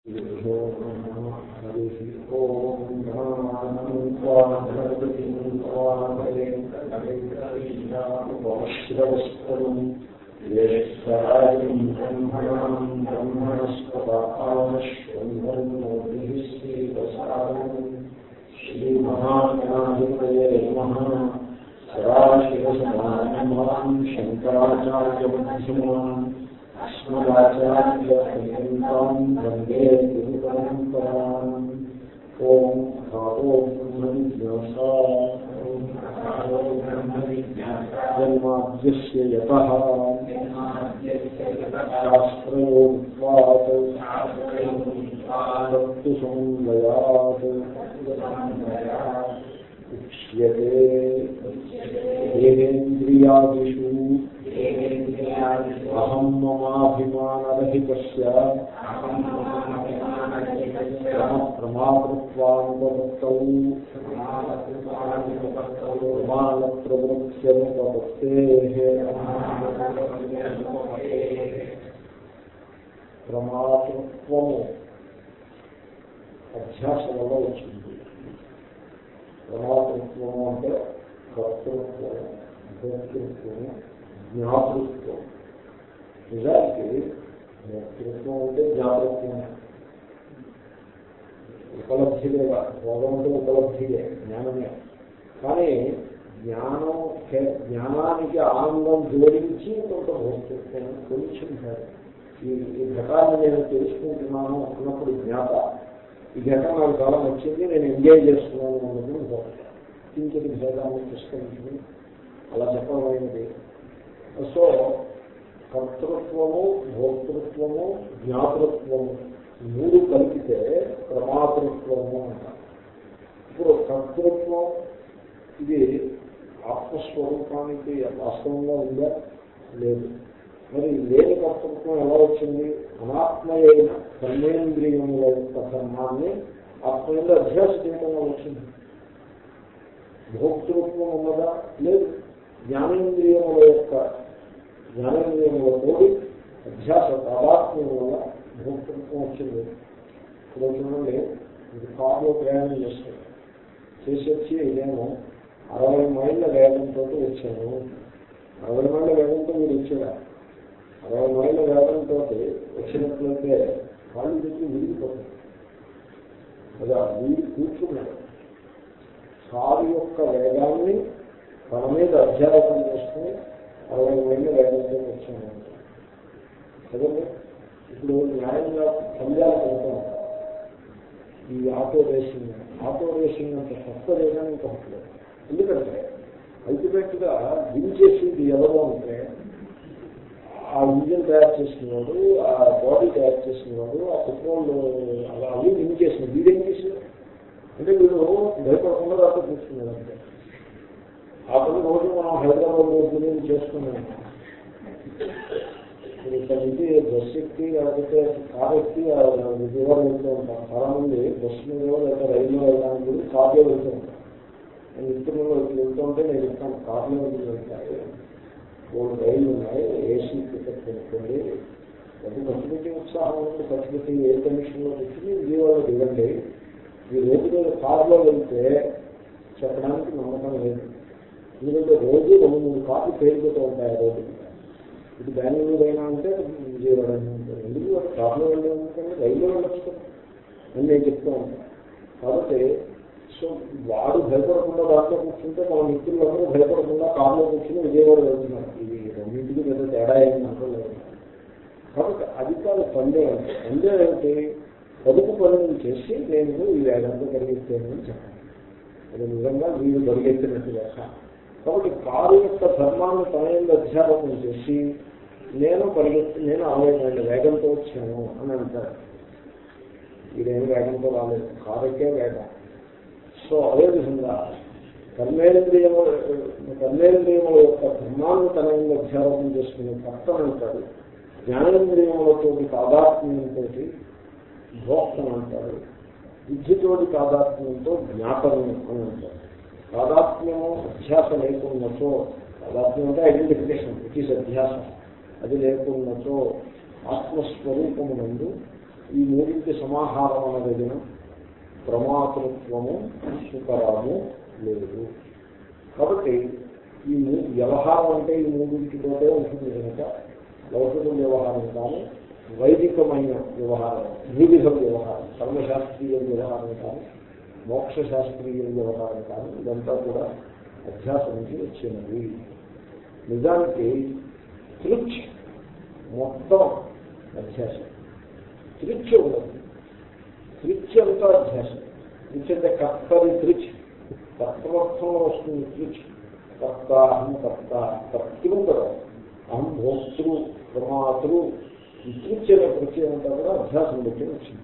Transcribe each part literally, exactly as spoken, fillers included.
శంకరాచార్యమధ్యమాన్ అస్మదాచార్యపర్యంతం వందే గురు పరంపరాం. ఓం భాగో బ్రహ్మవిజ్ఞాసన్మాద్యస్య యతః శాస్త్రయోక్త్వాత్ భక్తి సమన్వయాత్ ఉచ్యతే దేవేంద్రియాదిషు అహం మమాభిమానరహితస్య ప్రమాతృత్వానుపపత్తౌ ప్రమాణప్రవృత్త్యనుపపత్తేః. ప్రమాతృత్వము అధ్యాసంలో వచ్చింది. ప్రమాతృత్వము అంటే కర్తృత్వము, భోక్తృత్వము, జ్ఞాతృత్వం. నిజానికి భోక్తృత్వం అంటే జ్ఞాతృత్వం, ఉపలబ్ధిలే. భోగం అంటే ఉపలబ్ధిలే, జ్ఞానమే. కానీ జ్ఞానం జ్ఞానానికి ఆనందం జోడించి కొంత భోక్తృత్వం కొంచెం కాదు. ఈ ఈ ఘటాన్ని నేను తెలుసుకుంటున్నాను అన్నప్పుడు జ్ఞాత, ఈ ఘటన నాకు చాలా నచ్చింది, నేను ఎంజాయ్ చేస్తున్నాను అన్నది భోక్త. ఇంకొక భేదాన్ని పుష్కరించుకుని అలా చెప్పమైనది. సో కర్తృత్వము, భోక్తృత్వము, జ్ఞాతృత్వము మూడు కలిపితే ప్రమాతృత్వము అంటారు. ఇప్పుడు కర్తృత్వం ఇది ఆత్మస్వరూపానికి వాస్తవంగా ఉందా? లేదు. మరి లేని కర్తృత్వం ఎలా వచ్చింది? అనాత్మయైన కర్మేంద్రియముల యొక్క ధర్మాన్ని ఆత్మయంలో అభ్యాస చేయడంలో వచ్చింది. భోక్తృత్వం ఉన్నదా? లేదు. జ్ఞానేంద్రియముల యొక్క జ్ఞానేంద్రియముల తోడి అభ్యాస తాదాత్మ్యం వల్ల భోక్తృత్వం వచ్చింది. ఇప్పుడు చూడండి, ఇది కారులో ప్రయాణం చేస్తాను, చేసి వచ్చి నేను అరవై మైళ్ళ వేగంతో వచ్చాను. అరవై మైళ్ళ వేగంతో మీరు వచ్చారా? అరవై మైళ్ళ వేగంతో వచ్చినట్లయితే వాళ్ళు తెచ్చి విరిగిపోతుంది కదా. వీడి కూర్చున్నాడు, కారు యొక్క వేగాన్ని తన మీద అధ్యాపనం చేసుకుని అరవై మైళ్ళ వేగంతో వచ్చాను కదండి. ఇప్పుడు న్యాయంగా పంజాబ్ వెళ్తాం. ఈ ఆటో రేసింగ్ ఆటో రేసింగ్ అంత కొత్త వేగాన్ని ఇంకా ఉంటుంది. ఎందుకంటే అల్టిమేట్ గా విన్ చేసింది ఎవరో అంటే ఆ ఇంజిన్ తయారు చేసినవాడు, ఆ బాడీ తయారు చేసినవాడు, ఆ పెట్రోల్ అలా అవి విన్ చేసిన వీడేం చేసినాడు అంటే వీడు భయపడకుండా దాకా కూర్చున్నాడంటే. ఆ పని రోజు మనం హైదరాబాద్ రోజు చేసుకున్నాం. ఇక్కడ నుంచి బస్సు ఎక్కి లేకపోతే కారు ఎక్కి విజయవాడ వెళ్తూ ఉంటాం. చాలా మంది బస్సు మీద లేకపోతే రైల్లో వెళ్ళడానికి కార్లో వెళ్తూ ఉంటాం. నేను ఇంట్లో వెళ్తూ ఉంటే నేను చెప్తాను, కార్లో వెళ్తాయి, మూడు రైళ్ళు ఉన్నాయి, ఏసీ టికెట్ పెట్టుకోండి, అది ఖర్చు పెట్టి ఉత్సాహం ఉంది, ఖర్చు పెట్టి ఎయిర్ కండిషన్లో పెట్టి విజయవాడలో దిగండి. ఈ రోడ్డు మీద కార్లో వెళ్తే చెప్పడానికి నమ్మకం లేదు. ఎందుకంటే రోజు రెండు మూడు కార్లు పేరుపోతూ ఉంటాయి ఆ రోడ్డు. ఇది బెంగళూరు అయినా అంటే విజయవాడ అయినా ఉంటుంది. ఎందుకు వాడు కార్లో వెళ్ళాలంటే రైల్లో వెళ్ళొచ్చు అని నేను చెప్తూ ఉంటాను. కాబట్టి సో వాడు భయపడకుండా దాంట్లో కూర్చుంటే మన మిత్రులందరూ భయపడకుండా కార్లో కూర్చుని విజయవాడ వెళ్తున్నారు. ఇది రెండింటికి పెద్ద తేడా ఏమి అనుకోలేదు. కాబట్టి అది కాదు పండే అంటే. పండే అంటే పొదుపు పనులు చేసి నేను ఈ వేగంతో పరిగెత్తానని చెప్పాను. అది నిజంగా వీళ్ళు పరిగెత్తినట్టు వేస. కాబట్టి కారు యొక్క ధర్మాన్ని తనయంలో అధ్యాపకం చేసి నేను పరిగెత్తి నేను అరవై మైళ్ళ వేగంతో వచ్చాను అని అంటారు. ఇదేం వేగంతో రాలేదు, కారుకే వేగం. సో అదేవిధంగా కర్మేంద్రియము కర్మేంద్రియముల యొక్క ధర్మాన్ని తనయంలో అధ్యాపకం చేసుకునే కర్తను అంటాడు. జ్ఞానేంద్రియములతో తాదాత్మ్యంతో భోక్తం అంటాడు. విద్యతోటి తాదాత్మ్యంతో జ్ఞాపకం అని అంటారు. తాదాత్మ్యము అధ్యాస లేకున్నచో, తాదాత్మ్యం అంటే ఐడెంటిఫికేషన్, ఇట్ ఈస్ అధ్యాస, అది లేకున్నచో ఆత్మస్వరూపమునందు ఈ మూడింటి సమాహారం అనేది ప్రమాతృత్వము సుతరాము లేదు. కాబట్టి ఈ వ్యవహారం అంటే ఈ మూడింటితోటే ఉంటుంది కనుక లౌకిక వ్యవహారం కానీ వైదికమైన వ్యవహారం, ద్వివిధ వ్యవహారం, కర్మశాస్త్రీయ వ్యవహారం కానీ మోక్షశాస్త్రీయ వ్యవహారం కానీ ఇదంతా కూడా అధ్యాసం నుంచి వచ్చినవి. నిజానికి తృచ్ మొత్తం అధ్యాసం, తృచ్ ఉండదు. తృచ్ అంతా అధ్యాసం. తృచ్ అంటే కర్తరి తృచ్, కర్తృత్వంలో వస్తుంది తృచ్. కర్త అహం కర్త, కర్తృ కదా, అహం భోక్తృ ప్రమాతృ. ఈ తృచ్ అనే ప్రత్యయం అంతా కూడా అధ్యాసం బట్టి వచ్చింది.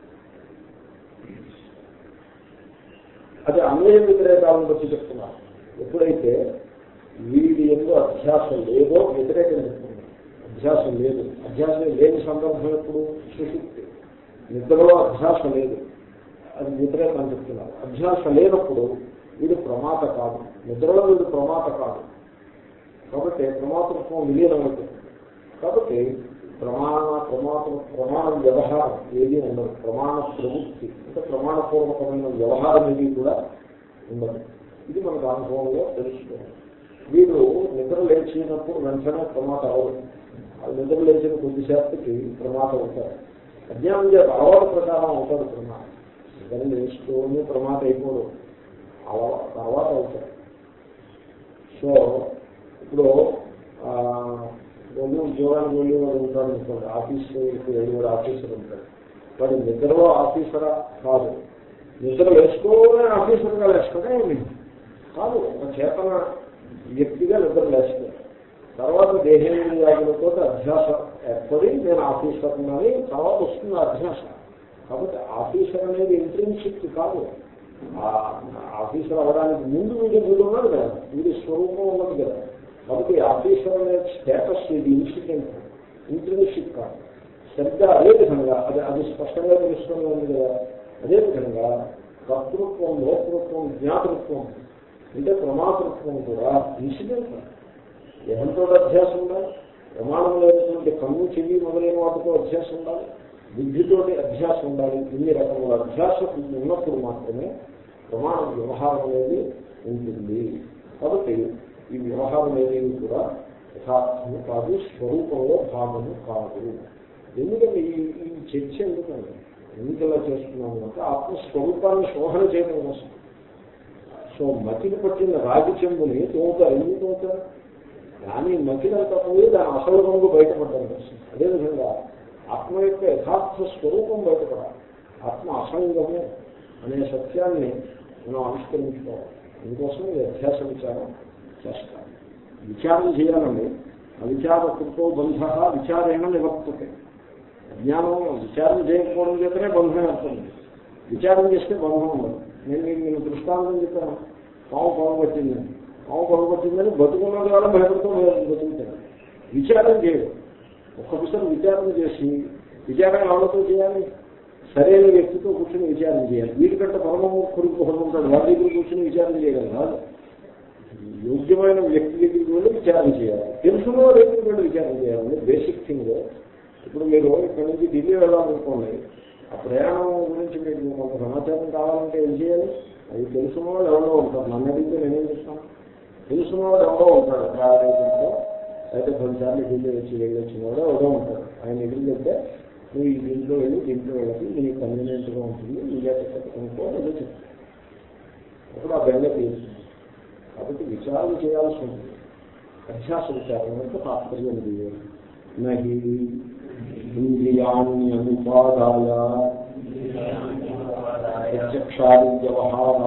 అది అన్వయ వ్యతిరేకాలను బట్టి చెప్తున్నారు. ఎప్పుడైతే వీడి ఎందు అధ్యాసం లేదో వ్యతిరేకం చెప్తుంది. అధ్యాసం లేదు, అధ్యాసం లేని సందర్భం ఎప్పుడు సుషుప్తి, నిద్రలో అధ్యాసం లేదు, అది వ్యతిరేకం చెప్తున్నారు. అధ్యాసం లేనప్పుడు వీడు ప్రమాత కాదు, నిద్రలో వీడు ప్రమాత కాదు. కాబట్టి ప్రమాతృత్వం విలీనమవుతుంది. కాబట్టి ప్రమాణ ప్రమాత ప్రమాణ వ్యవహారం ఏది ఉండదు. ప్రమాణ ప్రవృత్తి అంటే ప్రమాణపూర్వకమైన వ్యవహారం ఏది కూడా ఉండదు. ఇది మనకు అనుభవంలో తెలుసుకోవాలి. వీడు నిద్ర లేచినప్పుడు వెంటనే ప్రమాద అవ్వదు. అది నిద్ర లేచిన కొద్దిసేపటికి ప్రమాదం అవుతారు. అజ్ఞానం చేత అలవాటు ప్రకారం అవుతాడు ప్రమాదం. నిద్ర లేస్తూనే ప్రమాదం అయిపోదు, అలవా తర్వాత అవుతాడు. సో ఇప్పుడు రోజు ఉద్యోగానికి వెళ్ళి వాడు ఉంటాడు అనుకోండి, ఆఫీసుకి వెళ్ళి వాడు ఆఫీసర్ ఉంటాడు. వాడు నిద్రలో ఆఫీసరా కాదు, నిద్ర లేచుకోనే ఆఫీసర్గా లేచుకోనే కాదు, ఒక చేతన వ్యక్తిగా నిద్ర లేచుకోవాలి. తర్వాత దేహేంద్రియాలతో అధ్యాసం ఏర్పడి నేను ఆఫీసర్ అని తర్వాత వస్తుంది అధ్యాసం. కాబట్టి ఆఫీసర్ అనేది ఇంట్రెన్షిప్ కాదు. ఆఫీసర్ అవ్వడానికి ముందు వీడి వీడు ఉన్నాడు కదా, వీడి స్వరూపం ఉన్నది కదా. కాబట్టి ఆఫీసర్ అనే స్టేటస్ ఇది ఇన్సిడెంట్, ఇంట్రెన్షిప్ కాదు. సరిగ్గా అదేవిధంగా అది అది స్పష్టంగా తెలుస్తూనే ఉంది కదా. అదేవిధంగా కర్తృత్వం, భోక్తృత్వం, జ్ఞాతృత్వం అంటే ప్రమాతృత్వం కూడా ఇన్సిడెంట్. దేహంతో అధ్యాసం ఉండాలి, ప్రమాణం లేనటువంటి కన్ను, చెవి మొదలైన వాటితో అధ్యాసం ఉండాలి, బుద్ధితోటి అధ్యాసం ఉండాలి. ఇన్ని రకముల అధ్యాసం ఉన్నప్పుడు మాత్రమే ప్రమాణ వ్యవహారం అనేది ఉంటుంది. కాబట్టి ఈ వ్యవహారం అనేది కూడా యథార్థము కాదు, స్వరూపంలో భాగము కాదు. ఎందుకంటే ఈ ఈ చర్చ ఎందుకంటే ఎందుకు ఇలా చేస్తున్నాము అంటే ఆత్మస్వరూపాన్ని శోధన చేయడం కోసం. సో మతిని పట్టిన రాగి చెంబుని తోముతారు. ఎందుకు తోముతారు? కానీ మతినంతా పోయి దాని అసలు రంగు బయటపడడం కోసం. అదేవిధంగా ఆత్మ యొక్క యథార్థ స్వరూపం బయటపడాలి. ఆత్మ అసంగము అనే సత్యాన్ని మనం ఆవిష్కరించుకోవాలి. అందుకోసం ఈ అధ్యాస విచారం చేస్తాం. విచారం చేయాలండి. అవిచార కృతో బంధ విచారేణ నివర్తతే. అజ్ఞానం విచారం చేయకపోవడం చేతనే బంధం ఏర్పడింది. విచారం చేస్తే బంధం ఉండదు. నేను మీకు నేను దృష్టాంతం చెప్పాను. పాము పాము పట్టిందని పాము పాము పట్టిందని బతుకున్న ద్వారా భయపడుతూ బతుకుతాను. విచారం చేయదు. ఒక్కొక్కసారి విచారం చేసి విచారం ఎవరితో చేయాలి? సరైన వ్యక్తితో కూర్చొని విచారం చేయాలి. వీటికంటే పరమమూర్ఖుడికి ఒకటి ఉంటాడు, వారి దగ్గర కూర్చొని విచారం చేయగలరా? యోగ్యమైన వ్యక్తి దగ్గరికి వెళ్ళి విచారం చేయాలి. తెలుసులో దగ్గరికి వెళ్ళి విచారం చేయాలి. Basic thing. ఇప్పుడు మీరు ఇక్కడ నుంచి ఢిల్లీ వెళ్ళాలనుకోండి, ఆ ప్రయాణం గురించి మీకు కొంత సమాచారం కావాలంటే ఏం చేయాలి? అది తెలుసున్న వాళ్ళు ఎవరో ఉంటారు. నన్ను అడిగితే నేనేం చేస్తాను? తెలుసున్న వాళ్ళు ఎవరో ఉంటాడు. ప్రారంభంలో అయితే కొన్నిసార్లు ఢిల్లీ వచ్చి వెళ్ళి వచ్చిన వాడు ఎవరో ఉంటాడు. ఆయన ఎదురు చెప్తే నువ్వు ఈ దీంట్లో వెళ్ళి దీంట్లో వెళ్ళి నీకు కన్వీనియంట్గా ఉంటుంది, నీ జాగ్రత్త కొనుక్కో ఏదో చెప్తాను. అప్పుడు ఆ బెంగ తీరుతుంది. కాబట్టి విచారం చేయాల్సి ఉంటుంది. అధ్యాస విచారం అంటే తాత్పర్యం చేయాలి. నహి ఇంద్రియాణి అనుపాదాయ ప్రత్యక్షాది వ్యవహార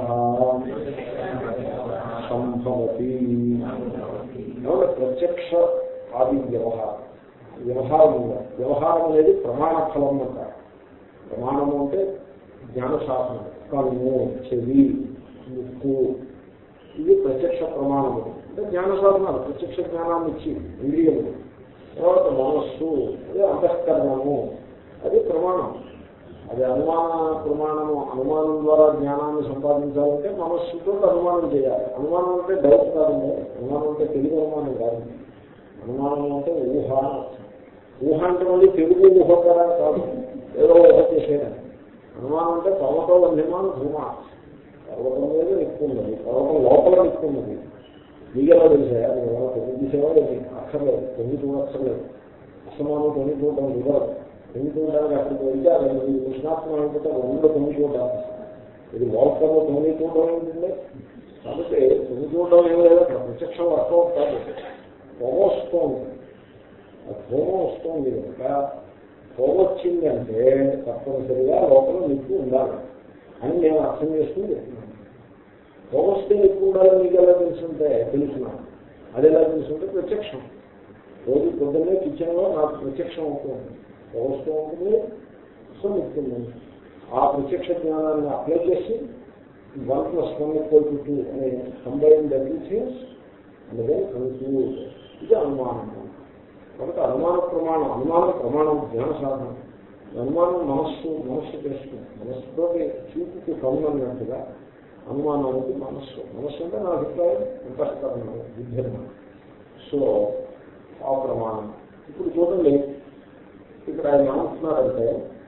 సంభవతి. ప్రత్యక్ష ఆది వ్యవహారం వ్యవహారం వ్యవహారం అనేది ప్రమాణ ఫలం అంటారు. ప్రమాణము అంటే జ్ఞానశాసనం. కన్ను, చెవి, ముక్కు ఇది ప్రత్యక్ష ప్రమాణము అంటే జ్ఞాన సాధనాలు. ప్రత్యక్ష జ్ఞానాన్ని ఇచ్చి ఇంద్రియములు. తర్వాత మనస్సు అదే అంతఃకరణము, అది ప్రమాణం. అది అనుమాన ప్రమాణము. అనుమానం ద్వారా జ్ఞానాన్ని సంపాదించాలంటే మనస్సుతో అనుమానం చేయాలి. అనుమానం అంటే డౌట్ కాదండి. అనుమానం అంటే తెలుగు అనుమానం కాదండి. అనుమానం అంటే ఊహ. ఊహ అంటే మళ్ళీ తెలుగు ఊహ కదా కాదు. ఏదో ఒకటి చేసేదాన్ని. అనుమానం అంటే పర్వతం వన్యమానం ధూమా, పర్వతం మీద ఎక్కున్నది, పర్వతం లోపల ఎక్కున్నది. మీకెలా తెలిసాయా? నేను తొమ్మిది తీసేవా అక్కర్లేదు, తొమ్మిది చూడక్కర్లేదు, అసమానం తొమ్మిది చూడడం ఇవ్వదు. తొమ్మిది చూడడానికి అక్కడికి వెళ్తే అది కృష్ణాత్మ అనుకుంటే రెండు తొమ్మిది చూడడానికి, ఇది లోకంలో తొమ్మిది చూడడం ఏంటంటే. కాబట్టి తొమ్మిది చూడడం ఏమో లేదా ప్రత్యక్షం వర్కౌట్ కాదు. పొగ వస్తుంది, ఆ ధూమం వస్తుంది కనుక పొగ వచ్చిందంటే తప్పనిసరిగా లోపల నిప్పు ఉండాలి అని నేను అర్థం చేసుకుని చెప్తున్నాను. పొగ వస్తే నిప్పు ఉండాలని మీకు ఎలా తెలుసుంటే తెలుసున్నాను. అది ఎలా తెలుసుంటే ప్రత్యక్షం. రోజు పొద్దున్నే కిచెన్లో నాకు ప్రత్యక్షం అవుతుంది, పొగ వస్తూ ఉంటుంది, సో నిప్పు ఉంటుంది. ఆ ప్రత్యక్ష జ్ఞానాన్ని అప్లై చేసి one plus one equal to two అనే కంబైన్ డెఫినిషన్స్ అనేది కన్క్లూడ్. ఇది అనుమానం. కాబట్టి అనుమాన ప్రమాణం, అనుమాన ప్రమాణం జ్ఞాన సాధన. అనుమానం మనస్సు మనస్సు చేస్తుంది, మనస్సుతో చూపుకి కనున్నట్టుగా అనుమానానికి మనస్సు. మనస్సు అంటే నా అభిప్రాయం అంతఃకరణ విభిన్న. సో ఆ ప్రమాణం. ఇప్పుడు చూడండి, ఇక్కడ ఆయన ఏమంటున్నారంటే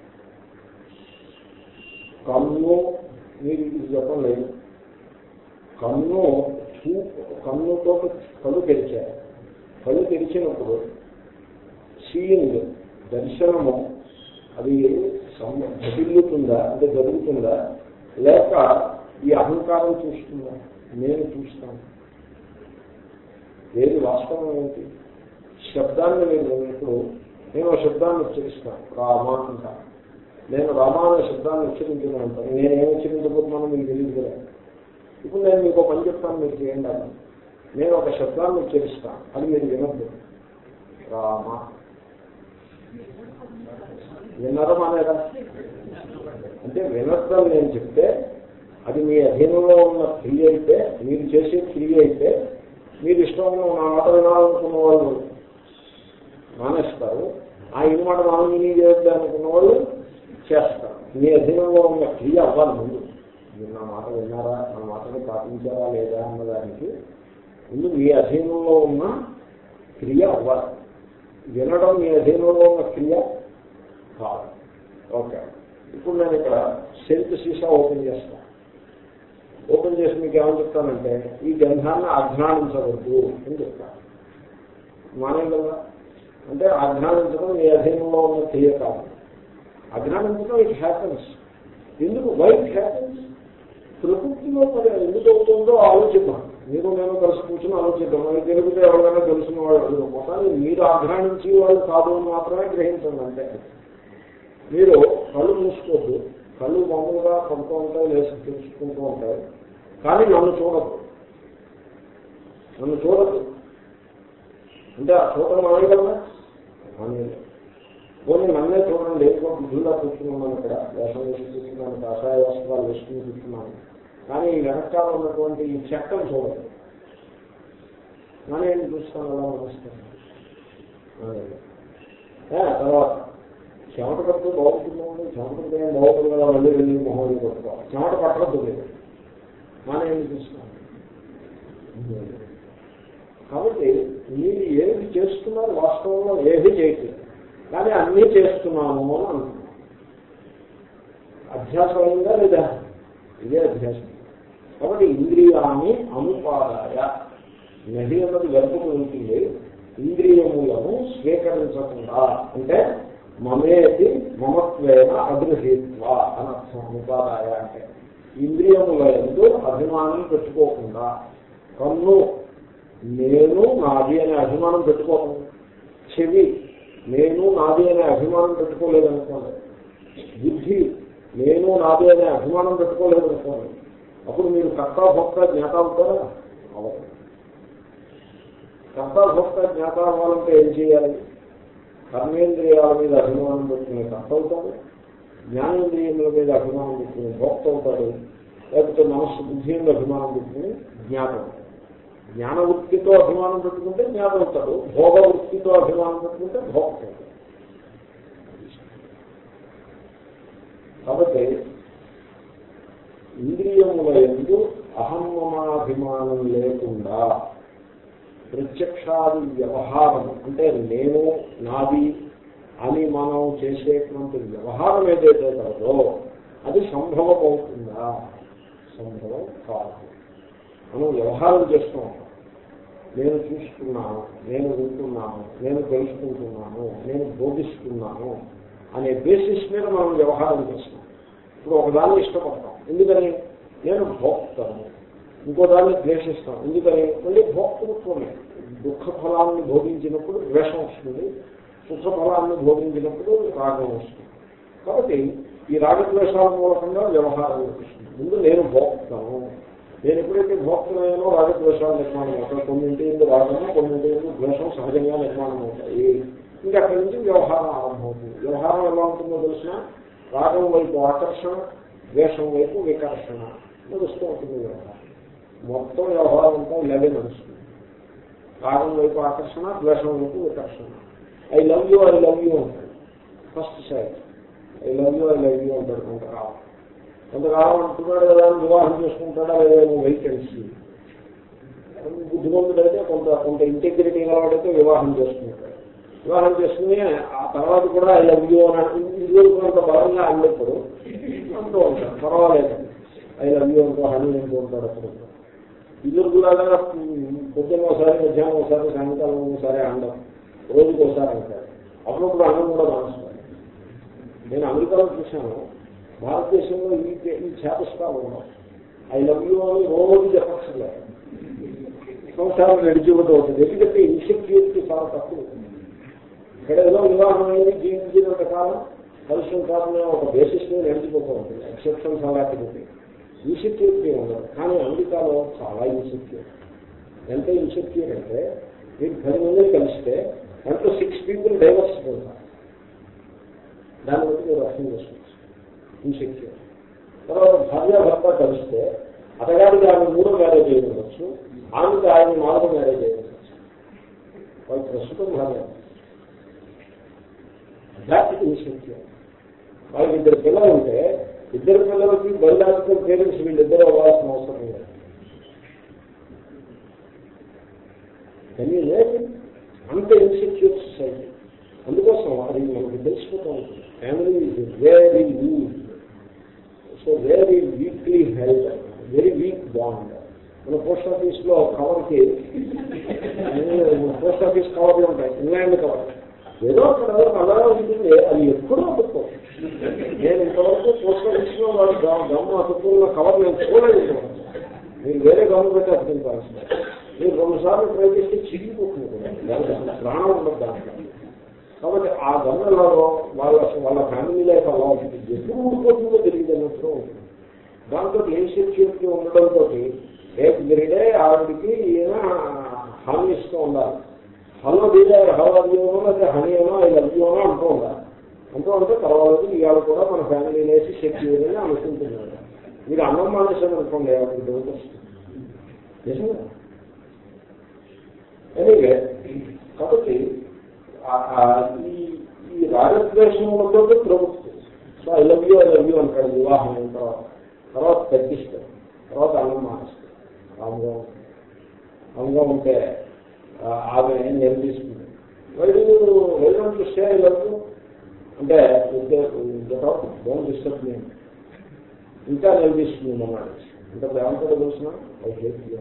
కన్ను, మీరు ఇది చెప్పండి, కన్ను చూపు, కన్నుతో కళ్ళు తెరిచారు. కళ్ళు తెరిచినప్పుడు సీయింగ్ దర్శనము అది గదిల్లుతుందా, అంటే జరుగుతుందా, లేక ఈ అహంకారం చూస్తుందా? నేను చూస్తాను. ఏది వాస్తవం ఏంటి? శబ్దాన్ని నేను ఇప్పుడు నేను శబ్దాన్ని ఉచ్చరిస్తాను, రామ అంట. నేను రామ అనే శబ్దాన్ని ఉచ్చరించను అంటాను. నేనేమి ఉచ్చరించబోతున్నానో మీకు తెలియదు కదా. ఇప్పుడు నేను మీకు పని చెప్తాను, మీరు చేయండి. నేను ఒక శబ్దాన్ని ఉచ్చరిస్తాను, అది మీరు వినద్దు. రామ వినరా మానేరా? అంటే వినద్దని నేను చెప్తే అది మీ అధీనంలో ఉన్న క్రియ అయితే, మీరు చేసే క్రియ అయితే, మీరు ఇష్టం ఉన్న నా మాట వినాలనుకున్న వాళ్ళు మానేస్తారు, ఆ ఇన్ని మాట మనం విని చేద్దాం అనుకున్న వాళ్ళు చేస్తారు. మీ అధీనంలో ఉన్న క్రియ అవ్వాలి ముందు. మీరు నా మాట విన్నారా, నా మాటను పాటించారా లేదా అన్నదానికి ముందు మీ అధీనంలో ఉన్న క్రియ అవ్వాలి. వినడం మీ అధీనంలో ఉన్న క్రియ కాదు. ఓకే, ఇప్పుడు నేను ఇక్కడ సెల్ఫ్ సీసా ఓపెన్ చేస్తాను. ఓపెన్ చేసి మీకు ఏమని చెప్తానంటే ఈ గంధాన్ని అజ్ఞానించవద్దు అని చెప్తాను. మానే కదా, అంటే అజ్ఞానించడం మీ అధీనంలో ఉన్న క్రియ కాదు. అజ్ఞానించడం ఇట్ హ్యాపన్స్. ఎందుకు? Why it happens? ప్రకృతిలో మరి ఎందుకు అవుతుందో ఆలోచిద్దాం. మీరు నేను కలిసి కూర్చొని ఆలోచిద్దాం. మనకి తెలిపితే ఎవరికైనా తెలిసిన వాళ్ళు మొత్తాన్ని మీరు అగ్రహించి వాళ్ళు కాదు అని మాత్రమే గ్రహించండి. అంటే మీరు కళ్ళు మూసుకోవద్దు, కళ్ళు మామూలుగా పడుతూ ఉంటాయి, లేచి తెలుసుకుంటూ ఉంటాయి, కానీ నన్ను చూడదు. నన్ను చూడదు అంటే ఆ చూడడం అనే కదా అని. పోనీ నన్నే చూడండి, ఎక్కువ బుద్ధుల్లా కూర్చున్నాను, ఇక్కడ వేషం వేసి కూర్చున్నాను, కాషాయ వస్త్రాలు వేసుకుని కూర్చున్నాను, కానీ ఈ వెనకాల ఉన్నటువంటి ఈ చెక్కను చూడదు. కానీ ఏంటి చూస్తాను, అలా నమస్కారం. తర్వాత చెమట పడితే బాగుంటుందండి, చెమట పడితే బాగుంటుంది కదా, మళ్ళీ వెళ్ళి మొహం కొట్టుకోవాలి. చెమట పట్టడం లేదు, కానీ ఏంటి చూస్తాను. కాబట్టి మీరు ఏది చేస్తున్నారు వాస్తవంలో ఏది చేయట్లేదు, కానీ అన్నీ చేస్తున్నాము అని అంటున్నాను. అభ్యాసం అయిందా లేదా? ఇదే అభ్యాసం. కాబట్టి ఇంద్రియాన్ని అనుపాదాయ నది అన్నది వెనుకకు ఉంటుంది. ఇంద్రియములను స్వీకరించకుండా అంటే మమేతి మమత్వేన అగ్రహీత్వ అని అర్థం. అనుపాదాయ అంటే ఇంద్రియముల యందు అభిమానం పెట్టుకోకుండా. కన్ను నేను నాది అనే అభిమానం పెట్టుకోకుండా, చెవి నేను నాది అనే అభిమానం పెట్టుకోలేదనుకోండి, బుద్ధి నేను నాది అనే అభిమానం పెట్టుకోలేదనుకోండి, అప్పుడు మీరు కర్త భోక్త జ్ఞాత అవుతారా? అవరు. కర్త భోక్త జ్ఞాత అవ్వాలంటే ఏం చేయాలి? కర్మేంద్రియాల మీద అభిమానం పెట్టుకునే కర్త అవుతాడు, జ్ఞానేంద్రియముల మీద అభిమానం పెట్టుకునే భోక్త అవుతాడు, లేకపోతే మనస్సు బుద్ధి మీద అభిమానం పెట్టుకుని జ్ఞాతం. జ్ఞాన వృత్తితో అభిమానం పెట్టుకుంటే జ్ఞాతం అవుతాడు, భోగ వృత్తితో అభిమానం పెట్టుకుంటే భోక్త అవుతాడు. కాబట్టి ఇంద్రియముల యందు అహమ్మమాభిమానం లేకుండా ప్రత్యక్షాది వ్యవహారం అంటే నేను నాది అని మనం చేసేటువంటి వ్యవహారం ఏదైతే కలదో అది సంభవం అవుతుందా? సంభవం కాదు. మనం వ్యవహారం చేస్తూ ఉంటాం. నేను చూస్తున్నాను, నేను వింటున్నాను, నేను తెలుసుకుంటున్నాను, నేను బోధిస్తున్నాను అనే బేసిస్ మీద మనం వ్యవహారం చేస్తాం. ఇప్పుడు ఒకదాన్ని ఇష్టపడతాం, ఎందుకని? నేను భోక్తాను. ఇంకో దాన్ని ద్వేషిస్తాం, ఎందుకని? మళ్ళీ భోక్తృత్వమే. దుఃఖ ఫలాన్ని భోగించినప్పుడు ద్వేషం వస్తుంది, సుఖ ఫలాన్ని భోగించినప్పుడు రాగం వస్తుంది. కాబట్టి ఈ రాగద్వేషాల మూలకంగా వ్యవహారం వస్తుంది. ముందు నేను భోక్తాను. నేను ఎప్పుడైతే భోక్తనైనా రాగద్వేషాలు నిర్మాణం అవుతాయి. కొన్నింటి ఎందుకు రాగము, కొన్నింటి ఎందుకు ద్వేషం సహజంగా నిర్మాణం అవుతాయి. ఇంకా అక్కడి నుంచి వ్యవహారం ఆరంభమవుతుంది. వ్యవహారం ఎలా ఉంటుందో తెలిసిన రాగం వైపు ఆకర్షణ, ద్వేషం వైపు వికర్షణ నడుస్తూ ఉంటుంది. వ్యవహారం మొత్తం వ్యవహారం అంతా ఇలాగే నడుస్తుంది. రాగం వైపు ఆకర్షణ, ద్వేషం వైపు వికర్షణ. I love you, I love you అంటాడు first side. I love you, I love you అంటాడు కొంతకాలం. కొంతకాలం అంటున్నాడు కదా, వివాహం చేసుకుంటాడా లేదా వెహికల్స్. బుద్ధిమంతుడైతే కొంత కొంత ఇంటెగ్రిటీ గలవాడైతే వివాహం చేసుకుంటాడు. వివాహం చేసుకుని ఆ తర్వాత కూడా ఐ లవ్ యూ అని ఇదివరకు కొంత బలంగా అన్నప్పుడు అంటూ ఉంటాడు. పర్వాలేదు, ఐ లవ్ యూ అంటూ హనీ అంటూ ఉంటాడు. అప్పుడు ఇదివరకులాగా పొద్దున్న ఒకసారి, మధ్యాహ్నం ఒకసారి, సాయంకాలం ఒకసారి అండం, రోజుకి ఒకసారి అంటారు. అప్పుడప్పుడు అన్నం కూడా మానేస్తారు. నేను అమెరికాలో చూశాను, భారతదేశంలో ఈ ఈ చేతస్థానం ఉన్నాం. ఐ లవ్ యూ అని రోజు చెప్పట్లేదు, సంవత్సరాలు నడిచిపోతూ ఉంటుంది. ఎందుకంటే ఇన్సెక్యూరిటీ చాలా తక్కువ. ఇక్కడ ఏదో వివాహం అనేది జీవించినంత కాలం కలిసిన కాలంలో ఒక బేసిస్ మీద నడిచిపోతూ ఉంటుంది. ఎక్సెప్షన్స్ అలాంటివి ఇన్సెక్యూరిటీ ఉండదు. కానీ అమెరికాలో చాలా ఇన్సెక్యూర్. ఎంత ఇన్సెక్యూర్ అంటే మీరు పది మందిని కలిస్తే దాంట్లో సిక్స్ పీపుల్ డైవర్స్ ఉంటారు. దాన్ని బట్టి మీరు అర్థం చేసుకోవచ్చు ఇన్సెక్యూర్. తర్వాత భార్యాభర్త కలిస్తే అతగాడికి ఆమె మూడో మ్యారేజ్ చేయవచ్చు, ఆమెకి ఆయన నాలుగో మ్యారేజ్ చేయవచ్చు. వాళ్ళు ప్రస్తుతం భార్య దాట్ ఇన్సెక్యూర్. వాళ్ళకి ఇద్దరు పిల్లలు ఉంటే ఇద్దరు పిల్లలకి బయలాజికల్ పేరెంట్స్ వీళ్ళిద్దరూ అవ్వాల్సిన అవసరం లేదు. కానీ లేదు, అంత ఇన్సెక్యూర్ సొసైటీ. అందుకోసం అది మనకు తెలిసిపోతూ ఉంటుంది. Family is very weak. So very weekly health, very weak bond. మన పోస్ట్ ఆఫీస్లో కవర్కి పోస్ట్ ఆఫీస్ కవర్లు ఉంటాయి, ఇంగ్లాండ్ కవర్. ఏదో అక్కడ అలాగే ఉంటుంది, అది ఎప్పుడూ అతుక్కోదు. నేను ఇంతవరకు పోస్ట్ ఆఫీస్లో వాళ్ళు గమ్ము అతుక్కున్న కవర్ నేను చూడలేదు. మీరు వేరే గమ్ము పెట్టి అతుకుంటాల్సింది. మీరు రెండు సార్లు ట్రై చేస్తే చిరిగిపోతుంది కూడా, దానికి ప్రాణం ఉండదు దాంట్లో. కాబట్టి ఆ గమ్ములలో వాళ్ళ వాళ్ళ ఫ్యామిలీ లైఫ్ అలా ఉంటుంది. ఎప్పుడు ఊడిపోతుందో తెలియదు అన్నట్టు ఉంటుంది. దాంతో ఇన్సెక్యూరిటీ ఉండడంతో ఎవ్రీడే ఆవిడికి ఈయన హామీ ఇస్తూ ఉండాలి. హలో డీలర్, హలో అవ్వమో లేదా హనీ అనో ఐ లవ్ యూ అనో అంటూ ఉండాలి. అంటూ ఉంటే పర్వాలేదు, ఇవాళ కూడా మన ఫ్యామిలీ వేసి సెక్యూర్ అని అనుకుంటున్నాడు. మీరు అన్నం మానేసాను అనుకోండి, ఎవరికి డౌట్ వస్తుంది. నిజంగా ఎనీవే. కాబట్టి ఈ రాగద్వేషములతో ప్రవృత్తి. So I love you, I love you అంటాడు వివాహం అయిన తర్వాత. తర్వాత తగ్గిస్తాడు, తర్వాత అన్నం మానేస్తాడు. రాముగా రాముగా ఉంటే ఆమె నేను తీసుకుంది. వైడు వైడు స్టే ఐ లవ్ యూ అంటే డోంట్ డిస్టర్బ్ మీ, ఇంకా నేను తీసుకుంది అన్నాడు. అంటే ఏమంటాడో తెలిసిన ఐ హేట్ యూ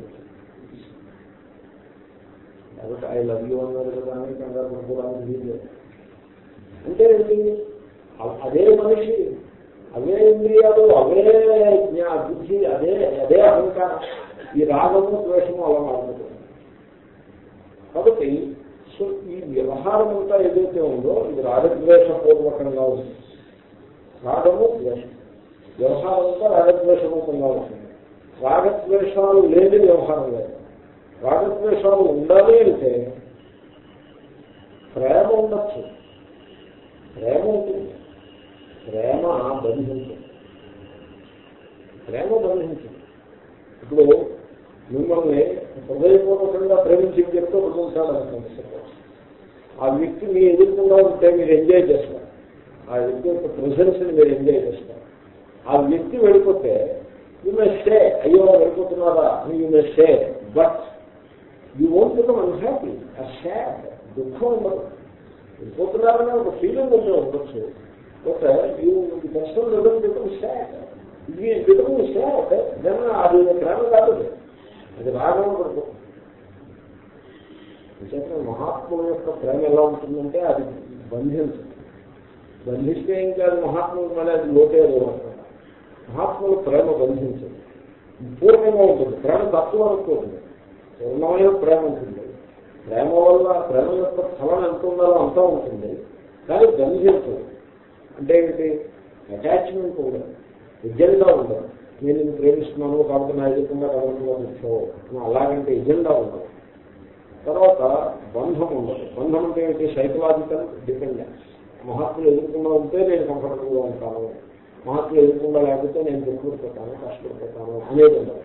కాబట్టి ఐ లవ్ యూ అన్నారు కదా అని కంగారు పడుకోవడానికి వీలు. అంటే ఏంటి, అదే మనిషి, అవే ఇంద్రియాలు, అవే బుద్ధి, అదే అదే అహంకారం. ఈ రాగము ద్వేషము అలా మారుతుంది. కాబట్టి సో ఈ వ్యవహారం అంతా ఏదైతే ఉందో ఇది రాగద్వేషపూర్వకంగా ఉంది. రాగము ద్వేషం, వ్యవహారం అంతా రాగద్వేషపూర్వకంగా ఉంటుంది. రాగద్వేషాలు లేని వ్యవహారం లేదు. రాగద్వేషాలు ఉండాలి అంటే ప్రేమ ఉండొచ్చు, ప్రేమ ఉంటుంది. ప్రేమ బంధించదు, ప్రేమ బంధించదు. ఇప్పుడు మిమ్మల్ని హృదయపూర్వకంగా ప్రేమించి చెప్తే ఉంటాడనుకోండి. ఆ వ్యక్తి మీ ఎదుర్కొండా ఉంటే మీరు ఎంజాయ్ చేస్తారు, ఆ వ్యక్తి యొక్క ప్రెజెన్స్ని మీరు ఎంజాయ్ చేస్తారు. ఆ వ్యక్తి వెళ్ళిపోతే యూ మే స్టే, అయ్యో వెళ్ళిపోతున్నారా అని you may stay, but you won't become unhappy. ఆ సాడ్, దుఃఖం ఉండదు. వెళ్ళిపోతున్నారనే ఒక ఫీలింగ్ ఉంటే ఉండొచ్చు. ఓకే, ఈ పర్సనల్ రిజల్ట్ బికమ్ స్టాట్ ఇది బికమ్ స్టాట్ దెన్ అది ప్రేమ కాదు, అది రాగం పడుతుంది. నిజంగా మహాత్ముల యొక్క ప్రేమ ఎలా ఉంటుందంటే అది బంధించదు. బంధిస్తే ఇంకా అది మహాత్ములకు మళ్ళీ అది లోటేదో. మహాత్ముల ప్రేమ బంధించదు, పూర్ణంగా ఉంటుంది. ప్రేమ తక్కువ వరకు ఉంటుంది, పూర్ణమైన ప్రేమ ఉంటుంది. ప్రేమ వల్ల ప్రేమ యొక్క ఫలం ఎంత ఉండాలో అంతా ఉంటుంది, కానీ బంధించదు. అంటే ఏంటి? అటాచ్మెంట్ ఉండదు, ఎజెండా ఉండదు. నేను నేను ప్రేమిస్తున్నాను కాబట్టి నా ఎదుర్కొండా కదలకుండా కూర్చో అలాగంటే ఎజెండా ఉండదు. తర్వాత బంధం ఉండదు. బంధం అంటే ఏంటి? Psychological dependence. మహాత్ములు ఎదుర్కొన్నా ఉంటే నేను కంఫర్టబుల్గా ఉంటాను, మహాత్ములు ఎదుర్కొన్నా లేకపోతే నేను దుఃఖపడిపోతాను, కష్టపడిపోతాను అనేది ఉండదు.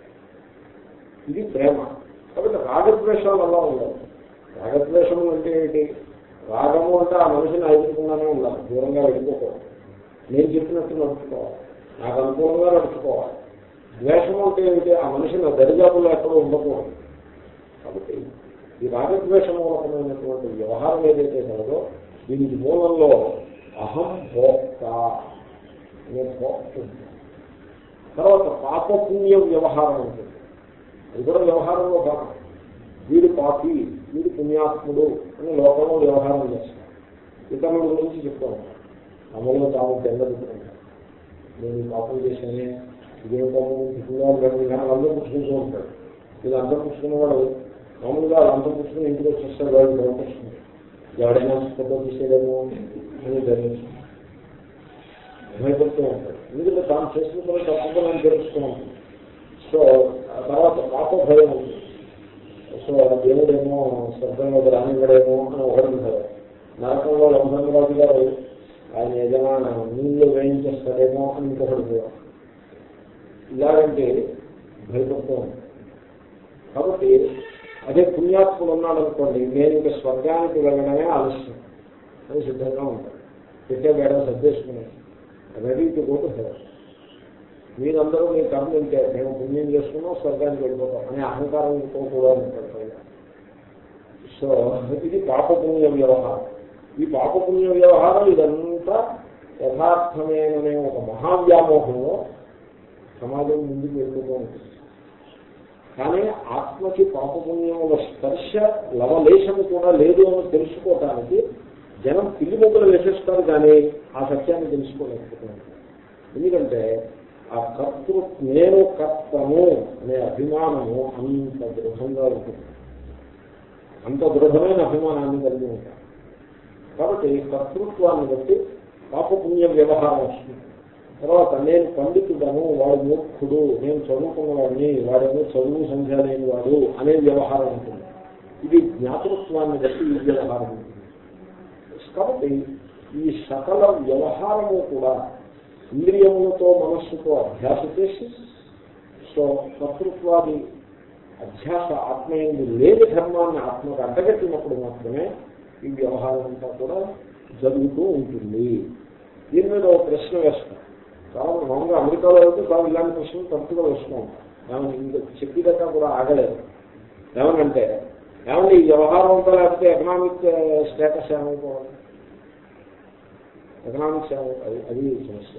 ఇది ప్రేమ. కాబట్టి రాగద్వేషాలు అలా ఉండవు. రాగద్వేషము అంటే ఏంటి? రాగము అంటే ఆ మనిషిని ఎదుర్కొన్నానే ఉండాలి, దూరంగా వెళ్ళిపోకూడదు, నేను చెప్పినట్టు నడుచుకోవాలి, నాకు అనుకూలంగా నడుచుకోవాలి. ద్వేషము అంటే ఏంటి? ఆ మనిషిని దరిదాపుల్లో ఎక్కడో ఉండకూడదు. కాబట్టి ఈ రాగద్వేష మూలకమైనటువంటి వ్యవహారం ఏదైతే కలదో దీనికి మూలంలో అహం భోక్త అనే భోక్త. తర్వాత పాపపుణ్య వ్యవహారం ఉంటుంది, అది కూడా వ్యవహారంలో భాగం. వీడు పాపి, వీడు పుణ్యాత్ముడు అని లోకంలో వ్యవహారం చేస్తాం. ఇతరుల గురించి చెప్తూ ఉంటాం, అమలో తాము తెల్లదుకుంటాం. నేను ఈ పాపం చేశానే, ఇదే పాపం పుణ్యాలు అందరూ పుచ్చుకుంటూ ఉంటాడు. ఇది అందరూ పుచ్చుకున్నవాడు మామూలుగా అందరూ పుచ్చుకుని ఇంటికి వచ్చేస్తాడు. వాడు గమనిస్తుంది ఎవడైనా ఫోటో తీసేదేమో అని ధరించి భయపడుతూ ఉంటాడు. ఎందుకంటే తాను చేసిన పని తప్పకుండా నేను తెలుస్తూ ఉంటుంది. సో తర్వాత పాప భయం ఉంది. సో దేవుడేమో స్వర్గంలో రానివ్వడేమో అని ఒకటి భయం. నరకంలో లంబంగరాజు గారు ఆయన ఏదైనా నీళ్ళు వేయించేస్తాడేమో అని ఇంకొకటి భయం. ఇలాగంటే భయపడుతూ ఉంటాడు. కాబట్టి అదే పుణ్యాత్ములు ఉన్నాడనుకోండి, నేను ఇంకా స్వర్గానికి వెళ్ళడమే ఆలస్యం అని సిద్ధంగా ఉంటాడు. పెట్టే వేడ సర్దేసుకుని ready to go to heaven. మీరందరూ మీ కర్మ ఉంటే మేము పుణ్యం చేసుకున్నాం స్వర్గానికి వెళ్ళిపోతాం అనే అహంకారం కూడా ఉంటాడు పైన. సో ఇది పాపపుణ్య వ్యవహారం. ఈ పాపపుణ్య వ్యవహారం ఇదంతా యథార్థమేననే ఒక మహావ్యామోహంలో సమాజం ముందుకు వెళ్ళిపోతూ ఉంటుంది. కానీ ఆత్మకి పాపపుణ్యముల స్పర్శ లవలేశము కూడా లేదు అని తెలుసుకోవటానికి జనం పిల్లి ముగ్గులు వేసేస్తారు, కానీ ఆ సత్యాన్ని తెలుసుకోలేకపోతున్నారు. ఎందుకంటే ఆ కర్తృ నేను కర్తము అనే అభిమానము అంత దృఢంగా ఉంటుంది, అంత దృఢమైన అభిమానాన్ని కలిగి ఉంటారు. కాబట్టి కర్తృత్వాన్ని బట్టి పాపపుణ్య వ్యవహారం వస్తుంది. తర్వాత నేను పండితుడను, వాడు మూర్ఖుడు, నేను చదువుకున్నవాడిని, వాడేమో చదువు సంఖ్య లేని వాడు అనే వ్యవహారం ఉంటుంది. ఇది జ్ఞాతృత్వాన్ని బట్టి ఈ వ్యవహారం ఉంటుంది. కాబట్టి ఈ సకల వ్యవహారము కూడా ఇంద్రియములతో మనస్సుతో అభ్యాస చేసి, సో కర్తృత్వాది అధ్యాస ఆత్మయందు లేని ధర్మాన్ని ఆత్మకు అడ్డగట్టినప్పుడు మాత్రమే ఈ వ్యవహారం అంతా కూడా జరుగుతూ ఉంటుంది. దీని మీద ఒక ప్రశ్న వేస్తాం. చాలా మామూలుగా అమెరికాలో అయితే చాలా ఇలాంటి ప్రశ్నలు తరచుగా వస్తూ ఉంటాం. ఏమన్నా ఇంకా చెప్పేదాకా కూడా ఆగలేదు. ఏమనంటే ఏమన్నా ఈ వ్యవహారం అంతా లేకపోతే ఎకనామిక్ స్టేటస్ ఏమైపోవాలి, ఎకనామిక్స్ ఏమవుతుంది, అది సమస్య.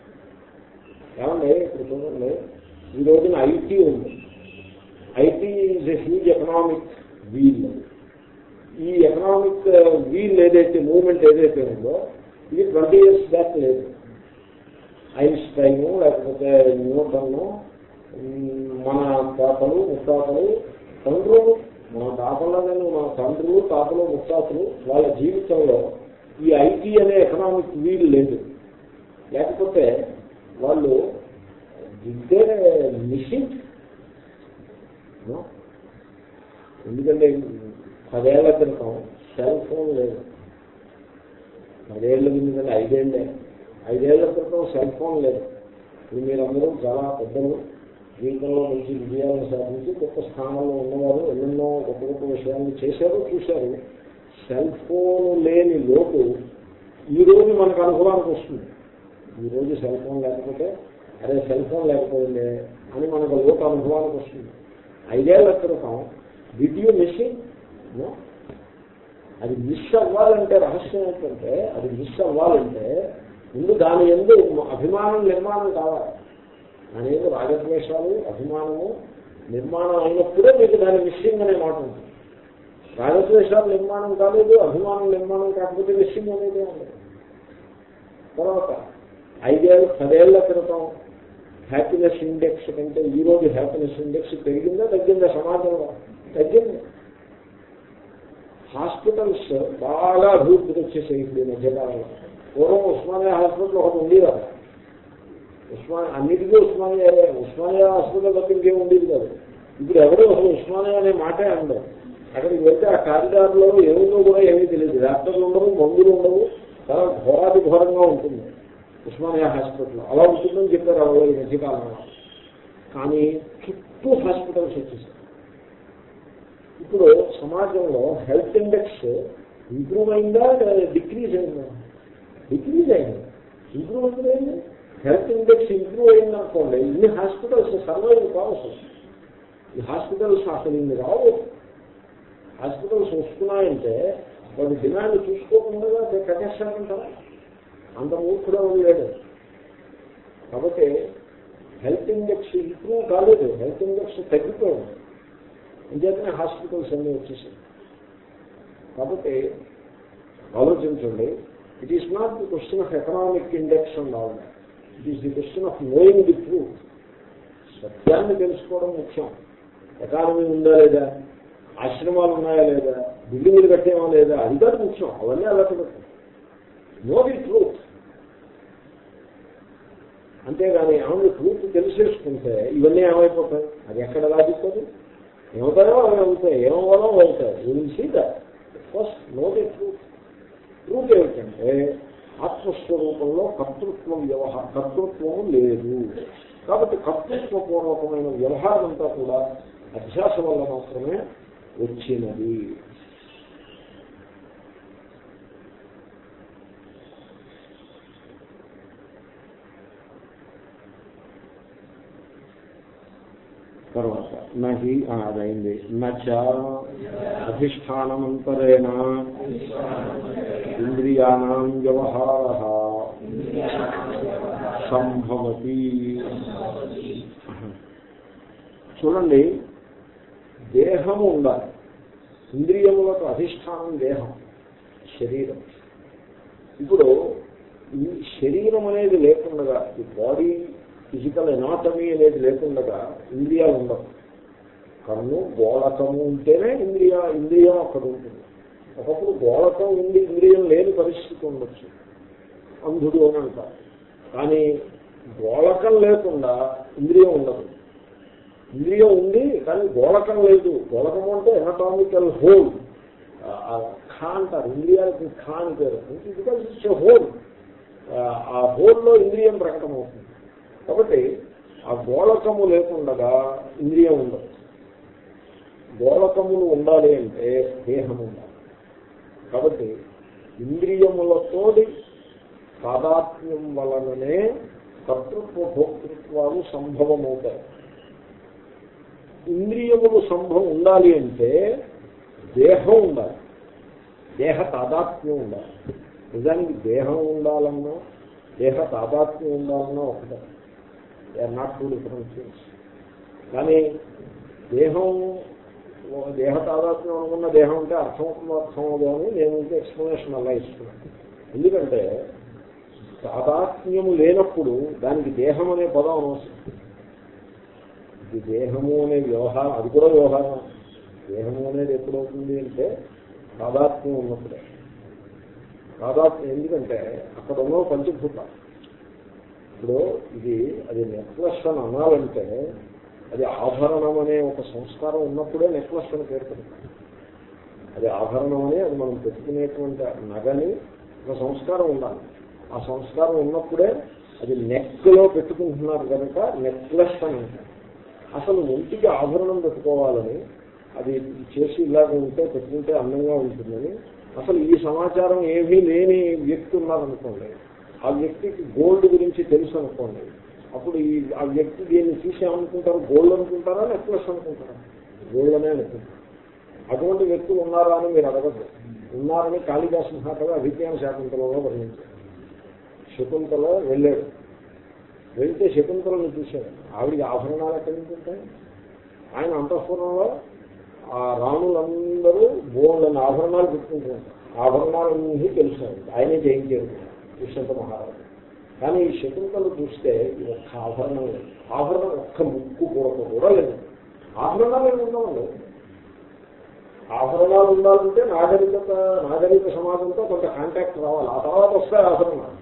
ఏమండి ఇప్పుడు చూడండి, ఈ రోజున ఐటీ ఉంది. IT is a huge economic wheel. ఈ ఎకనామిక్ వీల్ ఏదైతే మూవ్మెంట్ ఏదైతే ఉందో ఇది ట్వంటీ ఇయర్స్ బ్యాక్ లేదు. ఐన్స్టైన్ లేకపోతే న్యూటన్, మన తాతలు ముత్తాతలు తండ్రులు, మన తాతలని మన తండ్రులు తాతలు ముత్తాతలు వాళ్ళ జీవితంలో ఈ ఐటీ అనే ఎకనామిక్ వీల్ లేదు. లేకపోతే వాళ్ళు దిద్దే మిషన్. ఎందుకంటే పదేళ్ల క్రితం సెల్ ఫోన్ లేదు. పదేళ్ళ ఎందుకంటే ఐదేళ్లే ఐదేళ్ల క్రితం సెల్ ఫోన్ లేదు. ఇది మీరందరూ చాలా పెద్దలు, జీవితంలో మంచి విజయాలను సాధించి గొప్ప స్థానంలో ఉన్నవారు, ఎన్నెన్నో గొప్ప గొప్ప విషయాలను చేశారు, చూశారు. సెల్ ఫోన్ లేని లోటు ఈ రోజు మనకు అనుభవానికి వస్తుంది. ఈ రోజు సెల్ ఫోన్ లేకపోతే అరే సెల్ ఫోన్ లేకపోయిందే అని మనకు లోటు అనుభవానికి వస్తుంది. ఐదేళ్ల క్రితం విద్యు మిషన్ అది మిస్ అవ్వాలంటే రహస్యం ఏంటంటే అది మిస్ అవ్వాలంటే ముందు దాని యందు అభిమానం నిర్మాణం కావాలి. దాని యందు రాగద్వేషాలు అభిమానము నిర్మాణం అయినప్పుడే మీకు దాని మిస్సింగ్ అనే మాట ఉంటుంది. రాగద్వేషాలు నిర్మాణం కాలేదు, అభిమానం నిర్మాణం కాకపోతే మిస్సింగ్ అనేది ఉండదు. తర్వాత ఐదేళ్ళు పదేళ్ల క్రితం హ్యాపీనెస్ ఇండెక్స్ కంటే ఈరోజు హ్యాపీనెస్ ఇండెక్స్ పెరిగిందా తగ్గిందా? సమాజంలో తగ్గింది. హాస్పిటల్స్ బాగా అభివృద్ధికి వచ్చేసాయి ఇప్పుడు ఈ మధ్యకాలంలో. పూర్వం ఉస్మానియా హాస్పిటల్ ఒకటి ఉండేది కదా, ఉస్మానియా అన్నిటికీ ఉస్మానియా ఉస్మానియా హాస్పిటల్ తప్ప ఇంకేం ఉండేది కాదు. ఇప్పుడు ఎవరు అసలు ఉస్మానియా అనే మాటే ఉండదు. అక్కడికి వెళ్తే ఆ కారిడార్లో ఏముందో కూడా ఏమీ తెలియదు. డాక్టర్లు ఉండవు, మందులు ఉండవు, చాలా ఘోరాది ఘోరంగా ఉంటుంది ఉస్మానియా హాస్పిటల్. అలా ఉంటుందని చెప్పారు అలా ఈ మధ్యకాలంలో. కానీ చుట్టూ హాస్పిటల్స్ వచ్చేసాయి. ఇప్పుడు సమాజంలో హెల్త్ ఇండెక్స్ ఇంప్రూవ్ అయిందా డిక్రీజ్ అయిందా? డిక్రీజ్ అయింది. ఇంప్రూవ్ అయింది. హెల్త్ ఇండెక్స్ ఇంప్రూవ్ అయిందనుకోండి, ఇన్ని హాస్పిటల్స్ సర్వైవ్ కావచ్చు. ఈ హాస్పిటల్స్ అసలు ఇన్ని రావు. హాస్పిటల్స్ వస్తున్నాయంటే వాటి డిమాండ్ చూసుకోకుండా కట్టేస్తానంటారా? అంత మూర్ఖుడే లేడు. కాబట్టి హెల్త్ ఇండెక్స్ ఇంప్రూవ్ కాలేదు, హెల్త్ ఇండెక్స్ తగ్గిపోయింది. ఇంకేతనే హాస్పిటల్స్ అన్నీ వచ్చేసాయి. కాబట్టి ఆలోచించండి, it is not the question of economic index and all, it is the question of knowing the truth. సత్యాన్ని తెలుసుకోవడం ముఖ్యం. ఎకానమీ ఉందా లేదా, ఆశ్రమాలు ఉన్నాయా లేదా, బిల్డింగ్లు కట్టేమో లేదా, అది కాదు ముఖ్యం. అవన్నీ అలాంటి నో ది ట్రూత్. అంతేగాని అవును ట్రూత్ తెలిసేసుకుంటే ఇవన్నీ ఏమైపోతాయి? అది ఎక్కడ లాజిస్తుంది? ఏమవుతాయో అవి అవుతాయి, ఏమవ్వాలో అవుతాయి. Will first know the truth. Truth ఏమిటంటే ఆత్మస్వరూపంలో కర్తృత్వం వ్యవహార కర్తృత్వం లేదు. కాబట్టి కర్తృత్వపూర్వకమైన వ్యవహారం అంతా కూడా అధ్యాస వల్ల మాత్రమే వచ్చినది. తర్వాత నహి అదైంది. నచ అధిష్టానమంతరేణ ఇంద్రియాణం వ్యవహార సంభవతి. చూడండి, దేహము ఉండాలి. ఇంద్రియములకు అధిష్టానం దేహం, శరీరం. ఇప్పుడు ఈ శరీరం అనేది లేకుండా, ఈ బాడీ ఫిజికల్ ఎనాటమీ అనేది లేకుండా ఇంద్రియాలు ఉండవు. కన్ను గోళకము ఉంటేనే ఇంద్రియ ఇంద్రియం అక్కడ ఉంటుంది. ఒకప్పుడు గోళకం ఉండి ఇంద్రియం లేని పరిస్థితి ఉండొచ్చు, అంధుడు అని అంటారు. కానీ గోళకం లేకుండా ఇంద్రియం ఉండదు. ఇంద్రియం ఉంది కానీ గోళకం లేదు. గోళకం అంటే ఎనటామికల్ హోల్, ఖా అంటారు. ఇంద్రియాలకి ఖా అని పేరు. Because it's a hole. ఆ హోల్లో ఇంద్రియం ప్రకటమవుతుంది. కాబట్టి ఆ గోళకము లేకుండా ఇంద్రియం ఉండదు. గోళకములు ఉండాలి అంటే దేహం ఉండాలి. కాబట్టి ఇంద్రియములతోటి తాదాత్మ్యం వలననే కర్తృత్వ భోక్తృత్వాలు సంభవమవుతాయి. ఇంద్రియములు సంభవం ఉండాలి అంటే దేహం ఉండాలి, దేహ తాదాత్మ్యం ఉండాలి. నిజానికి దేహం ఉండాలన్నా దేహ తాదాత్మ్యం ఉండాలన్నా ఒకటే. They are not two different things. కానీ దేహం దేహ తాదాత్మ్యం అనుకున్న దేహం అంటే అర్థం అర్థం అవ్వదు అని నేను ఇంకా ఎక్స్ప్లెనేషన్ అలా ఇస్తున్నాను. ఎందుకంటే తాదాత్మ్యము లేనప్పుడు దానికి దేహం అనే పదం అనవసరం. ఇది దేహము అనే వ్యవహారం, అది కూడా వ్యవహారం. దేహము అనేది ఎప్పుడవుతుంది అంటే తాదాత్మ్యం ఉన్నప్పుడే. తాదాత్మ్యం ఎందుకంటే అక్కడ ఉన్న పంచభూతాలు. ఇప్పుడు ఇది అది నెక్లెస్ అని అనాలంటే అది ఆభరణం అనే ఒక సంస్కారం ఉన్నప్పుడే నెక్లెస్ అని పేరు పెడతాం. అది ఆభరణం అని, అది మనం పెట్టుకునేటువంటి నగని ఒక సంస్కారం ఉండాలి. ఆ సంస్కారం ఉన్నప్పుడే అది నెక్లో పెట్టుకుంటున్నారు కనుక నెక్లెస్ అని అంటారు. అసలు ఒంటికి ఆభరణం పెట్టుకోవాలని, అది చేసి ఇలాగ ఉంటే పెట్టుకుంటే అందంగా ఉంటుందని అసలు ఈ సమాచారం ఏమీ లేని వ్యక్తి ఉన్నారనుకోండి, ఆ వ్యక్తికి గోల్డ్ గురించి తెలుసు అనుకోండి, అప్పుడు ఈ ఆ వ్యక్తి దీన్ని చూసి ఏమనుకుంటారు? గోల్డ్ అనుకుంటారా, నెక్లెస్ అనుకుంటారా? గోల్డ్ అనే అనుకుంటారు. అటువంటి వ్యక్తులు ఉన్నారా అని మీరు అడగద్దు. ఉన్నారని కాళిదాసు మహాకవి అభిజ్ఞాన శాకుంతలంలో వర్ణించారు. శకుంతల వెళ్ళాడు, వెళ్తే శకుంతలను చూశాడు. ఆవిడికి ఆభరణాలు ఎక్కడి నుంచి ఉంటాయి? ఆయన అంతఃపురంలో ఆ రాణులందరూ బోళ్ళని ఆభరణాలు పెట్టుకుంటున్నారు. ఆభరణాలన్నీ తెలుసాడు, ఆయనే జయించారు దుష్యంత మహారాజు. కానీ ఈ శకుంతలు చూస్తే ఇది ఒక్క ఆభరణం లేదు, ఆభరణం ఒక్క ముక్కు కూడక కూడా లేదు. ఆభరణాలు ఏమి ఉండవు. ఆభరణాలు ఉండాలంటే నాగరికత నాగరిక సమాజంతో కొంత కాంటాక్ట్ రావాలి, ఆ తర్వాత వస్తాయి ఆభరణాలు.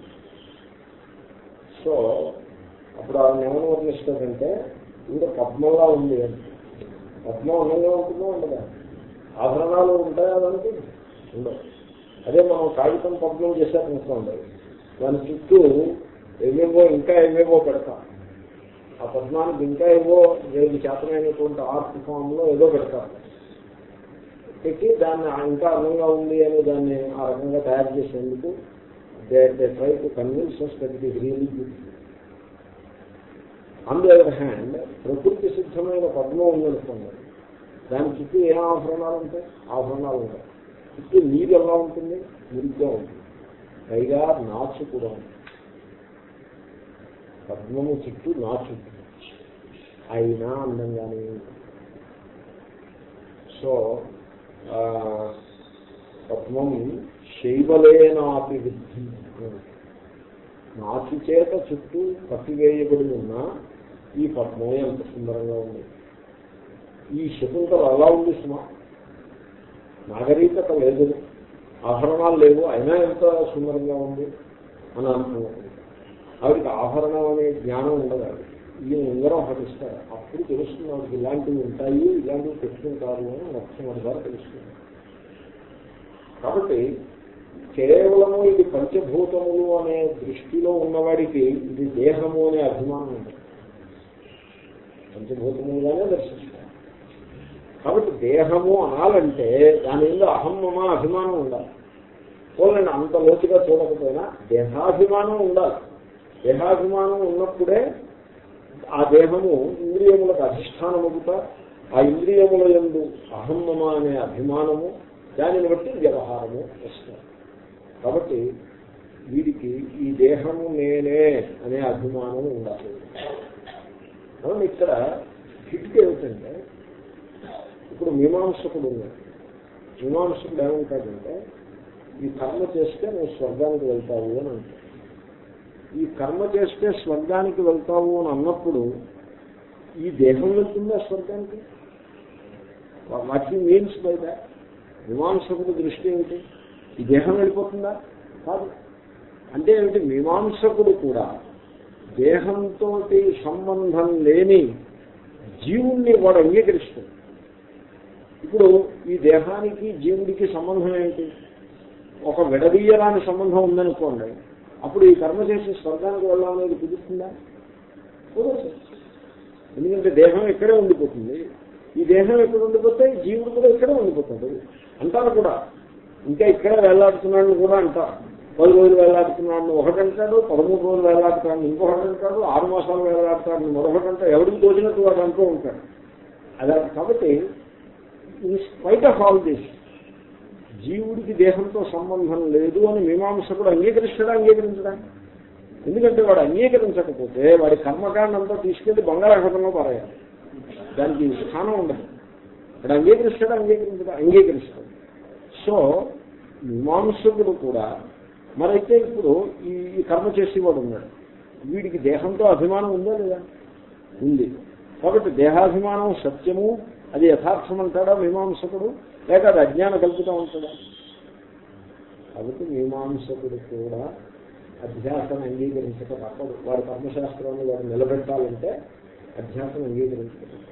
సో అప్పుడు ఆవిడ ఏమని వర్ణిస్తుందంటే ఇంకా పద్మంలా ఉంది అని. పద్మం అందంగా ఉంటుందో ఉండదా? ఆభరణాలు ఉంటాయా దానికి? ఉండవు. అదే మనం కాగితం పద్మం చేశారనుకోండి, దాని చుట్టూ ఏవేవో ఇంకా ఏవేవో పెడతాం. ఆ పద్మానికి ఇంకా ఏవో ఏది చేతనైనటువంటి ఆర్ట్ ఫామ్ లో ఏదో పెడతారు, పెట్టి దాన్ని ఇంకా అందంగా ఉంది అని దాన్ని ఆ రకంగా తయారు చేసేందుకు they they try to convince us that it is really beautiful. On the other hand ప్రకృతి సిద్ధమైన పద్మం ఉందనుకోండి, దాని చుట్టూ ఏ ఆభరణాలు ఉంటాయి? ఆభరణాలు ఉంటాయి. చుట్టూ నీరు ఎలా ఉంటుంది? మురిగ్గా ఉంటుంది. పైగా నాచు కూడా ఉంటుంది. పద్మము చుట్టూ నాచు ఉంటుంది, అయినా అందంగానే ఉంటుంది. సో పద్మం శైవలేనాపి విద్ధి, నాచు చేత చుట్టూ కట్టివేయబడి ఉన్న ఈ పద్మం ఎంత సుందరంగా ఉంది. ఈ శకుంతల అలా ఉంది సుమా, నాగరికత లేదు, ఆభరణాలు లేవు, అయినా ఎంత సుందరంగా ఉంది అని అనుకున్నాను. ఆవిడికి ఆభరణం అనే జ్ఞానం ఉండదు. ఈయన ఉంగరం పఠిస్తారు, అప్పుడు తెలుస్తుంది ఆవిడకి ఇలాంటివి ఉంటాయి, ఇలాంటివి పెట్టుకుంటారు అని మొట్టమొదటిసారి తెలుస్తుంది. కాబట్టి కేవలము ఇది పంచభూతములు అనే దృష్టిలో ఉన్నవాడికి ఇది దేహము అనే అభిమానం ఉంటుంది. పంచభూతములుగానే దర్శిస్తారు. కాబట్టి దేహము అనాలంటే దాని మీద అహమ్మమ అభిమానం ఉండాలి. పోలండి అంత లోతుగా చూడకపోయినా దేహాభిమానం ఉండాలి. దేహాభిమానం ఉన్నప్పుడే ఆ దేహము ఇంద్రియములకు అధిష్టానముగా, ఆ ఇంద్రియముల యందు అహమ్మమ అనే అభిమానము, దానిని బట్టి వ్యవహారము వస్తుంది. కాబట్టి వీడికి ఈ దేహము నేనే అనే అభిమానం ఉండాలి. మనం ఇక్కడ హిట్ ఏమిటంటే, ఇప్పుడు మీమాంసకుడు ఉన్నాడు. మీమాంసకుడు ఏమంటాడంటే ఈ కర్మ చేస్తే నువ్వు స్వర్గానికి వెళ్తావు అని అంటాడు. ఈ కర్మ చేస్తే స్వర్గానికి వెళ్తావు అని అన్నప్పుడు ఈ దేహం వెళ్తుందా స్వర్గానికి? What he means by that? మీమాంసకుడు దృష్టి ఏమిటి? ఈ దేహం వెళ్ళిపోతుందా? కాదు. అంటే ఏమిటి? మీమాంసకుడు కూడా దేహంతో సంబంధం లేని జీవుణ్ణి వాడు అంగీకరిస్తుంది. ఇప్పుడు ఈ దేహానికి జీవుడికి సంబంధం ఏంటి? ఒక విడదీయరాని సంబంధం ఉందనుకోండి, అప్పుడు ఈ కర్మ చేసి స్వర్గానికి వెళ్ళాలనేది కుదురుతుందా? కుదరదు. ఎందుకంటే దేహం ఇక్కడే ఉండిపోతుంది. ఈ దేహం ఎక్కడ ఉండిపోతే జీవుడు కూడా ఇక్కడే ఉండిపోతాడు అంటారు కూడా. ఇంకా ఇక్కడే వేలాడుతున్నాడని కూడా అంటారు. పది రోజులు వేలాడుతున్నాడు ఒకటంటాడు, పదమూడు రోజులు వేలాడుతాడు ఇంకొకటి అంటాడు, ఆరు మాసాలు వేలాడుతాడు మరొకటి అంటాడు. ఎవరికి తోచినట్టు వాడు అంటూ ఉంటాడు. అలా కాబట్టి in spite of all this జీవుడికి దేహంతో సంబంధం లేదు అని మీమాంసకుడు అంగీకరిస్తాడా? అంగీకరించడా? ఎందుకంటే వాడు అంగీకరించకపోతే వాడి కర్మకాండ అంతా తీసుకెళ్లి బంగాళాఖాతంలో పారేయాలి. దానికి స్థానం ఉండదు. వాడు అంగీకరిస్తాడా? అంగీకరించడా? అంగీకరిస్తాడు. సో మీమాంసకుడు కూడా మరైతే ఇప్పుడు ఈ కర్మ చేసేవాడు ఉన్నాడు, వీడికి దేహంతో అభిమానం ఉందా లేదా? ఉంది. కాబట్టి దేహాభిమానం సత్యము, అది యథార్థం అంటాడా మీమాంసకుడు? లేక అది అజ్ఞాన కల్పితా ఉంటాడా? కాబట్టి మీమాంసకుడు కూడా అధ్యాసం అంగీకరించక తప్పదు. వారి కర్మశాస్త్రాన్ని వారు నిలబెట్టాలంటే అధ్యాసం అంగీకరించకపోతే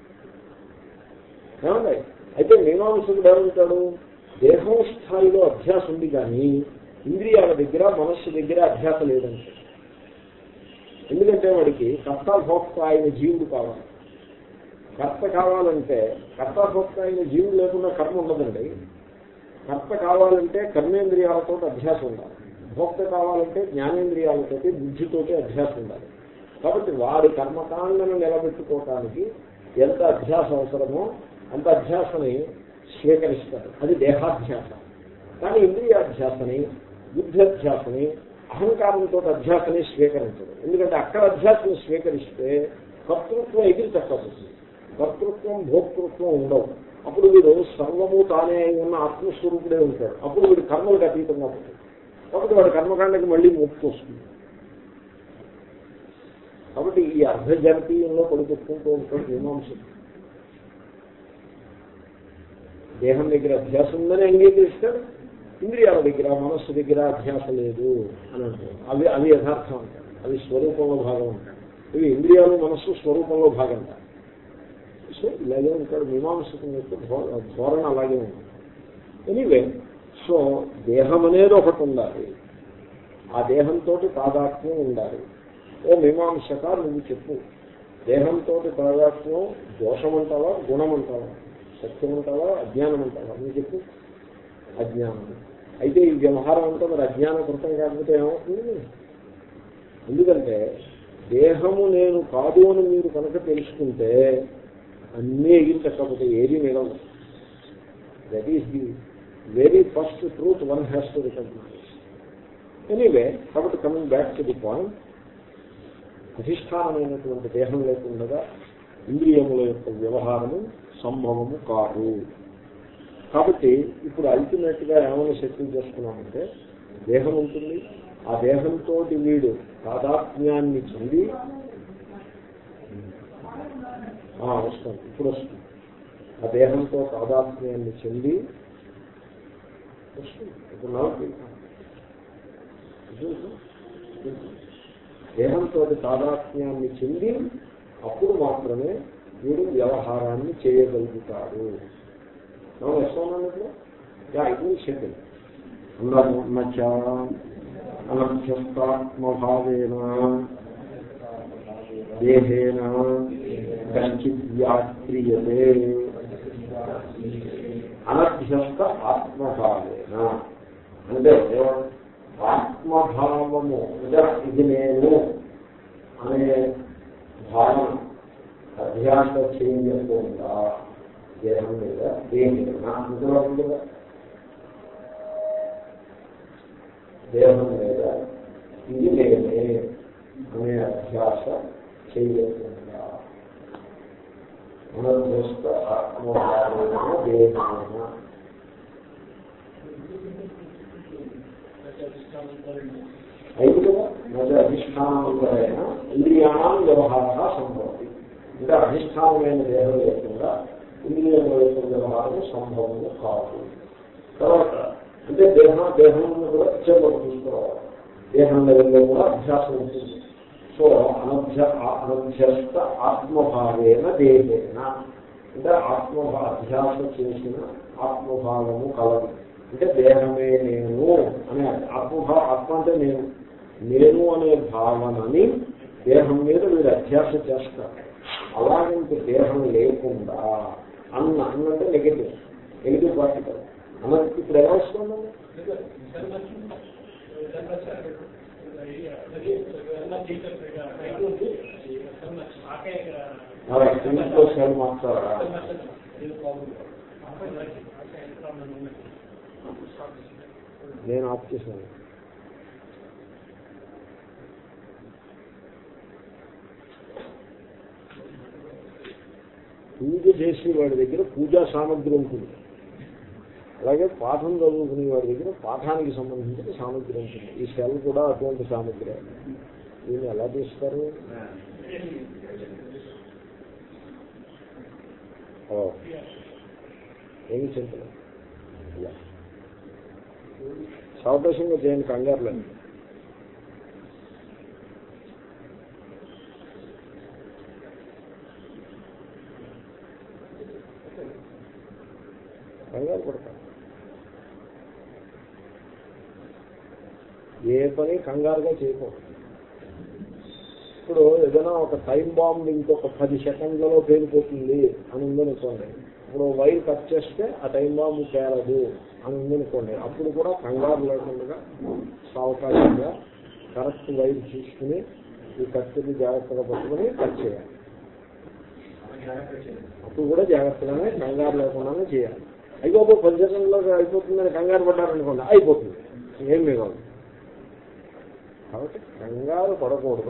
ఏమండి? అయితే మీమాంసకుడు ఏమంటాడు? దేహం స్థాయిలో అధ్యాసం ఉంది, కానీ ఇంద్రియాల దగ్గర మనస్సు దగ్గర అధ్యాస లేదంటే. ఎందుకంటే వాడికి కర్తాభోక్త అయిన జీవుడు కావాలి. కర్త కావాలంటే కర్తాభోక్త అయిన జీవుడు లేకుండా కర్మ ఉండదండి. కర్త కావాలంటే కర్మేంద్రియాలతో అధ్యాసం ఉండాలి. భోక్త కావాలంటే జ్ఞానేంద్రియాలతో బుద్ధితోటి అధ్యాసం ఉండాలి. కాబట్టి వాడి కర్మకాండను నిలబెట్టుకోవటానికి ఎంత అధ్యాస అవసరమో అంత అధ్యాసని స్వీకరిస్తారు. అది దేహాధ్యాస. కానీ ఇంద్రియాధ్యాసని, బుద్ధ్యాధ్యాసని, అహంకారంతో అధ్యాసని స్వీకరించదు. ఎందుకంటే అక్కడ అధ్యాసని స్వీకరిస్తే కర్తృత్వం ఎగిరి తప్పబడుతుంది. కర్తృత్వం భోక్తృత్వం ఉండవు. అప్పుడు వీడు సర్వము తానే ఉన్న ఆత్మస్వరూపుడే ఉంటాడు. అప్పుడు వీడు కర్మలకు అతీతంగా ఉంటుంది. కాబట్టి వాడి కర్మకాండకి మళ్ళీ ముక్తి వస్తుంది. కాబట్టి ఈ అర్ధజనపీయంలో పడిపెట్టుకుంటూ ఉంటాడు మీమాంసకుడు. దేహం దగ్గర అధ్యాసం ఉందని అంగీకరిస్తాడు, ఇంద్రియాల దగ్గర మనస్సు దగ్గర అధ్యాసం లేదు అని అంటారు. అవి అవి యథార్థం అంటారు, అవి స్వరూపంలో భాగం అంటారు. ఇవి ఇంద్రియాలు మనస్సు స్వరూపంలో భాగం అంటారు. సో ఇలాగే ఉంటాడు మీమాంసకుని యొక్క ధోరణ అలాగే ఉంది. ఎనీవే, సో దేహం అనేది ఒకటి ఉండాలి, ఆ దేహంతో తాదాత్మ్యం ఉండాలి. ఓ మీమాంసక నువ్వు చెప్పు, దేహంతో తాదాత్మ్యం దోషం అంటావా, గుణం అంటావా, సత్యం అంటావా, అజ్ఞానం అంటావా? నువ్వు చెప్పు. అజ్ఞానం. అయితే ఈ వ్యవహారం అంతా మరి అజ్ఞాన కృతం కాకపోతే ఏమవుతుంది? ఎందుకంటే దేహము నేను కాదు అని మీరు కనుక తెలుసుకుంటే అన్నీ ఎగిరిచకపోతే ఏది మిగలదు. That is the very first truth one has to recognise. Anyway, కాబట్టి coming back to the point, అధిష్టానమైనటువంటి దేహం లేకుండా ఇంద్రియముల యొక్క వ్యవహారము సంభవము కాదు. కాబట్టి ఇప్పుడు అల్టిమేట్ గా ఏమైనా సెటిల్ చేసుకున్నామంటే దేహం ఉంటుంది, ఆ దేహంతో వీడు తాదాత్మ్యాన్ని చెంది వస్తుంది. ఇప్పుడు వస్తుంది, ఆ దేహంతో తాదాత్మ్యాన్ని చెంది వస్తుంది. ఇప్పుడు నాకు దేహంతో తాదాత్మ్యాన్ని చెంది అప్పుడు మాత్రమే వీడు వ్యవహారాన్ని చేయగలుగుతాడు. వస్తున్నాను ఇది సెటిల్ అన్నాము. అనభ్యస్తాత్మభావేన దేహేన కంచిత్ వ్యాక్రియతే. అనభ్యస్త ఆత్మభావేన అంటే ఆత్మభావము అంటే ఇది నేను అనే భావన అధ్యాస చేయకుండా దేహం మీద దేహేన అందులో దేహం మీద ఇది నేనే అనే అధ్యాస చేయకుండా అనభ్యస్త ఆత్మభావేన దేహేన. అయితే మధ్య అధిష్టానంతరైన ఇంద్రియాణం వ్యవహార సంభవతి. అంటే అధిష్టానమైన దేహం లేకుండా ఇంద్రియముల యొక్క వ్యవహారం సంభవము కాదు. తర్వాత అంటే దేహ దేహాన్ని కూడా ఇచ్చేప్పుడు చూసుకోవాలి. దేహం లెవెల్లో కూడా అభ్యాసం ఉంటుంది. సో అనభ్య అనభ్యస్త ఆత్మభావేన దేహేన అంటే ఆత్మభా అభ్యాస చేసిన ఆత్మభావము కలదు. అంటే దేహమే నేను అనే ఆత్మభావ ఆత్మ అంటే నేను నేను అనే భావనని దేహం మీద వీడు అధ్యాస చేస్తారు. అలాగంటే దేహం లేకుండా అన్న అన్నంటే నెగటివ్ నెగటివ్ పార్టికల్ అన్న ఇప్పుడు ఎలా వస్తుందండి? మాట్లాడారా? నేను ఆఫ్ చేశాను. పూజ చేసే వాడి దగ్గర పూజా సామగ్రి ఉంటుంది, అలాగే పాఠం చదువుకునే వాడి దగ్గర పాఠానికి సంబంధించిన సామగ్రి ఉంటుంది. ఈ సెల్ కూడా అటువంటి సామగ్రి. దీన్ని ఎలా తీస్తారు? ఏమి చింతలు సావకాశంగా చేయండి, కంగారులేదు. కంగారు పడతాను. ఏ పని కంగారుగా చేయకూడదు. ఇప్పుడు ఏదైనా ఒక టైం బాంబ్ ఇంకొక పది సెకండ్లలో పేలిపోతుంది అని ఉందనుకోండి, ఇప్పుడు వైర్ కట్ చేస్తే ఆ టైం బాంబు పేలదు అని ఉందనుకోండి, అప్పుడు కూడా కంగారు లేకుండా సావకాశంగా కరెక్ట్ వైర్ చూసుకుని ఈ కత్తిని జాగ్రత్తగా పట్టుకుని కట్ చేయాలి. అప్పుడు కూడా జాగ్రత్తగానే కంగారు లేకుండానే చేయాలి. అయిపోతే పది సెకండ్లో అయిపోతుందని కంగారు పడ్డారనుకోండి, అయిపోతుంది, ఏం మిగలదు. కాబట్టి కంగారు పడకూడదు.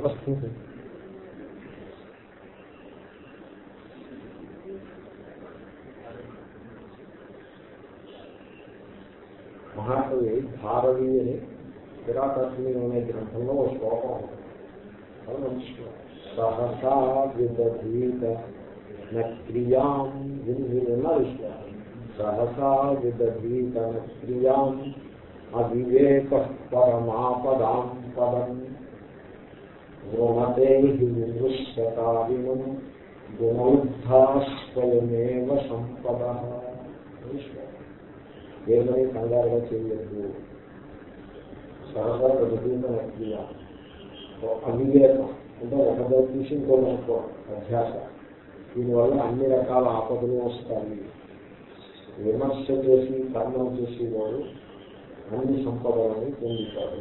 మహాకవి భారవి అని విరాటాత్మి అనే గ్రంథంలో ఒక శ్లోకం ఉంటుంది. అది మంచి శ్లోకం. సహసా విదధీత నక్రియాం విన్నారు శ్లోకం. సహసా విదధీత నక్రియాం అవివేక పరమాపదాం పదం వృణతే నివృశ్యకారిణం గుణోద్ధా స్వయమేవ సంపద. ఏమని కంగారుగా చేయలేదు. సహజ విదధీత నక్రియ అవివేకం అంటే ఒకదో చూసి ఇంకోనుకో అధ్యాస. దీనివల్ల అన్ని రకాల ఆపదలు వస్తాయి. విమర్శ చేసి కర్మం చేసేవాడు అన్ని సంపదలని పొందుతాడు.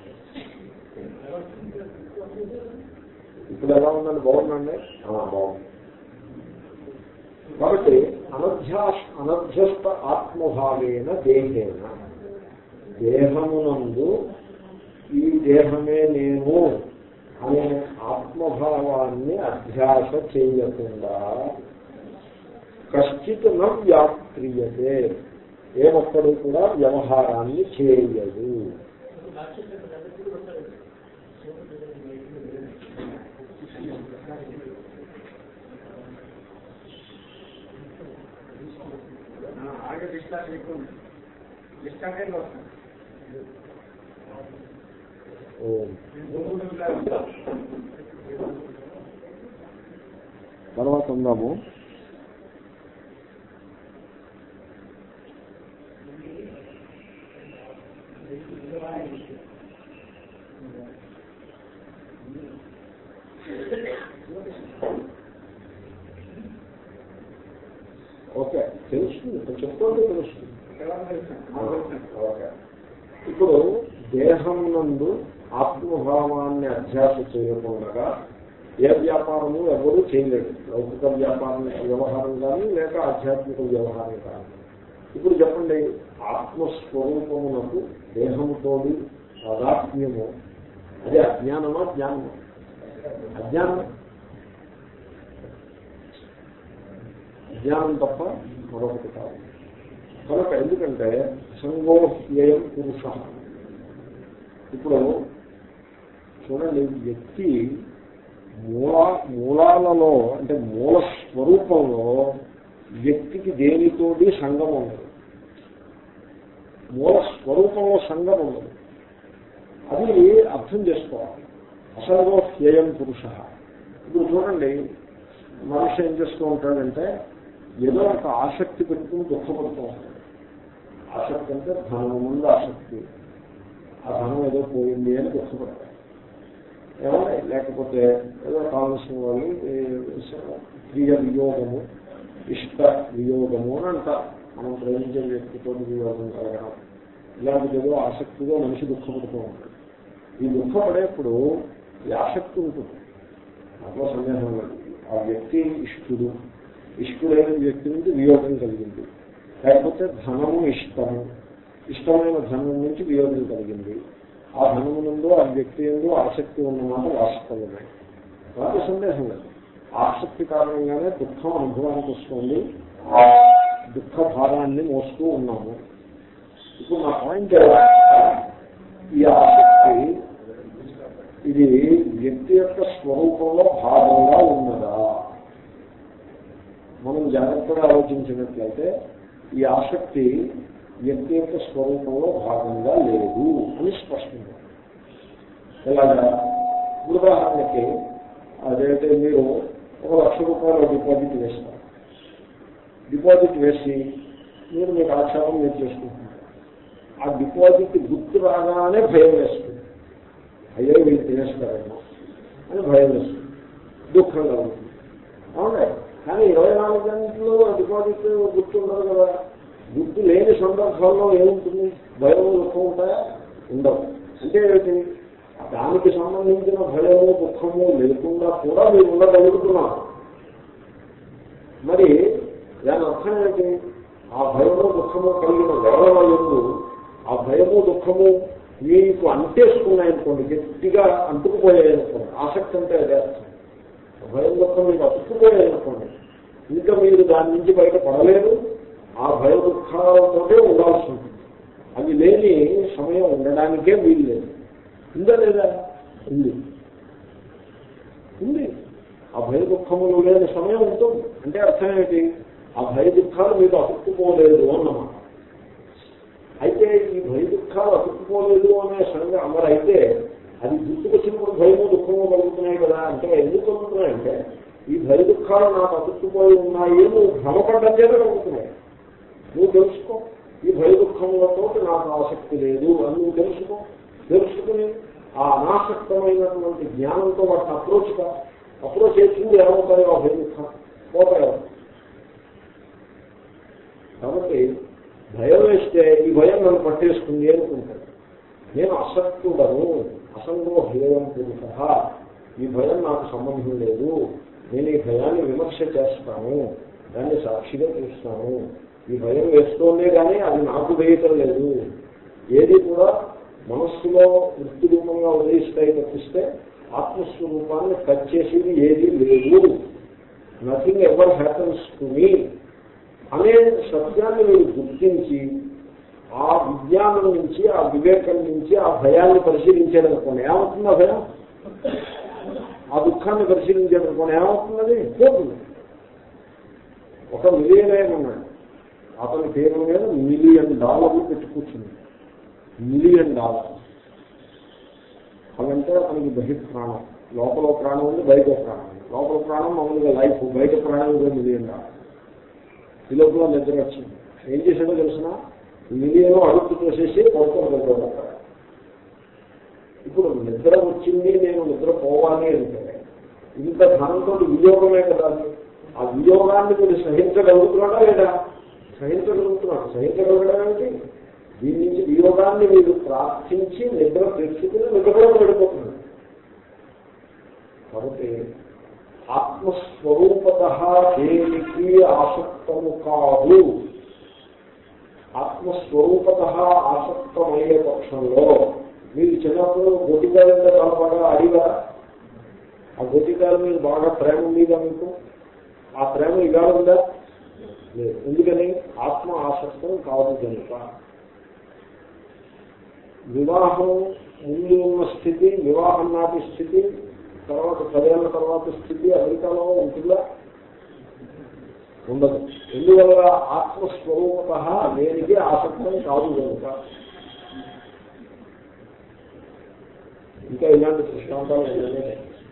ఇప్పుడు ఎలా ఉందండి? బాగుందండి, బాగుంది. కాబట్టి అనధ్యా అనధ్యస్థ ఆత్మభావేన దేహేన, దేహమునందు ఈ దేహమే నేను అనే ఆత్మభావాన్ని అధ్యాస చేయకుండా కశ్చిత్ న వ్యాప్రియతే, ఏ ఒక్కడు కూడా వ్యవహారాన్ని చేయదు. తర్వాత ఉందాము. ఓకే, తెలుస్తుంది, చెప్పుకోండి, తెలుస్తుంది. ఓకే, ఇప్పుడు దేహం నందు ఆత్మభావాన్ని అధ్యాస చేయకుండా ఏ వ్యాపారము ఎవరూ చేయలేడు. లౌకిక వ్యాపారం వ్యవహారం కానీ లేక ఆధ్యాత్మిక వ్యవహారం కానీ. ఇప్పుడు చెప్పండి, ఆత్మస్వరూపమునకు దేహంతో తాదాత్మ్యము అది అజ్ఞానమా జ్ఞానమా? అజ్ఞానమే. అజ్ఞానం తప్ప మరొకటి కాదు. కనుక ఎందుకంటే సంగోహ్యేయం పురుష. ఇప్పుడు చూడండి, వ్యక్తి మూల మూలాలలో అంటే మూల స్వరూపంలో వ్యక్తికి దేనితోటి సంగం ఉండదు. మూల స్వరూపంలో సంగం ఉండదు. అది అర్థం చేసుకోవాలి. అసలు హ్యేయం పురుష. ఇప్పుడు చూడండి, మనిషి ఏం చేస్తూ ఉంటాడంటే ఏదో ఒక ఆసక్తి పెట్టుకుని దుఃఖపడుతూ ఉంటాడు. ఆసక్తి అంటే ధనం ముందు ఆసక్తి, ఆ ధనం ఏదో పోయింది అని దుఃఖపడతాడు. ఏమన్నా లేకపోతే ఏదో కావలసిన వాళ్ళు ప్రియ వియోగము, ఇష్ట వియోగము అని అంటారు. మనం ప్రేమించే వ్యక్తితో వియోగం కలగడం, ఇలాంటిది ఏదో ఆసక్తిగా మనిషి దుఃఖపడుతూ ఉంటాడు. ఈ దుఃఖపడేప్పుడు ఈ ఆసక్తి ఉంటుంది, దాంట్లో సందేహం లేదు. ఆ వ్యక్తి ఇష్టుడు, ఇష్టుడైన వ్యక్తి నుంచి వియోగం కలిగింది. లేకపోతే ధనము ఇష్టము, ఇష్టమైన ధనం నుంచి వియోగం కలిగింది. ఆ ధనము నుండి ఆ వ్యక్తి ఎందు ఆసక్తి ఉన్నమాట వాస్తవమే, దాంట్లో సందేహం లేదు. ఆసక్తి కారణంగానే దుఃఖం అనుభవానికి వస్తుంది, దుఃఖ భారాన్ని మోస్తూ ఉన్నాము. ఇప్పుడు నా పాయింట్, ఈ ఆసక్తి ఇది వ్యక్తి యొక్క స్వరూపంలో భాగంగా ఉన్నదా? మనం జాగ్రత్తగా ఆలోచించినట్లయితే ఈ ఆసక్తి వ్యక్తి యొక్క స్వరూపంలో భాగంగా లేదు అని స్పష్టంగా. ఎలాగా? ఉదాహరణకి అదైతే మీరు ఒక లక్ష రూపాయలు డిపాజిట్ వేస్తారు. డిపాజిట్ వేసి మీరు మీకు ఆక్షేపం మీరు చేసుకుంటున్నారు. ఆ డిపాజిట్ గుర్తు రాగానే భయం వేస్తుంది. అయ్యో వీళ్ళు తినేస్తారేమో అని భయం వేస్తుంది, దుఃఖం కలుగుతుంది. అవునా? కానీ ఇరవై నాలుగు గంటలు డిపాజిట్ గుర్తు ఉండదు కదా. గుర్తు లేని సందర్భాల్లో ఏముంటుంది? భయం, దుఃఖం ఉంటాయా? ఉండవు. అంటే ఏమిటి? దానికి సంబంధించిన భయము దుఃఖము లేకుండా కూడా మీరు ఉండగలుగుతున్నారు. మరి దాని అర్థం ఏంటి? ఆ భయము దుఃఖము కలిగిన వేళల యందు ఆ భయము దుఃఖము మీకు అంటేసుకున్నాయనుకోండి, గట్టిగా అంటుకుపోయాయనుకోండి. ఆసక్తి అంటే అదే అర్థం. భయం దుఃఖం మీకు అతుక్కుపోయాయనుకోండి, ఇంకా మీరు దాని నుంచి బయట పడలేరు. ఆ భయ దుఃఖాలతోనే ఉండాల్సి ఉంటుంది. అవి లేని సమయం ఉండడానికే వీలు లేదు. ఉందా లేదా? ఉంది ఉంది ఆ భయ దుఃఖములు లేని సమయం ఉంటుంది. అంటే అర్థం ఏంటి? ఆ భయ దుఃఖాలు మీకు అతుక్కుపోలేదు అన్నమాట. అయితే ఈ భయ దుఃఖాలు అతుక్కుపోలేదు అనే సంగతి మరి అయితే అది గుర్తుకొచ్చినప్పుడు భయము దుఃఖము కలుగుతున్నాయి కదా. అంటే ఎందుకు కలుగుతున్నాయంటే ఈ భయ దుఃఖాలు నాకు అతుక్కుపోయి ఉన్నాయి నువ్వు భ్రమపడ్డం చేత కలుగుతున్నాయి. నువ్వు తెలుసుకో, ఈ భయ దుఃఖములతో నాకు ఆసక్తి లేదు అని నువ్వు తెలుసుకో. తెలుసుకుని ఆ అనాసక్తమైనటువంటి జ్ఞానంతో వాటిని అప్రోచ్గా అప్రోచ్ చేసింది ఏమవుతాయో ఆ భయ దుఃఖం పోతాయో. కాబట్టి భయం వేస్తే ఈ భయం నన్ను పట్టేసుకుంది అనుకుంటాడు. నేను అసక్తుడను, అసంగో భయం పురుష, ఈ భయం నాకు సంబంధం లేదు, నేను ఈ భయాన్ని విమర్శ చేస్తాను, దాన్ని సాక్షిగా చూస్తాను. ఈ భయం వేస్తోందే కానీ అది నాకు వేయటం లేదు. ఏది కూడా మనస్సులో వృత్తి రూపంగా ఉదయిస్తాయి తప్పిస్తే ఆత్మస్వరూపాన్ని టచ్ చేసేది ఏది లేదు. Nothing ever happens to me అనే సత్యాన్ని మీరు గుర్తించి ఆ విజ్ఞానం నుంచి ఆ వివేకం నుంచి ఆ భయాన్ని పరిశీలించారనుకోండి, ఏమవుతుంది? ఆ భయం ఆ దుఃఖాన్ని పరిశీలించారనుకోండి, ఏమవుతున్నది? పోతుంది. ఒక మిలియనర్ ఉన్నాడు, అతని పేరు మీద మిలియన్ డాలర్లు పెట్టి కూర్చుంది. మిలియన్ డాలర్ అదంటే అతనికి బహిర్ప్రాణం. లోపల ప్రాణం ఉంది, బయట ప్రాణం ఉంది. లోపల ప్రాణం మామూలుగా లైఫ్, బయట ప్రాణం కూడా మిలియన్ డాలర్. ఈ లోపల నిద్ర వచ్చింది. ఏం చేశాడో తెలిసిన మిలియన్ అడుగు చేసేసి పడుకోగలుగుతాడు. ఇప్పుడు నిద్ర వచ్చింది, నేను నిద్ర పోవాలి అంటే ఇంత ధనంతో వినియోగమే కదా. ఆ వినియోగాన్ని మీరు సహించగలుగుతున్నాడా లేదా? సహించగలుగుతున్నాడు. సహించగలగడం ఏంటి? దీని నుంచి వినియోగాన్ని మీరు ప్రార్థించి నిద్ర తెచ్చుకుని నిద్రలో పడిపోతున్నాడు. కాబట్టి ఆత్మస్వరూపత దేనికి ఆసక్తము కాదు. ఆత్మస్వరూపత ఆసక్తమయ్యే పక్షంలో మీరు చిన్నప్పుడు గొటికాయలతో కలపగా అడిగా ఆ గొటికాయల మీద బాగా ప్రేమ ఉందిగా మీకు. ఆ ప్రేమ ఇవాళ ఉందా? లేదు. ఎందుకని? ఆత్మ ఆసక్తం కాదు కనుక. వివాహం ముందు ఉన్న స్థితి, వివాహం నాటి స్థితి, తర్వాత పదేళ్ల తర్వాత స్థితి అమెరికాలో ఉంటుందా? ఉండదు. ఎందువల్ల? ఆత్మస్వరూపత దేనికి ఆసక్తం కాదు కనుక. ఇంకా ఇలాంటి దృష్టాంతాలు ఏదైనా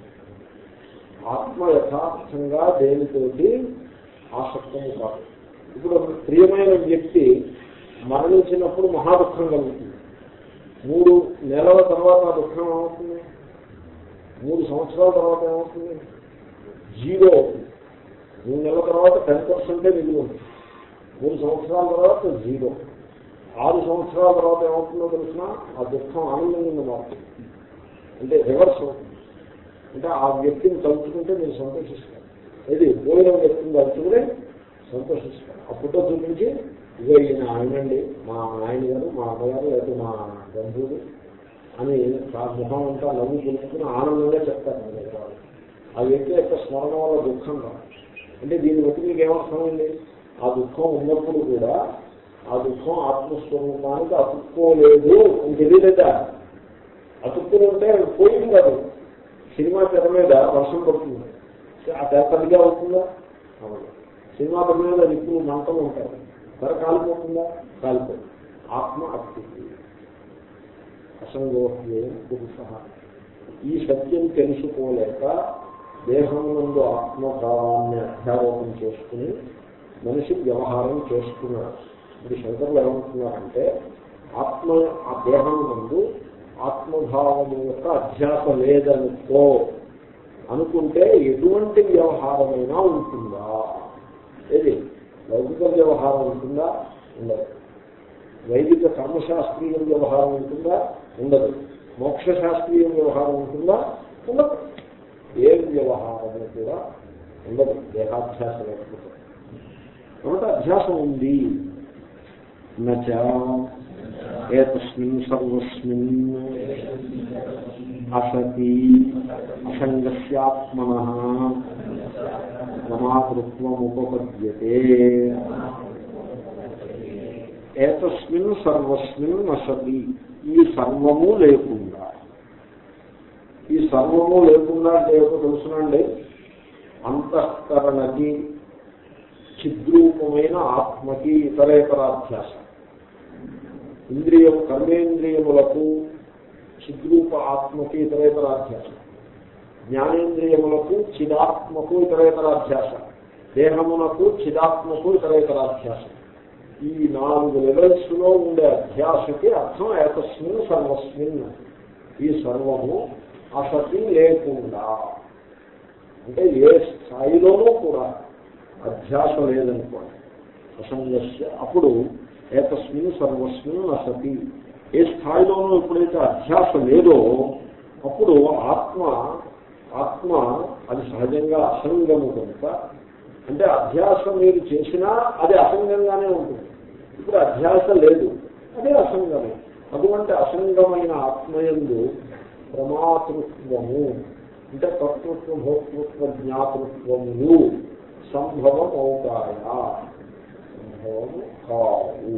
ఆత్మ యథార్థంగా దేనితోటి ఆసక్తము కాదు. ఇప్పుడు ప్రియమైన వ్యక్తి మరణించినప్పుడు మహా దుఃఖం కలుగుతుంది. మూడు నెలల తర్వాత ఆ దుఃఖం ఏమవుతుంది? మూడు సంవత్సరాల తర్వాత ఏమవుతుంది? జీరో అవుతుంది. మూడు నెలల తర్వాత టెన్ పర్సెంటే మిగిలి ఉంటుంది. మూడు సంవత్సరాల తర్వాత జీరో. ఆరు సంవత్సరాల తర్వాత ఏమవుతుందో తెలిసిన ఆ దుఃఖం ఆనందంగా మారుతుంది. అంటే రివర్స్ అవుతుంది. అంటే ఆ వ్యక్తిని తలుచుకుంటే మీరు సంతోషిస్తారు. ఇది పోయిన వ్యక్తిని తలుచుకునే సంతోషిస్తారు. ఆ ఫోటో చూపించి ఇదో ఈయన ఆయనండి, మా నాయన గారు, మా అమ్మగారు, లేకపోతే మా బంధువులు అని ముఖం అంతా నవ్వు తెలుసుకుని ఆనందంగా చెప్తారు. మీ దగ్గర ఆ వ్యక్తి యొక్క స్మరణ వల్ల దుఃఖం రాదు. అంటే దీన్ని బట్టి మీకు ఏమర్థమైంది? ఆ దుఃఖం ఉన్నప్పుడు కూడా ఆ దుఃఖం ఆత్మస్వరూపానికి అతుక్కోలేదు అని తెలియలేదా? అతుక్కుని ఉంటే పోయింది కాదు. సినిమా తెర మీద వర్షం పడుతుంది, ఆ తెర పదిగా అవుతుందా? అవును. సినిమా తెర మీద నిప్పులు మంటలు ఉంటాయి, తెర కాలిపోతుందా? కాలిపోతుంది. ఆత్మ అతుక్కుంది. అసంగోహ్యం పురుష. ఈ సత్యం తెలుసుకోలేక దేహం నందు ఆత్మభావాన్ని అధ్యారోపణ చేసుకుని మనిషి వ్యవహారం చేస్తున్నాడు. ఇప్పుడు శంకర్లు ఏమంటున్నారంటే ఆత్మ ఆ దేహం నందు ఆత్మభావం యొక్క అధ్యాస లేదనుకో అనుకుంటే ఎటువంటి వ్యవహారమైనా ఉంటుందా? ఏది లౌకిక వ్యవహారం ఉంటుందా? ఉండదు. వైదిక కర్మశాస్త్రీయ వ్యవహారం ఉంటుందా? ఉండదు. మోక్షశాస్త్రీయ వ్యవహారం ఉంటుందా? ఉండదు. ఏ వ్యవహారము కూడా ఉండదు దేహాధ్యాస లేకపోతే. కాబట్టి అధ్యాసం ఉంది నచ ఏతస్మిన్ సర్వస్మిన్ అసతి అసంగస్యాత్మనః ప్రమాతృత్వముపపద్యతే. ఏతస్మిన్ సర్వస్మిన్ అసతి, ఈ సర్వము లేకుండా. ఈ సర్వము లేకుండా అంటే ఏదో తెలుసునండి, అంతఃకరణకి చిద్రూపమైన ఆత్మకి ఇతరేతరాధ్యాస, ఇంద్రియం కర్మేంద్రియములకు చిద్రూప ఆత్మకి ఇతరేతరాధ్యాస, జ్ఞానేంద్రియములకు చిదాత్మకు ఇతరేతరాధ్యాస, దేహమునకు చిదాత్మకు ఇతరేతరాధ్యాస. ఈ నాలుగు లెవెల్స్ లో ఉండే అధ్యాసకి అర్థం ఏతస్మిన్ సర్వస్మిన్, ఈ సర్వము అసతి లేకుండా. అంటే ఏ స్థాయిలోనూ కూడా అధ్యాస లేదనుకోండి, అసంగస్య. అప్పుడు ఏతస్మిన్ సర్వస్మిన్ అసతి, ఏ స్థాయిలోనూ ఎప్పుడైతే అధ్యాస లేదో అప్పుడు ఆత్మ ఆత్మ అది సహజంగా అసంగము కనుక, అంటే అధ్యాస మీరు చేసినా అది అసంగంగానే ఉంటుంది. ఇప్పుడు అధ్యాస లేదు, అదే అసంగమే. అటువంటి అసంగమైన ఆత్మయందు ప్రమాతృత్వము అంటే కర్తృత్వ భోక్తృత్వ జ్ఞాతృత్వములు సంభవం అవుతాయా? సంభవము కావు.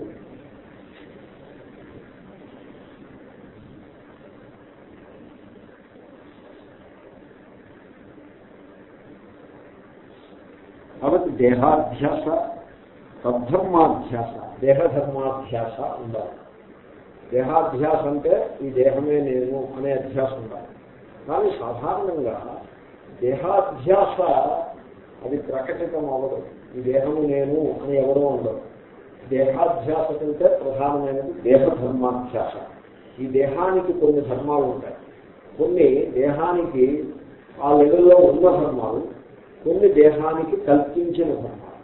కాబట్టి దేహాధ్యాస, తద్ధర్మాధ్యాస, దేహధర్మాధ్యాస ఉండాలి. దేహాధ్యాస అంటే ఈ దేహమే నేను అనే అధ్యాస ఉండాలి. కానీ సాధారణంగా దేహాధ్యాస అది ప్రకటితం అవ్వదు. ఈ దేహము నేను అని ఎవరో ఉండదు. దేహాధ్యాస కంటే ప్రధానమైనది దేహధర్మాధ్యాస. ఈ దేహానికి కొన్ని ధర్మాలు ఉంటాయి. కొన్ని దేహానికి ఆ లెవెల్లో ఉన్న ధర్మాలు, కొన్ని దేహానికి కల్పించిన ధర్మాలు,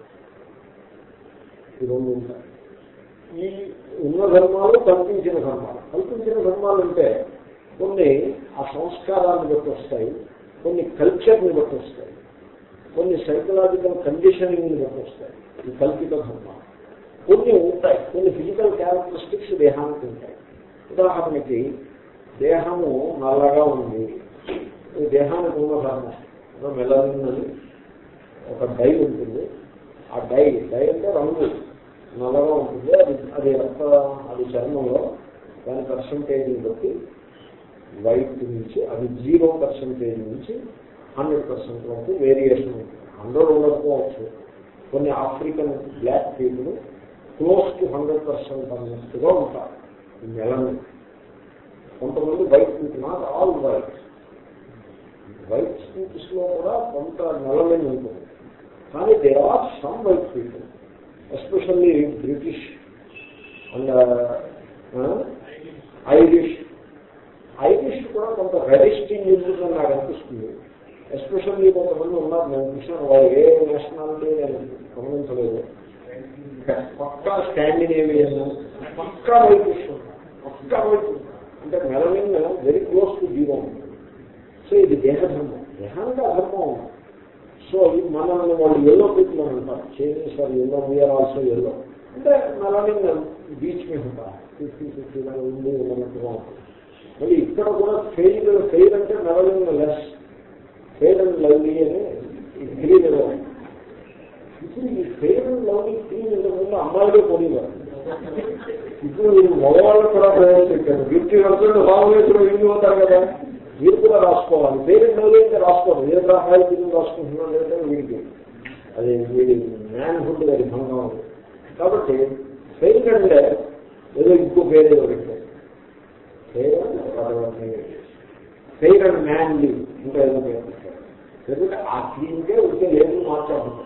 ఈ రెండు ఉంటాయి. ఈ ఉన్న ధర్మాలు, కల్పించిన ధర్మాలు. కల్పించిన ధర్మాలు అంటే కొన్ని ఆ సంస్కారాన్ని బట్టి వస్తాయి, కొన్ని కల్చర్ని బట్టి వస్తాయి, కొన్ని సైకలాజికల్ కండిషనింగ్ని బట్టి వస్తాయి. ఈ కల్పిత ధర్మాలు కొన్ని ఉంటాయి, కొన్ని ఫిజికల్ క్యారెక్టరిస్టిక్స్ దేహానికి ఉంటాయి. ఉదాహరణకి దేహము నల్లగా ఉంది, ఈ దేహానికి ఉన్న ధర్మం మెలనిన్ అని ఒక డై ఉంటుంది. ఆ డై డై అంటే రంగు నల్లగా ఉంటుంది. అది అది రక్త అది చర్మంలో దాని పర్సంటేజ్ని బట్టి వైట్ నుంచి అది జీరో పర్సంటేజ్ నుంచి హండ్రెడ్ పర్సెంట్ వరకు వేరియేషన్ ఉంటుంది. హండ్రెడ్ ఉండకపోవచ్చు. కొన్ని African black people close to hundred percent అన్నట్టుగా ఉంటారు ఈ మెలనిన్. కొంతమంది white people, not all white, white peoples లో కూడా కొంత మెలనిన్ ఉంటుంది. కానీ they are some white people, especially British and Irish. Irish కూడా కొంత రెడిస్టింగ్ ఉంటుందని నాకు అనిపిస్తుంది. ఎస్పెషల్లీ కొంతమంది ఉన్నారు, నేను చూసాను, వాళ్ళు ఏ నేషనాలిటీ నేను గమనించలేదు, పక్కా స్కాండినేవియన్, పక్కా వైటిష్ ఉంటారు, పక్కా వైట్ అంటే melanin very close to zero ఉంటుంది. సో ఇది దేహధర్మం, దేహానికి అధర్మం ఉంది. సో ఇది మనల్ని వాళ్ళు ఎల్లో పీపుల్ అని అంటారు, చైనీస్ వాళ్ళు ఎల్లో, వీఆర్ ఆల్సో ఎల్లో. అంటే మెలనిన్ బీచ్ మీద ఉంటారు, ఫిఫ్టీ ఫిఫ్టీ ఉంది ఉన్నట్టుగా ఉంటుంది. మళ్ళీ ఇక్కడ కూడా ఫెయిల్ ఫెయిల్ అంటే melanin less, fair and lovely అని గ్రీన్ ఏదో. ఇప్పుడు ఈ ఫెయిల్ అండ్ లవ్లీ గ్రీన్ ఇంతకుముందు అమ్మాయిలే పోనీవారు, ఇప్పుడు మగవాళ్ళు కూడా ప్రవేశపెట్టారు. బ్యూటీ వరకు బాగులేసులో ఇల్లు అవుతారు కదా, మీరు కూడా రాసుకోవాలి. ఫెయిల్ అండ్ లవ్లీ అయితే రాసుకోవాలి. ఏ అమ్మాయి పిల్లలు రాసుకుంటున్నాం లేదంటే వీడికి అది వీడి మ్యాన్హుడ్ అది భంగం ఉంది. కాబట్టి ఫెయిల్ అంటే ఏదో ఇంకో పేరు ఏదో పెట్టారు, ఫెయిల్ ఫెయిల్ అండ్ మ్యాన్లీ ఇంకా ఏదో పేరు పెట్టారు. ఎందుకంటే ఆ క్రీమ్కే ఉంటే లేదు మార్చాలి.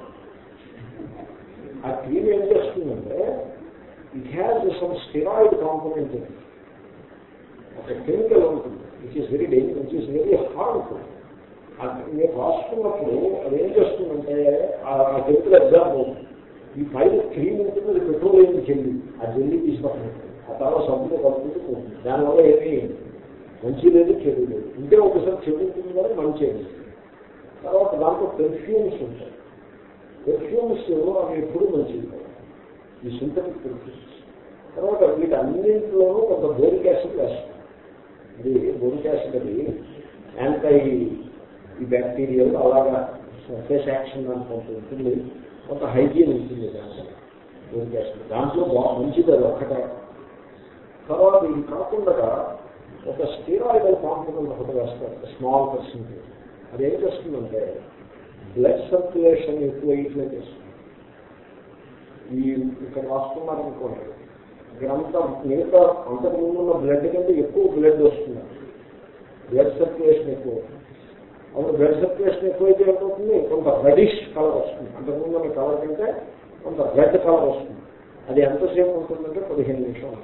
ఆ క్రీమ్ ఏం చేస్తుందంటే it has some steroid component, ఒక కెమికల్ ఉంటుంది which is very danger, which is very harmful. మీరు రాసుకున్నప్పుడు అది ఏం చేస్తుందంటే ఆ కెమికల్ అబ్జర్వ్ అవుతుంది. ఈ పైన క్రీమ్ ఉంటుంది, అది పెట్రోలియం జెల్లీ, ఆ జెల్లీ తీసుకుంటుంది. ఆ తర్వాత సబ్బులో కలుపుకుంటూ పోతుంది. దానివల్ల ఏమీ మంచి లేదు, చెడు లేదు. ఉంటే ఒకసారి చెడు ఉంటుంది కానీ మంచి ఏమి. తర్వాత దాంట్లో పెర్ఫ్యూమ్స్ ఉంటాయి. పెర్ఫ్యూమ్స్ అవి ఎప్పుడు మంచిది కాదు, ఈ సింథటిక్ పెర్ఫ్యూమ్స్. తర్వాత వీటన్నింటిలోనూ కొంత బోరిక్ యాసిడ్ వేస్తాం. అది బోరిక్ యాసిడ్ అది యాంటై ఈ బ్యాక్టీరియల్ అలాగా సర్ఫేస్ యాక్షన్ అనుకుంటూ ఉంటుంది, కొంత హైజీన్ ఉంటుంది దాంట్లో బోరిక్ యాసిడ్. దాంట్లో బాగా మంచిది అది ఒక్కటే. తర్వాత ఇది కాకుండా ఒక స్టీరాయిడల్ కాంపోనెంట్ ఒకటి వేస్తారు, స్మాల్ పర్సెంటేజ్. అది ఏం చేస్తుందంటే బ్లడ్ సర్క్యులేషన్ ఎక్కువ ఇట్లా చేస్తుంది. ఈ ఇక్కడ రాసుకున్నారనుకోండి, ఇక్కడంతా మిగతా అంతకుముందు ఉన్న బ్లడ్ కంటే ఎక్కువ బ్లడ్ వస్తుంది, బ్లడ్ సర్క్యులేషన్ ఎక్కువ. అప్పుడు బ్లడ్ సర్క్యులేషన్ ఎక్కువైతే ఏమవుతుంది, కొంత రెడిష్ కలర్ వస్తుంది. అంతకుముందు ఉన్న కలర్ కంటే కొంత రెడ్ కలర్ వస్తుంది. అది ఎంతసేపు ఉంటుందంటే పదిహేను నిమిషాలు.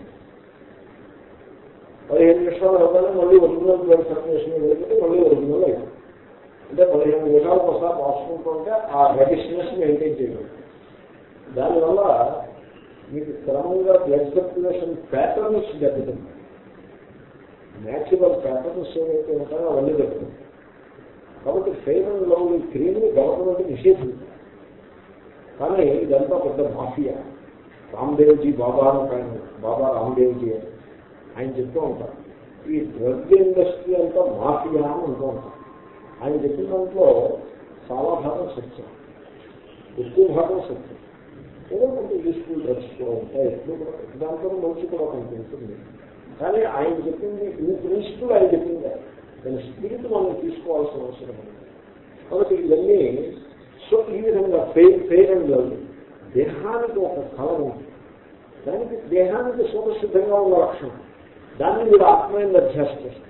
పదిహేను నిమిషాలు అవగానే మళ్ళీ ఒరిజినల్ బ్లడ్ సర్క్యులేషన్ వెళ్తే మళ్ళీ ఒరిజినల్ అయిపోతుంది. అంటే పదిహేను నిమిషాలకు ఒకసారి రాసుకుంటుంటే ఆ రెడిష్నెస్ మెయింటైన్ చేయగలరు. దానివల్ల మీకు క్రమంగా బ్లడ్ సర్క్యులేషన్ ప్యాటర్న్స్ దెబ్బతింటాయి. న్యాచురల్ ప్యాటర్న్స్ ఏవైతే ఉంటాయో అవన్నీ దెబ్బతింటాయి. కాబట్టి ఫెయిర్ అండ్ లవ్లీ క్రీమ్ని గవర్నమెంట్ నిషేధించారు. కానీ ఇదంతా పెద్ద మాఫియా. రామ్దేవ్జీ బాబా ఆయన బాబా రామ్దేవ్జీ అని ఆయన చెప్తూ ఉంటారు, ఈ డ్రగ్ ఇండస్ట్రీ అంతా మాఫియా అని అంటూ ఉంటారు. ఆయన చెప్పిన దాంట్లో చాలా భాగం సత్యం, ఎక్కువ భాగం సత్యం. ఏదో కొంత యూస్ఫుల్ డ్రగ్స్ కూడా ఉంటాయి, ఎప్పుడు కూడా దాంట్లో మంచి కూడా కనిపిస్తుంది. కానీ ఆయన చెప్పింది ఈ ప్రిన్సిపల్ ఆయన చెప్పింది, దాని స్పిరిట్ మనం తీసుకోవాల్సిన అవసరం ఉంది. కాబట్టి ఇవన్నీ సో ఈ విధంగా ఫెయిర్ ఫెయిర్ అండ్ లవ్ దేహానికి ఒక కళ ఉంది, దానికి దేహానికి స్వతసిద్ధంగా ఉన్న లక్షణం. దాన్ని మీరు ఆత్మీయంగా అధ్యాస చేస్తారు.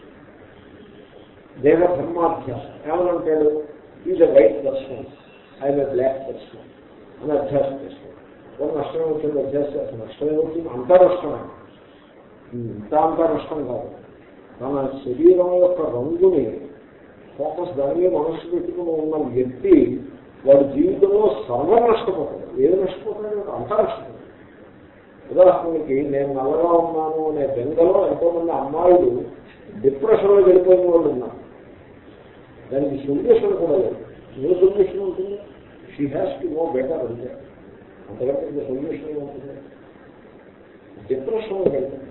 దేహ ధర్మాధ్యాసం ఏమనంటాడు, is a white person, I'm a black person అని అధ్యాస చేస్తాడు. ఒక నష్టం వచ్చింది అధ్యాస చేస్తాడు. నష్టం ఏమవుతుంది, అంతా నష్టమే. ఇంత అంతా నష్టం కాదు. తన శరీరం యొక్క రంగుని ఫోకస్ దాని మనస్సు పెట్టుకుని ఉన్న వ్యక్తి వాడి జీవితంలో సర్వం నష్టపోతాడు. ఏది నష్టపోతాడు, అంతా నష్టపోతాడు. ఉదాహరణకి నేను నల్లగా ఉన్నాను అనే బెంగలో ఎంతో మంది అమ్మాయిలు డిప్రెషన్లో వెళ్ళిపోయిన వాళ్ళు ఉన్నారు. దానికి సొల్యూషన్ కూడా లేదు. ఏ సొల్యూషన్ ఉంటుంది, she has to know better అంటే. అంతకంటే ఇంకా సొల్యూషన్ ఏముంటుంది, డిప్రెషన్లో వెళ్తుంది.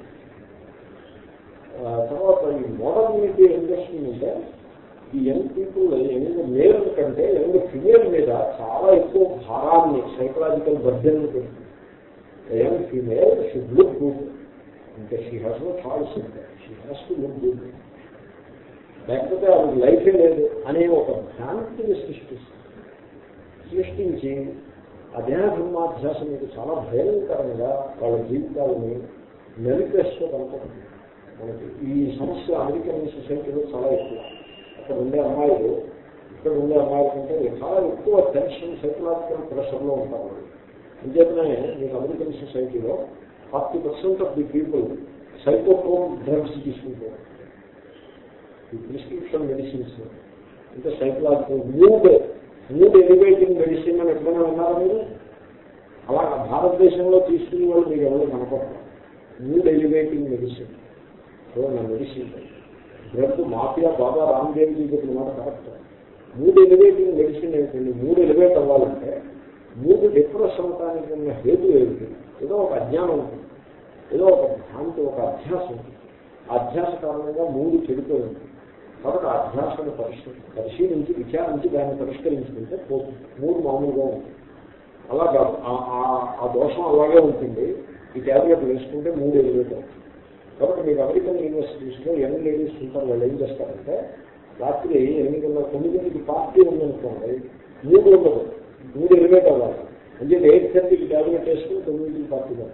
తర్వాత ఈ మోడర్నిటీ ఏం చేస్తుందంటే ఈ యంగ్ పీపుల్ యంగ్ మేల్ కంటే యంగ్ ఫిమేల్ మీద చాలా ఎక్కువ భారాన్ని సైకలాజికల్ బర్డెన్ పెడుతుంది. Young female should look good అంటే షీ హ్యాస్ నో చాయిస్ అంటే she has to look good, లేకపోతే అది లైఫే లేదు అనే ఒక భ్రాంతిని సృష్టిస్తుంది. సృష్టించి ఆ దేహ ధర్మాధ్యాసం మీకు చాలా భయంకరంగా వాళ్ళ జీవితాలని నలిపేస్తూ కనుకుంటుంది. మనకి ఈ సమస్య అమెరికన్ సొసైటీలో చాలా ఎక్కువ. అక్కడ ఉండే అమ్మాయిలు ఇక్కడ ఉండే అమ్మాయిల కంటే చాలా ఎక్కువ టెన్షన్ సైకలాజికల్ ప్రెషర్లో ఉంటారు. అంచేతనే మీకు అమెరికన్ సొసైటీలో forty percent of the people psychotropic drugs తీసుకుంటారు. ఈ ప్రిస్క్రిప్షన్ మెడిసిన్స్ అంటే psychological mood mood elevating medicine అని ఎప్పుడైనా ఉన్నారా మీరు? అలా భారతదేశంలో తీసుకునే వాళ్ళు మీకు ఎవరు కనపడతారు. మూడ్ ఎలివేటింగ్ మెడిసిన్ సో నా మెడిసిన్ డ్రగ్ మాఫియా బాబా రామ్దేవ్జీ చెప్పిన మాట కరెక్ట్. మూడ్ ఎలివేటింగ్ మెడిసిన్ ఏంటండి? మూడ్ ఎలివేట్ అవ్వాలంటే మూడు డిప్రెస్ అవటానికి ఉన్న హేతు ఏమిటి? ఏదో ఒక అజ్ఞానం ఉంటుంది, ఏదో ఒక భ్రాంతి, ఒక అధ్యాసం ఉంటుంది. ఆ అధ్యాస కారణంగా మూడు చెడిపోయింది. కాబట్టి ఆ అధ్యాసను పరిశీలి పరిశీలించి విచారించి దాన్ని పరిష్కరించుకుంటే పోతుంది, మూడు మామూలుగా ఉంటుంది. అలా కాదు, ఆ దోషం అలాగే ఉంటుంది. ఈ ట్యాబ్లెట్ వేసుకుంటే మూడు ఎలివేట్ అవుతుంది. కాబట్టి మీకు అమెరికన్ యూనివర్సిటీస్లో యంగ్ లేడీస్ ఉంటారు, వాళ్ళు ఏం చేస్తారంటే రాత్రి ఎనిమిదిన్నర తొమ్మిదింటికి పార్టీ ఉందనుకోండి, మూడు ఉండదు, మూడు ఎలివేట్ అవ్వాలి. అంటే ఎయిట్ థర్టీకి ట్యాబ్లెట్ వేసుకుని తొమ్మిదింటికి పార్టీ కాదు.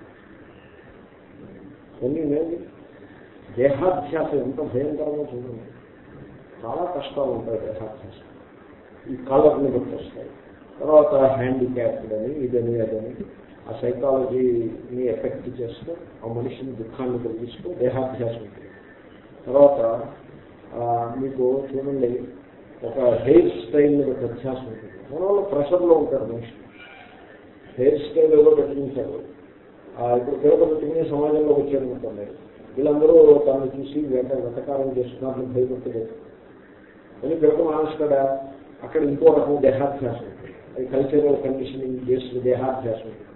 కొన్ని లేదు, దేహాధ్యాసం ఎంత భయంకరంగా చూడండి. చాలా కష్టాలు ఉంటాయి దేహాధ్యాసం. ఈ కలర్ని బట్టి వస్తాయి. తర్వాత హ్యాండిక్యాప్డ్ అని ఇదని అదని ఆ సైకాలజీని ఎఫెక్ట్ చేస్తూ ఆ మనిషిని దుఃఖాన్ని కలిగిస్తూ దేహాధ్యాసం ఉంటుంది. తర్వాత మీకు చూడండి ఒక హెయిర్ స్టైల్ని బట్టి అధ్యాసం ఉంటుంది. మన వాళ్ళు ప్రెషర్లో ఉంటారు మనిషి. హెయిర్ స్టైల్ ఏదో పెట్టించారు, ఇప్పుడు పేరు పెట్టుకునే సమాజంలో వచ్చారనుకోండి, వీళ్ళందరూ తనను చూసి వెంట వెంటకారం చేస్తున్నారని భయపెట్టలేదు అని పిలక మానేస్తాడా? అక్కడ ఇంకో రకం దేహాధ్యాసం ఉంటుంది. అది కల్చరల్ కండిషనింగ్ బేస్డ్ దేహాధ్యాసం ఉంటుంది.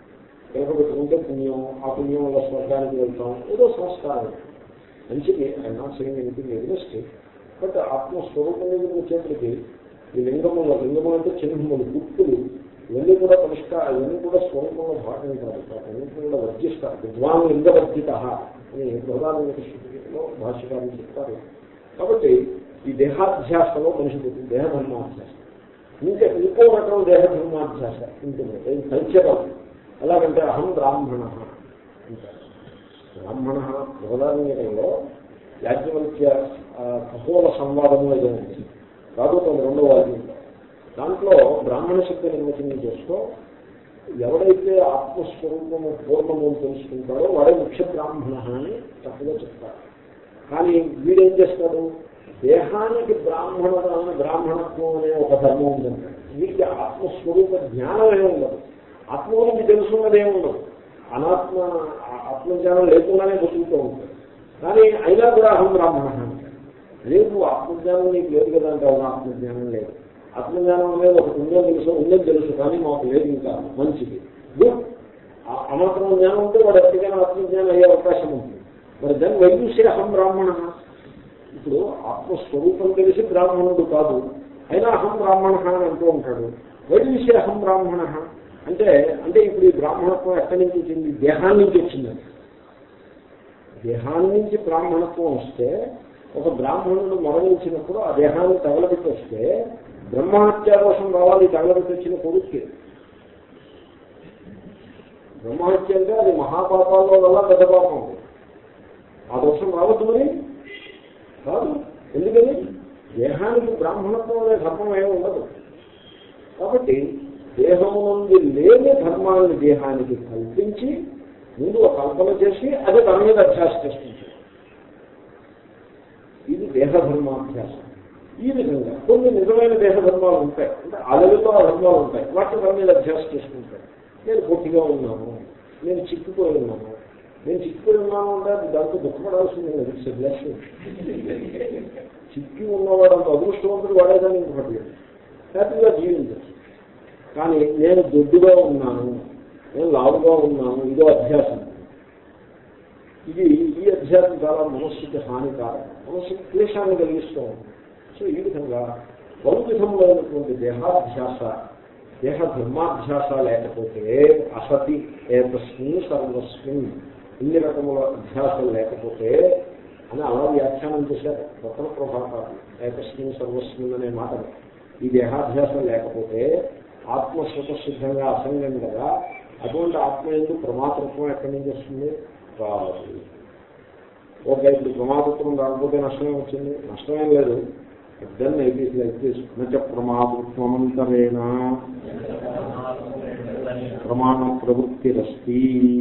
పిలక పెట్టుకుంటే పుణ్యం, ఆ పుణ్యం వల్ల స్వర్గానికి వెళ్తాం, ఏదో సంస్కారం మంచిది. I'm not saying anything against. But ఆత్మస్వరూపం దగ్గర వచ్చేప్పటికి ఈ లింగముల లింగములు అంటే చిహ్నములు, గుర్తులు, ఇవన్నీ కూడా పరిష్కారం, ఇవన్నీ కూడా స్వరూపంలో భాగం కాదు. అన్నింటినీ కూడా వర్జిస్తారు. విద్వాన్ లింగవర్జిత అని ప్రధాన స్థితిలో భాష్యకారులు చెప్తారు. కాబట్టి ఈ దేహాధ్యాసలో మనిషి పుట్టింది, దేహధర్మాధ్యాస. ఇంకా ఇంకో రకం దేహధర్మాధ్యాస ఉంటుంది, కల్చరల్. ఎలాగంటే అహం బ్రాహ్మణ అంటారు. బ్రాహ్మణ బృహదారణ్యంలో యాజ్ఞవల్క్య ఖగోళ సంవాదము ఏదో ఉంది, రాబోతుంది రెండవ వాద్యంలో. దాంట్లో బ్రాహ్మణ శక్తి నిర్వచనం చేస్తూ ఎవడైతే ఆత్మస్వరూపము పూర్ణము తెలుసుకుంటాడో వాడే ముఖ్య బ్రాహ్మణ అని చక్కగా చెప్తారు. కానీ వీడేం చేస్తాడు, దేహానికి బ్రాహ్మణ బ్రాహ్మణత్వం అనే ఒక ధర్మం ఉందంటే వీడికి ఆత్మస్వరూప జ్ఞానమే ఉండదు, ఆత్మ గురించి తెలుసున్నదే ఉండదు, అనాత్మ ఆత్మజ్ఞానం లేకుండానే బతుకుతూ ఉంటాడు. కానీ అయినా కూడా అహం బ్రాహ్మణ అంటాడు. లేదు ఆత్మజ్ఞానం నీకు లేదు కదా అంటే అవును ఆత్మజ్ఞానం లేదు, ఆత్మజ్ఞానం అనేది ఒకటి ఉందని తెలుసు, ఉందని తెలుసు కానీ మాకు లేదు, ఇంకా మంచిది. గుడ్. అమాత్మ జ్ఞానం ఉంటే వాడు ఎప్పటికైనా ఆత్మజ్ఞానం అయ్యే అవకాశం ఉంటుంది. మరి దాన్ని వైద్యుసే అహం బ్రాహ్మణ. ఇప్పుడు ఆత్మస్వరూపం తెలిసి బ్రాహ్మణుడు కాదు, అయినా అహం బ్రాహ్మణ అని అంటూ ఉంటాడు. వైద్యుసే అహం బ్రాహ్మణ అంటే అంటే ఇప్పుడు ఈ బ్రాహ్మణత్వం ఎక్కడి నుంచి వచ్చింది, దేహాన్ని నుంచి వచ్చిందని. దేహాన్ని నుంచి బ్రాహ్మణత్వం వస్తే ఒక బ్రాహ్మణుడు మరణించినప్పుడు ఆ దేహాన్ని తగలబెట్టి వస్తే బ్రహ్మహత్యా దోషం రావాలి. తగలబెట్టి వచ్చిన కొడుక్కి బ్రహ్మహత్య అంటే అది మహాపాపాల్లో వల్ల పెద్ద పాపం, ఆ దోషం రావద్దు. మరి కాదు, ఎందుకని దేహానికి బ్రాహ్మణత్వం అనే ధర్మం ఏమి ఉండదు. కాబట్టి దేహము నుండి లేని ధర్మాన్ని దేహానికి కల్పించి ముందు ఒక కల్పన చేసి అదే తన మీద అభ్యాస చేస్తుంది. ఇది దేహధర్మాభ్యాసం. ఈ విధంగా కొన్ని నిజమైన దేహధర్మాలు ఉంటాయి, అంటే అలవిలో ఆ ధర్మాలు ఉంటాయి, వాటిని తన మీద అభ్యాసం చేసుకుంటాయి. నేను పొట్టిగా ఉన్నాను, నేను చిక్కుపోయి ఉన్నాను, నేను చిక్కుపోయి ఉన్నాను అంటే దాంతో దుఃఖపడాల్సింది లేదు. It's a blessing. చిక్కి ఉన్నవాడు అంత అదృష్టవంతుడు వాడేదాన్ని ఇంకొకటి హ్యాపీగా జీవించచ్చు. కానీ నేను దొడ్డుగా ఉన్నాను, నేను లావుగా ఉన్నాను, ఇదో అభ్యాసం. ఇది ఈ అధ్యాత్మ చాలా మనస్సుకి హానికారం, మనస్సుకి క్లేశాన్ని కలిగిస్తూ ఉంటుంది. సో ఈ విధంగా బహు విధములైనటువంటి దేహాధ్యాస, దేహ ధర్మాధ్యాస లేకపోతే అసతి ఏతస్మిన్ సర్వస్మిన్, ఇన్ని రకముల అధ్యాసాలు లేకపోతే అని అలా వ్యాఖ్యానం చేశారు రతన ప్రభాకారులు. ఏతస్మిన్ సర్వస్మిన్ అనే మాటలు ఈ దేహాధ్యాసం లేకపోతే ఆత్మ స్వతసిద్ధంగా అసంగం కదా. అటువంటి ఆత్మ ఎందుకు ప్రమాతృత్వం ఎక్కడి నుంచి వస్తుంది, రావాలి. ఓకే, ఇప్పుడు ప్రమాతృత్వం రాకపోతే నష్టమే వచ్చింది, నష్టమేం లేదు. Then it is like this. నచ ప్రమాతృత్వమంతరేణ ప్రమాణ ప్రవృత్తిరస్తి.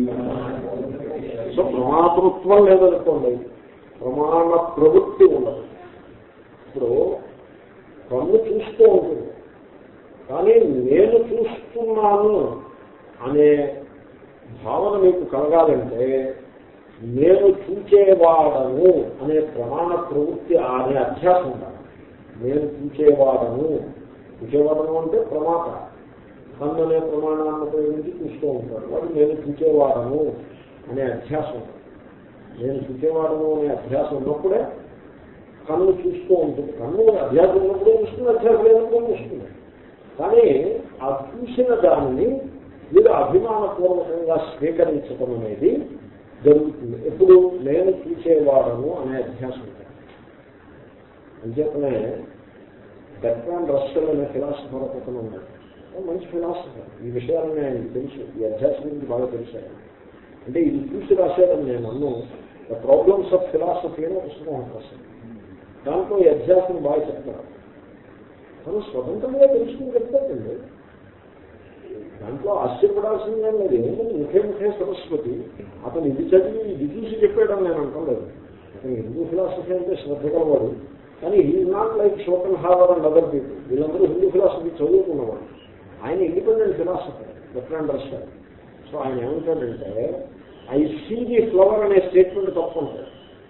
సో ప్రమాతృత్వం లేదనుకోండి, ప్రమాణ ప్రవృత్తి ఉండదు. ఇప్పుడు కన్ను చూస్తూ ఉంటుంది, కానీ నేను చూస్తున్నాను అనే భావన మీకు కలగాలంటే నేను చూచేవాడను అనే ప్రమాణ ప్రవృత్తి అనే అధ్యాసం ఉండాలి. నేను చూచేవాడను, చూచేవాడను అంటే ప్రమాత, కన్ను అనే ప్రమాణాన్ని ఉపయోగించి చూస్తూ ఉంటాడు వాడు. నేను చూచేవాడను అనే అధ్యాసం, నేను చూచేవాడను అనే అధ్యాసం ఉన్నప్పుడే కన్ను చూస్తూ ఉంటుంది. కన్ను అధ్యాసం ఉన్నప్పుడే చూస్తుంది, అధ్యాసం లేనప్పుడు చూస్తుంది. కానీ ఆ చూసిన దానిని మీరు అభిమానపూర్వకంగా స్వీకరించడం అనేది జరుగుతుంది. ఎప్పుడు నేను చూసేవాడను అనే అధ్యాసం ఉంటుంది. అంచేతనే బెర్ట్రాండ్ రస్సెల్ అనే ఫిలాసఫర్ ఒకతను ఉన్నాడు, మంచి ఫిలాసఫర్. ఈ విషయాలని ఆయనకు తెలుసు, ఈ అధ్యాసం గురించి బాగా తెలిసాడు. అంటే ఇది చూసి రాశాడని నేను అన్ను. ద ప్రాబ్లమ్స్ ఆఫ్ ఫిలాసఫీ అని పుస్తకం ఉంటుంది. దాంట్లో ఈ అధ్యాసం బాగా చెప్తారు. తను స్వతంత్రంగా తెలుసుకుని చెప్తాడండి. దాంట్లో ఆశ్చర్యపడాల్సిందే లేదు. ఏమంటే ముఖే ముఖే సరస్వతి అతను ఇది చదివి ఇది చూసి చెప్పాడని నేను అంటలేదు. అతను హిందూ ఫిలాసఫీ అంటే శ్రద్ధ కలవాడు, కానీ is not like Schopenhauer and other people. వీళ్ళందరూ హిందూ ఫిలాసఫీ చదువుకున్నవాడు. ఆయన independent philosopher, Bertrand Russell. So ఆయన ఏమంటాడంటే ఐ సీ ది ఫ్లవర్ అనే స్టేట్మెంట్ తప్పు ఉంటాడు.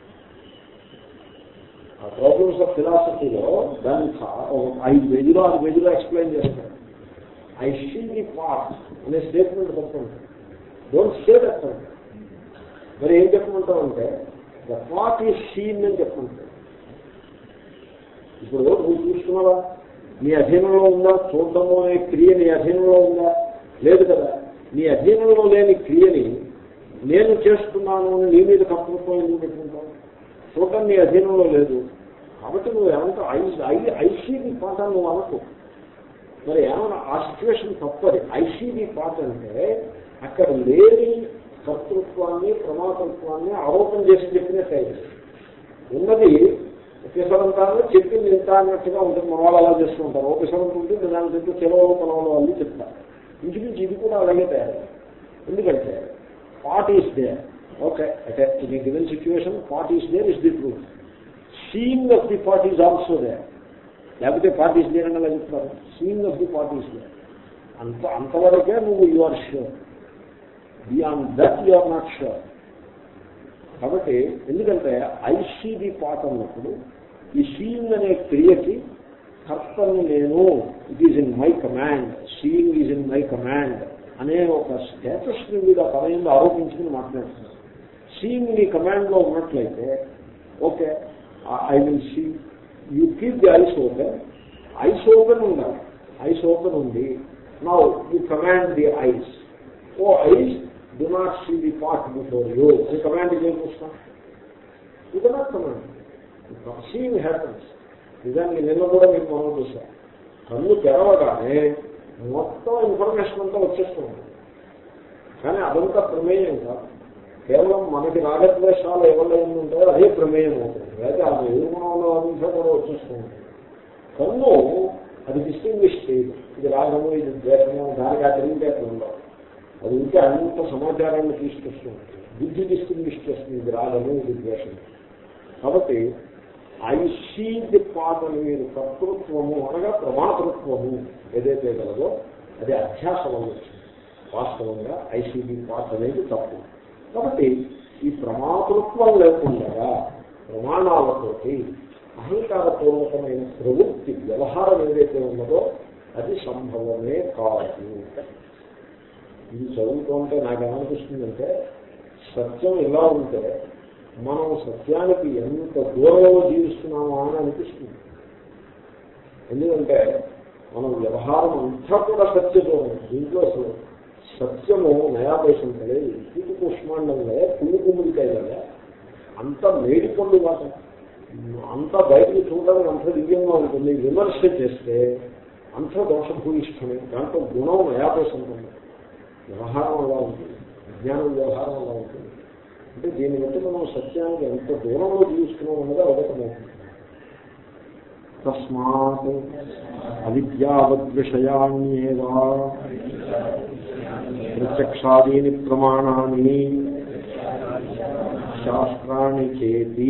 ఆ ప్రాబ్లమ్స్ ఆఫ్ ఫిలాసఫీలో దాన్ని ఐదు పేజీలో ఆరు పేజీలో ఎక్స్ప్లెయిన్ చేస్తాడు. ఐ సీ ది పార్ట్ అనే స్టేట్మెంట్ తప్పు ఉంటుంది. Don't say that. మరి ఏం చెప్పమంటావంటే ద థాట్ ఈజ్ సీన్ అని చెప్పమంటావు. ఇప్పుడు నువ్వు చూస్తున్నావా, నీ అధీనంలో ఉందా? చూడటము అనే క్రియ నీ అధీనంలో ఉందా? లేదు కదా. నీ అధీనంలో లేని క్రియని నేను చేస్తున్నాను అని నీ మీద కర్తృత్వం ఎందుకు పెట్టుకుంటావు? చూడటం నీ అధీనంలో లేదు కాబట్టి నువ్వు ఏమంటావు? ఐ ఐ ఐసీబీ పాట నువ్వు అనకు. మరి ఏమన్నా ఆ సిచ్యువేషన్ తప్పది. ఐసీబీ పాట అంటే అక్కడ లేని కర్తృత్వాన్ని ప్రమాతృత్వాన్ని ఆరోపణ చేసి చెప్పినట్టు ఉన్నది. పిసరంతాను చెప్పింది ఇంత అన్నట్టుగా ఉంటుంది. మన వాళ్ళు అలా చేస్తూ ఉంటారు. ఓ పిసరంత ఉంటుంది, దాని చెప్తే చెలవలు పొలంలో వాళ్ళు చెప్తారు. ఇంచుమించి ఇది కూడా అలాగే తయారు. ఎందుకంటే పార్ట్ ఈస్ దేర్. ఓకే, అంటే ఇది given situation part is there is the truth. Seeing of the part is also there. లేకపోతే పార్ట్ ఈస్ దేర్ అని అలా చెప్తారు. Seeing of the part is there. అంత అంతవరకే నువ్వు you are sure. Beyond that you are not sure. కాబట్టి ఎందుకంటే ICB part అన్నప్పుడు ఈ సీయింగ్ అనే క్రియకి కర్తని నేను, it is in my command, seeing is in my command అనే ఒక స్టేటస్ ని మీద పదయంలో ఆరోపించుకుని మాట్లాడుతున్నారు. సీయింగ్ నీ కమాండ్లో ఉన్నట్లయితే okay, I will see. You keep the eyes open. Eyes open ఉండాలి. ఐస్ ఓపెన్ ఉంది. Now you command the eyes. Oh eyes, do not see the part before you. The command is in Krishna. You cannot command. Seeing happens. నిజానికి నిన్న కూడా మీరు మనం చూసాం. కన్ను తెరవగానే మొత్తం ఇన్ఫర్మేషన్ అంతా వచ్చేస్తుంది. కానీ అదంతా ప్రమేయం కాదు. కేవలం మనకి రాగద్వేషాలు ఎవరైనా ఉంటాయో అదే ప్రమేయం అవుతుంది. అయితే ఆ ఎదుర్కొనంలో అంతా కూడా వచ్చేస్తుంది. కన్ను అది డిస్టింగ్విష్ చేయదు. ఇది రాగము, ఇది ద్వేషము, దానికి ఆ తెలివితేటలు ఉండవు. అది ఇంకా అంత సమాచారాన్ని తీసుకొస్తుంది. బుద్ధి డిస్టింగ్విష్ చేస్తుంది. ఇది రాగము, ఇది ద్వేషము. కాబట్టి ఐ సీ ది పార్ట్ అని మీరు కర్తృత్వము అనగా ప్రమాతృత్వము ఏదైతే గలదో అది అధ్యాసం అవ్వచ్చు. వాస్తవంగా ఐసీబీ పార్ట్ అనేది తప్పు. కాబట్టి ఈ ప్రమాతృత్వం లేకుండా ప్రమాణాలతోటి అహంకారపూర్వకమైన ప్రవృత్తి వ్యవహారం ఏదైతే ఉన్నదో అది సంభవమే కాదు. ఇది చదువుతుంటే నాకు ఏమనిపిస్తుందంటే సత్యం ఇలా ఉంటే మనం సత్యానికి ఎంత దూరంలో జీవిస్తున్నామా అని అనిపిస్తుంది. ఎందుకంటే మనం వ్యవహారం అంతా కూడా సత్యదూరం. దీంట్లో అసలు సత్యము నయాపైసం కలే, పూటి పుష్మాండంగా పువ్వు కుమ్మిడికాయలే, అంత మేడిపండు మాట, అంత బయటకు చూడడానికి అంత దివ్యంగా ఉంటుంది. విమర్శ చేస్తే అంత దోషభూయిష్టమే. దాంట్లో గుణం నయాపైసం ఉంటుంది. వ్యవహారం అలా ఉంటుంది. విజ్ఞానం వ్యవహారం అలా ఉంటుంది. అంటే దీన్ని బట్టి మనం సత్యానికి ఎంత దూరంలో జీవిస్తున్నాం అన్నది అవగతమవుతుంది. తస్మాత్ అవిద్యావద్విషయాన్యేవా ప్రత్యక్షాదీని ప్రమాణాన్ని శాస్త్రాన్ని చేతి.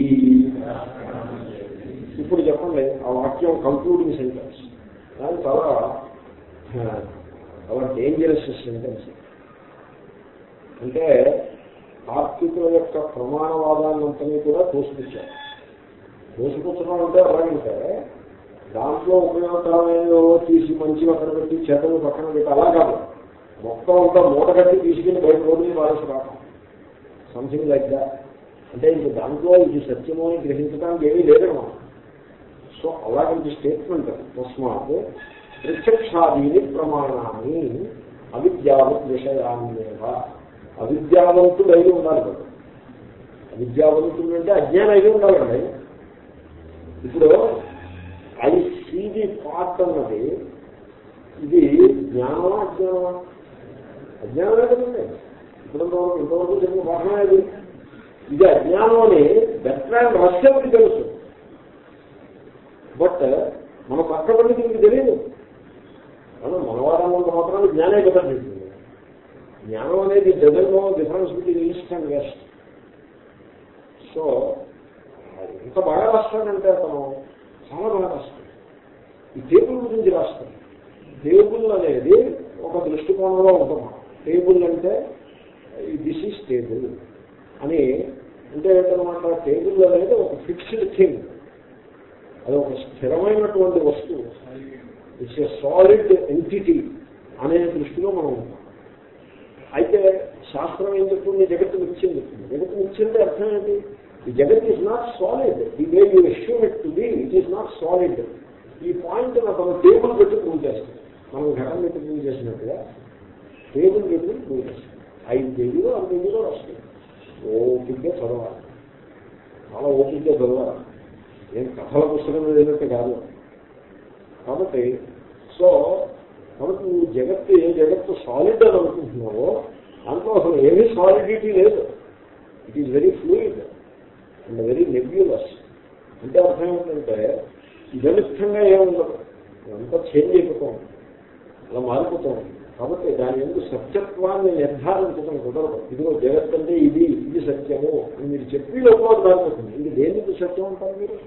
ఇప్పుడు చెప్పండి ఆ వాక్యం కంక్లూడింగ్ సెంటెన్స్. దాని చాలా చాలా డేంజరస్ సెంటెన్స్. అంటే తార్కికుల యొక్క ప్రమాణవాదాన్నంతని కూడా తోసిపుచ్చారు. తోసిపుచ్చడం అంటే అలాగంటే దాంట్లో ఉపయోగకరమైన తీసి మంచి పక్కన పెట్టి చెత్తలు పక్కన పెట్టి అలా కాదు. మొత్తం అంతా మూట కట్టి తీసుకెళ్ళి బయట రోడ్డు వారసు రావడం సంథింగ్ లైక్ దా. అంటే ఇంక దాంట్లో ఇది సత్యమో అని గ్రహించడానికి ఏమీ లేదన్నమాట. సో అలాంటి స్టేట్మెంట్ తస్మాత్ ప్రత్యక్షాదీని ప్రమాణాన్ని అవిద్యావత్ విషయాన్నేవా. అవిద్యావంతుడు అయి ఉండాలి కదా. అవిద్యావంతుడు అంటే అజ్ఞానం అయి ఉండాలండి. ఇప్పుడు ఐ సీ ది పార్ట్ అన్నది ఇది జ్ఞానమా అజ్ఞానమా? అజ్ఞానమే కదండి. ఇప్పుడంతవరకు ఇంతవరకు చెప్పిన పాఠమే అది. ఇది అజ్ఞానం అని బెట్రాండ్ రహస్యానికి తెలుసు. బట్ మన పక్క పడికి ఇంక తెలియదు. మనం మనవారంలో మాత్రమే జ్ఞానే కదండి. జ్ఞానం అనేది doesn't know difference between east and west. So ఎంత బాగా రాస్తాడంటే అతను చాలా బాగా రాస్తాడు. ఈ టేబుల్ గురించి రాస్తాడు. టేబుల్ అనేది ఒక దృష్టికోణంలో ఉంటుంది. టేబుల్ అంటే దిస్ ఈజ్ టేబుల్ అని అంటే ఏంటనమాట. టేబుల్ అనేది ఒక ఫిక్స్డ్ థింగ్. అది ఒక స్థిరమైనటువంటి వస్తువు. ఇట్స్ ఎ సాలిడ్ ఎంటిటీ అనే దృష్టిలో మనం ఉంటాం. అయితే శాస్త్రం ఏం చెప్తుంది? జగత్తు మిథ్యం చెప్తుంది. జగత్తు మిథ్యం అంటే అర్థం ఏంటి? ఈ జగత్ is not solid. The way you assume it to be, it is not solid. ఈ పాయింట్ నాకు టేబుల్ పెట్టి ప్రూవ్ చేస్తాం. మనం ఘటన పెట్టి ప్రూవ్ చేసినట్టుగా టేబుల్ పెట్టి ప్రూవ్ చేస్తాం. ఐదు పేజీలో ఆరు పేజీలో వస్తుంది. ఓపిగ్గా చదవాలి, చాలా ఓపిగ్గా చదవాలి. ఏం కథల పుస్తకం ఏదైనట్టు కాదు. కాబట్టి సో కాబట్టి నువ్వు జగత్తు ఏ జగత్తు సాలిడ్ అని అనుకుంటున్నావో దాంట్లో అసలు ఏమీ సాలిడిటీ లేదు. It is very fluid and very nebulous. అంటే అర్థం ఏంటంటే ఇదనిష్టంగా ఏముండదు, ఇదంతా చేంజ్ అయిపోతుంది, అలా మారిపోతుంది. కాబట్టి దాని ఎందుకు సత్యత్వాన్ని నిర్ధారించడం కుదరదు. ఇదిగో జగత్ అంటే ఇది ఇది సత్యము అని మీరు చెప్పి లోపల దారిపోతుంది. ఇది దేనికి సత్యం అంటారు మీరు?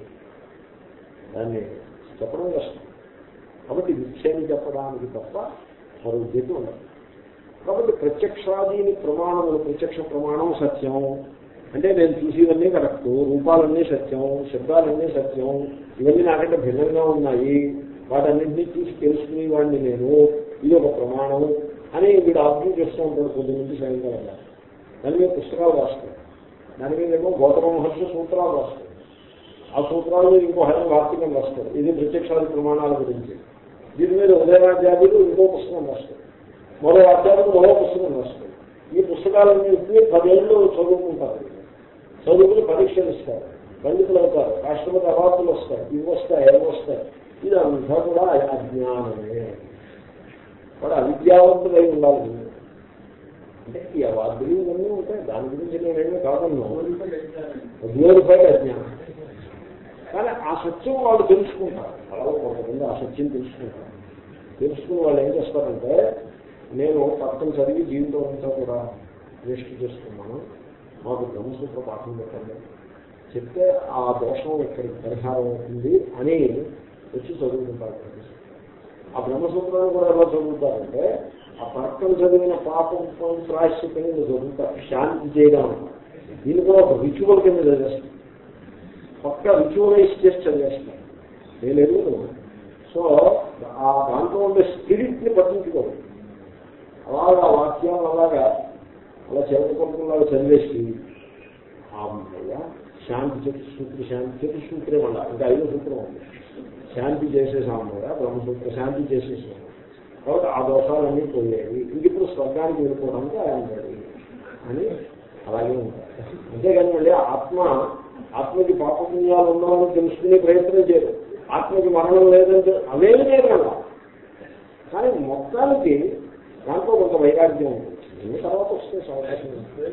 దాన్ని చెప్పడం కష్టం. కాబట్టి మిథ్యని చెప్పడానికి తప్ప మరో గతి ఉండదు. కాబట్టి ప్రత్యక్షాదీని ప్రమాణములు, ప్రత్యక్ష ప్రమాణం సత్యం అంటే నేను చూసేవన్నీ కరెక్ట్, రూపాలన్నీ సత్యం, శబ్దాలన్నీ సత్యం, ఇవన్నీ నాకంటే భిన్నంగా ఉన్నాయి, వాటన్నింటినీ చూసి తెలుసుకునే వాడిని నేను, ఇది ఒక ప్రమాణం అని వీడు ఆర్గ్యూ చేస్తూ ఉంటాడు కొద్ది నుంచి సాయంకాలం. దాని మీద పుస్తకాలు రాస్తాడు, దాని మీద ఏమో గౌతమ మహర్షి సూత్రాలు రాస్తాడు, ఆ సూత్రాలు మీద ఇంకో హైన వార్తకం రాస్తాడు, ఇది ప్రత్యక్షాది ప్రమాణాల గురించి. దీని మీద ఉదయరాజ్యాదులు ఇంకో పుస్తకం రాస్తాడు, మరో అధ్యాయులు మరో పుస్తకం రాస్తాడు. ఈ పుస్తకాలన్నీ పదేళ్ళు చదువుకుంటారు, చదువుకుని పరీక్షలు ఇస్తారు, పండితులు అవుతారు, రాష్ట్రపతి అవార్డులు వస్తాయి, ఇవి వస్తాయి, అవి వస్తాయి. ఇదంతా కూడా అజ్ఞానమే. వాడు అవిద్యావంతులై ఉండాలి. అంటే ఈ అవార్డులు ఇవన్నీ ఉంటాయి, దాని గురించి నేనేమీ కాదన్నాను, గ్లోరిఫైడ్ అజ్ఞానం. కానీ ఆ సత్యం వాళ్ళు తెలుసుకుంటారు, అలా కొంతమంది ఆ సత్యం తెలుసుకుంటారు. తెలుసుకుని వాళ్ళు ఏం చేస్తారంటే, నేను పక్కన చదివి జీవితం అంతా కూడా వేస్ట్ చేస్తున్నాను, మాకు బ్రహ్మసూత్ర పాఠం పెట్టండి, చెప్తే ఆ దోషం ఇక్కడికి పరిహారం అవుతుంది అని వచ్చి చదువుకుంటారు. ఆ బ్రహ్మసూత్రాన్ని కూడా ఎలా చదువుతారంటే, ఆ పక్కన చదివిన పాపం ప్రాయశ్చిత్తం కింద చదువుతారు, శాంతి చేయడం. దీన్ని కూడా ఒక రిచువల్ కింద చదివేస్తాను, పక్క రిచువలైజ్ చేసి చదివేస్తాను. నేను ఎదుగుతున్నాను. సో ఆ దాంట్లో ఉండే స్పిరిట్ ని పట్టించుకోరు. అలాగా వాక్యం అలాగా అలా చదువుకుంటున్నాడు చదివేసి అమ్మయ్య శాంతి చతుసూత్రి, శాంతి చతుసూత్రే మళ్ళా ఇంకా ఐదో సూత్రం ఉంది, శాంతి చేసేసామయ్య బ్రహ్మసూత్ర శాంతి చేసేసాము. కాబట్టి ఆ దోషాలన్నీ పోయాయి, ఇంక ఇప్పుడు స్వర్గానికి వెళ్ళిపోవడానికి ఆయన అని అలాగే ఉంటారు. అంతేగాని మళ్ళీ ఆత్మ ఆత్మకి పాపపుణ్యాలు ఉన్నామని తెలుసుకునే ప్రయత్నం చేయరు, ఆత్మకి మరణం లేదంటే అవేమి లేదు కదా. కానీ మొత్తానికి దాంట్లో కొంత వైరాగ్యం ఉంటుంది. ఎన్ని తర్వాత వస్తే అవకాశం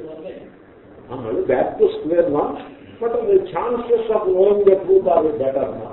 మళ్ళీ back to square one. But the chances of knowing the truth are better నా.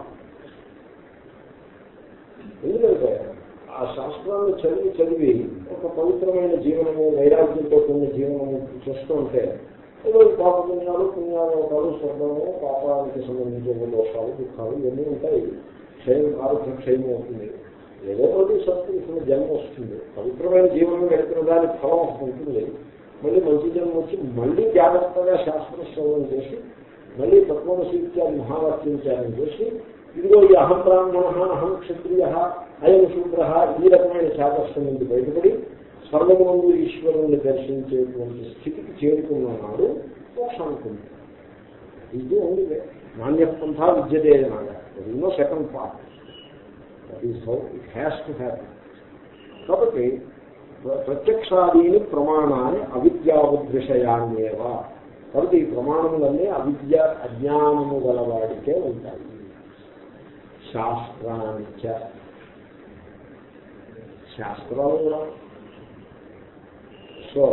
ఎందుకంటే ఆ శాస్త్రాన్ని చదివి చదివి ఒక పవిత్రమైన జీవనము, వైరాగ్యంతో కొన్ని జీవనము చూస్తూ ఉంటే ఏదో పాప పుణ్యాలు, పుణ్యాలోకాలు, స్వర్గము, పాపానికి సంబంధించిన దోషాలు, దుఃఖాలు ఇవన్నీ ఉంటాయి. క్షయం, ఆరోగ్య క్షయం అవుతుంది, ఏదో ఒకటి సత్కరించిన జన్మ వస్తుంది, పవిత్రమైన జీవనం గడిపిన దాని ఫలం ఉంటుంది. మళ్ళీ మంచి జన్మ వచ్చి మళ్ళీ జాగ్రత్తగా శాస్త్రశ్రవణం చేసి మళ్ళీ తత్వమసీత్యాన్ని మహావాక్యోచ్చారం చేసి ఇదిగో ఈ అహం బ్రాహ్మణ, అహం క్షత్రియ, అయం శూద్ర, ఈ రకమైన శాస్త్రం నుండి బయటపడి స్వర్గమునందు ఈశ్వరుణ్ణి దర్శించేటువంటి స్థితికి చేరుకున్నాడు మోక్షానికి. ఇది ఓన్లీ నాణ్యపంథ విద్యతే నాగా ఎన్నో second part. That is how it has to happen. కాబట్టి ప్రత్యక్షాదీని ప్రమాణాన్ని అవిద్యావద్విషయాన్నేవ. కాబట్టి ఈ ప్రమాణములన్నీ అవిద్య అజ్ఞానము గలవాడికే ఉంటాయి. శాస్త్రాంచ, శాస్త్రాలు కూడా. సో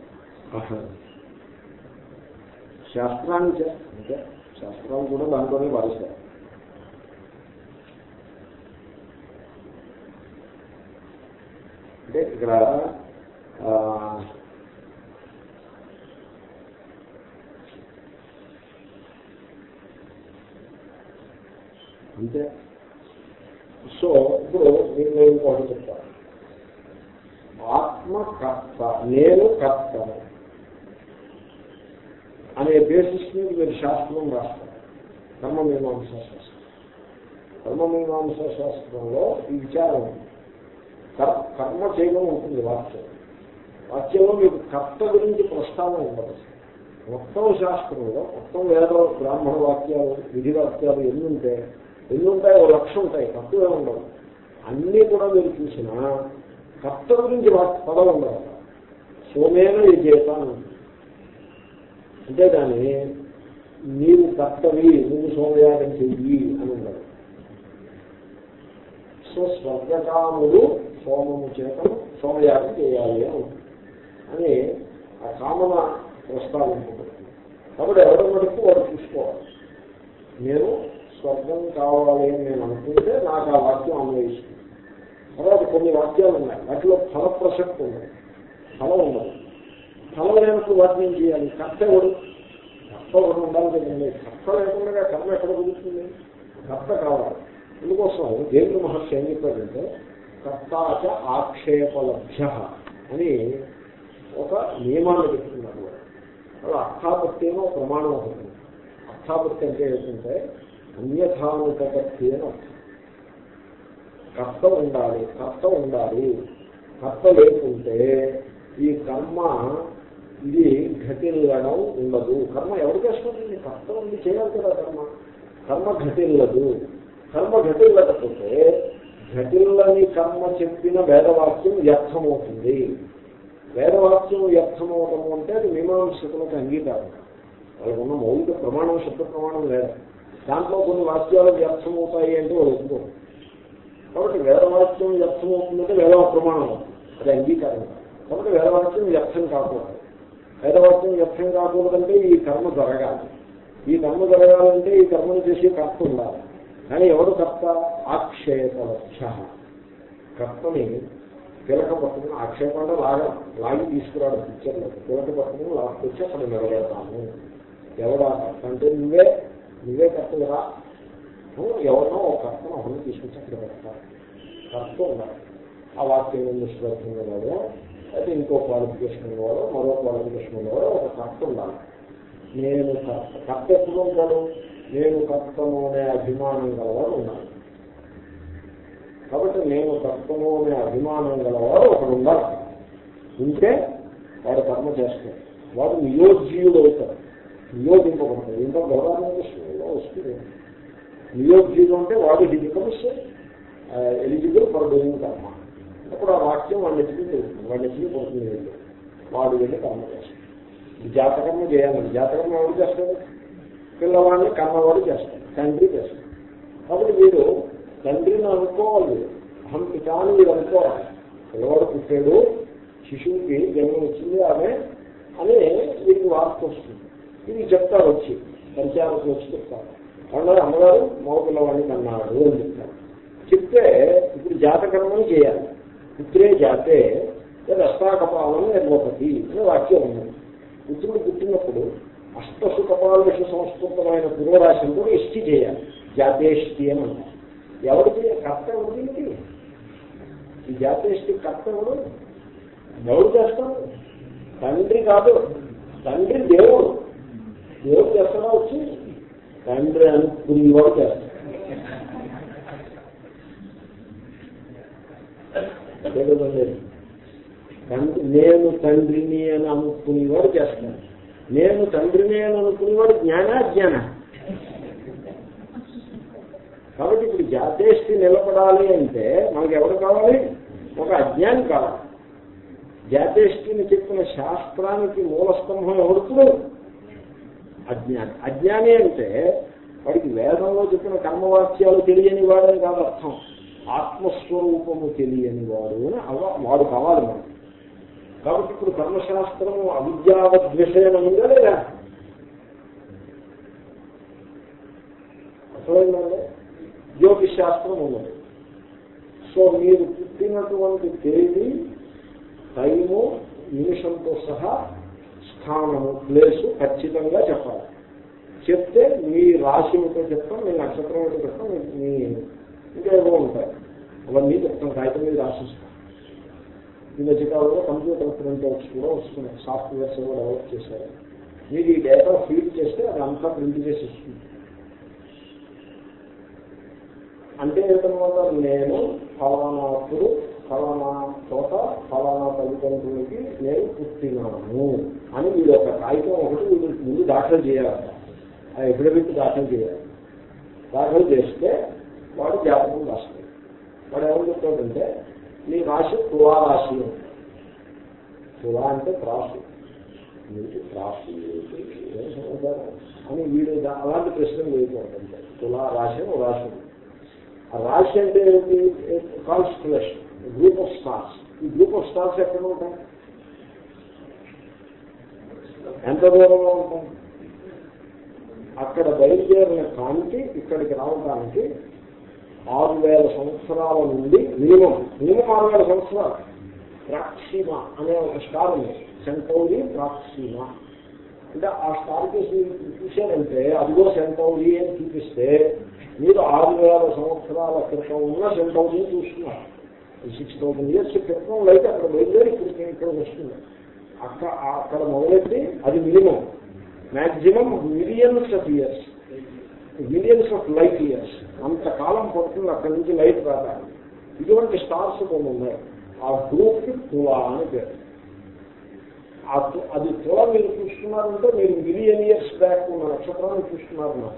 శాస్త్రాంచ అంటే శాస్త్రాలు కూడా దాంట్లోనే వారిస్తారు. అంటే ఇక్కడ అంతే. సో ఇప్పుడు మీరు నేను ఇంకోటి చెప్తాను. ఆత్మ కర్త, నేను కర్తను అనే బేసిస్ మీద మీరు శాస్త్రం రాస్తారు. కర్మమీమాంసా శాస్త్రం. కర్మమీమాంసా శాస్త్రంలో ఈ విచారం ఉంది. కర్మ చేయడం ఉంటుంది వాక్యం. వాక్యంలో మీకు కర్త గురించి ప్రస్తావన ఉండదు. మొత్తం శాస్త్రంలో మొత్తం వేద బ్రాహ్మణ వాక్యాలు విధి వాక్యాలు ఎన్ని ఉంటే ఎన్ని ఉంటాయి, ఓ లక్ష ఉంటాయి, తక్కువే ఉండవు. అన్నీ కూడా మీరు చూసినా కర్త గురించి పదం ఉండదు. సోమేన ఈ జీతాను అంతేగాని నీవు కర్తవి, నువ్వు సోమయాగం చెయ్యి అని ఉండదు. సో స్వర్గకాముడు సోమము చేతను సోమయాగం చేయాలి అని ఆ కామన ప్రస్తావించబడుతుంది. కాబట్టి ఎవరి మటుకు వాడు చూసుకోవాలి. నేను స్వర్గం కావాలి అని నేను అనుకుంటే నాకు ఆ వాక్యం అన్వయిస్తుంది. తర్వాత కొన్ని వాక్యాలు ఉన్నాయి, వాటిలో ఫల ప్రసక్తి ఉంది, ఫలం ఉండదు. ఫలం లేనప్పుడు వాటిని ఏం చేయాలి? కర్త ఎవడు? కర్త ఒకటి ఉండాలి కదండి. కర్త లేకుండా కర్మ ఎక్కడ కుదురుతుంది? కర్త కావాలి. అందుకోసం దేవేంద్ర మహర్షి ఏం చెప్పాడంటే కర్తాచ ఆక్షేపలభ్య అని ఒక నియమాన్ని పెట్టుకున్నాడు. వాళ్ళు అర్థాపత్తి అని ఒక ప్రమాణం అవుతుంది. అర్థాపత్తి అంటే ఏంటంటే అన్యథానుపత్తి అని అర్థం. కర్త ఉండాలి, కర్త ఉండాలి. కర్త లేకుంటే ఈ కర్మ ఇది ఘటిల్లడం ఉండదు. కర్మ ఎవరు చేస్తుంది? కర్త ఉంది, చేయాలి కదా కర్మ. కర్మ ఘటిల్లదు. కర్మ ఘటిల్లకపోతే ఘటిల్లని కర్మ చెప్పిన వేదవాక్యం వ్యర్థమవుతుంది. వేదవాక్యం వ్యర్థమవటము అంటే అది మీమాంసకులకు అంగీకారం. వాళ్ళకు ఉన్న మౌలిక ప్రమాణం శబ్ద ప్రమాణం లేదు. దాంట్లో కొన్ని వాక్యాలు వ్యర్థమవుతాయి అంటే వాళ్ళు ఒప్పుకోరు. కాబట్టి వేదవాక్యం వ్యర్థమవుతుందంటే వేద ప్రమాణం అవుతుంది, అది అంగీకారం. కాబట్టి వేదవాక్యం వ్యర్థం కాకూడదు. వేదవాక్యం వ్యర్థం కాకూడదంటే ఈ కర్మ జరగాలి. ఈ కర్మ జరగాలంటే ఈ కర్మను చేసి కర్త ఉండాలి. కానీ ఎవడు కర్త? ఆక్షేపలక్ష. కర్తని పిలక పట్టుకుని, ఆక్షేపం అంటే లాగా లాగి తీసుకురాడు పిక్చర్లో, పిలక పట్టుకుని లాక్కొచ్చి అక్కడ నిలబెడతాము. ఎవడా కర్త అంటే నువ్వే నువ్వే కర్తరా. ఎవరినో ఒక కర్తను ఒకరిని తీసుకొచ్చి అక్కడ పెడతారు. కర్త ఉండాలి. ఆ వాక్యం నిష్పత్తిగా వాడో అయితే ఇంకో క్వాలిఫికేషన్ ఉన్నవాడో మరో క్వాలిఫికేషన్ ఉన్నవాడో ఒక కర్త ఉండాలి. నేను కర్త కర్త ఎప్పుడు ఉంటాడు? నేను కర్తను అనే అభిమానం గలవాడు ఉన్నాను. కాబట్టి నేను కర్తను అనే అభిమానం గలవాడు ఒకడు ఉండాలి. ఉంటే వాడు కర్మ చేస్తాడు. వాడు నియోజ్యుడు అవుతాడు, నియోజింపబడతాడు. ఇంట్లో గౌరవ విషయంలో వస్తుంది. నియోజ్యుడు అంటే వాడు ఇది బికమ్స్ ఎలిజిబుల్ ఫర్ డూయింగ్ కర్మ. అప్పుడు ఆ వాక్యం వాడి ఎత్తుకుని వెళ్తుంది, వాడి ఎత్తుకుని పడుతుంది. వాడు వెళ్ళి కర్మ చేస్తాడు. ఇది జాతకర్మ చేయాలని. జాతకర్మ ఎవరు చేస్తాడు? పిల్లవాడిని కర్మవాడు చేస్తాడు, తండ్రి చేస్తాడు. కాబట్టి మీరు తండ్రిని అనుకోవాలి, అహం పితాని మీరు అనుకోవాలి. పిల్లవాడు పుట్టాడు, శిశువుకి జన్మ వచ్చింది ఆమె అని వీరికి వార్త వస్తుంది. ఇది చెప్తారు, వచ్చి పరిచారకు వచ్చి చెప్తారు. అన్నారు అమ్మగారు మగ పిల్లవాడిని కన్నాడు అని చెప్తారు. చెప్తే ఇప్పుడు జాతకర్మని చేయాలి. పుత్రే జాతే అష్టాకపాలను నిర్వపతి అనే వాక్యం ఉన్నది. పుత్రుడు పుట్టినప్పుడు అష్టసు కపాలేషు సంస్కృతమైన పూర్వరాశంతో ఇష్టి చేయాలి. జాతేష్టి అని అంటారు. ఎవరికి కర్త ఎవరికి? ఈ జాతేష్టి కర్త ఎవరు? ఎవరు చేస్తాడు? తండ్రి కాదు, తండ్రి దేవుడు. దేవుడు చేస్తాడా? వచ్చి తండ్రి అనుకునేవాడు చేస్తాడు. నేను తండ్రిని అని అనుకునేవాడు చేస్తాను. నేను తండ్రిని అని అనుకునేవాడు జ్ఞాన అజ్ఞాన. కాబట్టి ఇప్పుడు జాతేష్టి నిలబడాలి అంటే మనకి ఎవరు కావాలి? ఒక అజ్ఞాని కావాలి. జాతేష్టిని చెప్పిన శాస్త్రానికి మూలస్తంభం ఎవడుతుడు? అజ్ఞాని. అజ్ఞాని అంటే వాడికి వేదంలో చెప్పిన కర్మవాక్యాలు తెలియని వాడని కాదు అర్థం. ఆత్మస్వరూపము తెలియని వాడు అని అవ వాడు కావాలి మనకి. కాబట్టి ఇప్పుడు కర్మశాస్త్రము అవిద్యావద్విషయం ఉందా లేదా? అసలైందంటే జ్యోతిష్ శాస్త్రం ఉన్నది. సో మీరు పుట్టినటువంటి తేదీ, టైము, నిమిషంతో సహా స్థానము, ప్లేసు ఖచ్చితంగా చెప్పాలి. చెప్తే మీ రాశితో చెప్తాం, మీ నక్షత్రం ఏమిటో చెప్తాం, మీ ఇంకేవో ఉంటాయి అవన్నీ చెప్తాం. కాగితం మీద రాసిస్తాం. ఈ మధ్యకాలంలో కంప్యూటర్ ప్రింట్అవుట్స్ కూడా వస్తున్నాయి, సాఫ్ట్వేర్స్ ఏవో డెవలప్ చేశారు. మీరు ఈ డేటా ఫీడ్ చేస్తే అది అంతా ప్రింట్ చేసి ఇస్తుంది. అంటే ఏంటన్నమాట, నేను ఫలానాప్పుడు ఫలానా చోట ఫలానా తల్లితో తల్లిదండ్రులకి నేను పుట్టినాను అని వీడు ఒక కాగితం ఒకటి వీడు ముందు దాఖలు చేయాలి. ఆ ఎఫిడవిట్ దాఖలు చేయాలి. దాఖలు చేస్తే వాడు జాతకం రాస్తాడు. వాడు ఎవరు చెప్తాడంటే నీ రాశి తులా రాశి. తులా అంటే త్రాసు, నీకు త్రాసు ఏం సమాచారం అని వీడు అలాంటి ప్రశ్నలు వేయకూడదంటే తులా రాశి ఓ రాశి. ఆ రాశి అంటే కాన్స్టలేషన్, గ్రూప్ ఆఫ్ స్టార్స్. ఈ గ్రూప్ ఆఫ్ స్టార్స్ ఎక్కడ ఉంటాయి, ఎంత దూరంలో ఉంటాయి? అక్కడ బయలుదేరిన కాంతి ఇక్కడికి రావడానికి ఆరు వేల సంవత్సరాల నుండి మినిమం మినిమం ఆరు వేల సంవత్సరాలు. ప్రాక్సిమా అనే ఒక స్టార్ ఉంది, సెంటౌరీ ప్రాక్సిమా. అంటే ఆ స్టార్ కేసు చూశారంటే అదిగో సెంటౌరీ అని చూపిస్తే మీరు ఆరు వేల సంవత్సరాల క్రితం ఉన్న సెంటౌరీని చూస్తున్నారు. సిక్స్ థౌసండ్ ఇయర్స్ క్రితం లైట్ అక్కడ బయలుదేరి ఇప్పుడు ఇక్కడ వస్తుంది. అక్కడ అక్కడ మొదలెట్టి అది minimum. Maximum millions of years, millions of light years అంతకాలం పడుతుంది అక్కడి నుంచి లైట్ రావాలి. ఇటువంటి స్టార్స్ కొన్ని ఉన్నాయి. ఆ గ్రూప్కి తులా అని పేరు. అది తులా మీరు చూస్తున్నారంటే మీరు మిలియన్ ఇయర్స్ బ్యాక్ ఉన్న నక్షత్రాన్ని చూస్తున్నారు.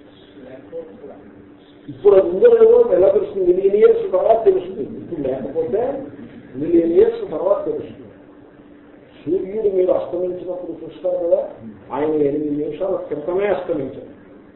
ఇప్పుడు అది ఉందో లేదో ఎలా తెలుస్తుంది? మిలియన్ ఇయర్స్ తర్వాత తెలుస్తుంది. ఇప్పుడు లేకపోతే మిలియన్ ఇయర్స్ తర్వాత తెలుస్తుంది. సూర్యుడు మీరు అస్తమించినప్పుడు చూస్తారు కదా, ఆయన ఎనిమిది నిమిషాల క్రితమే అస్తమించారు.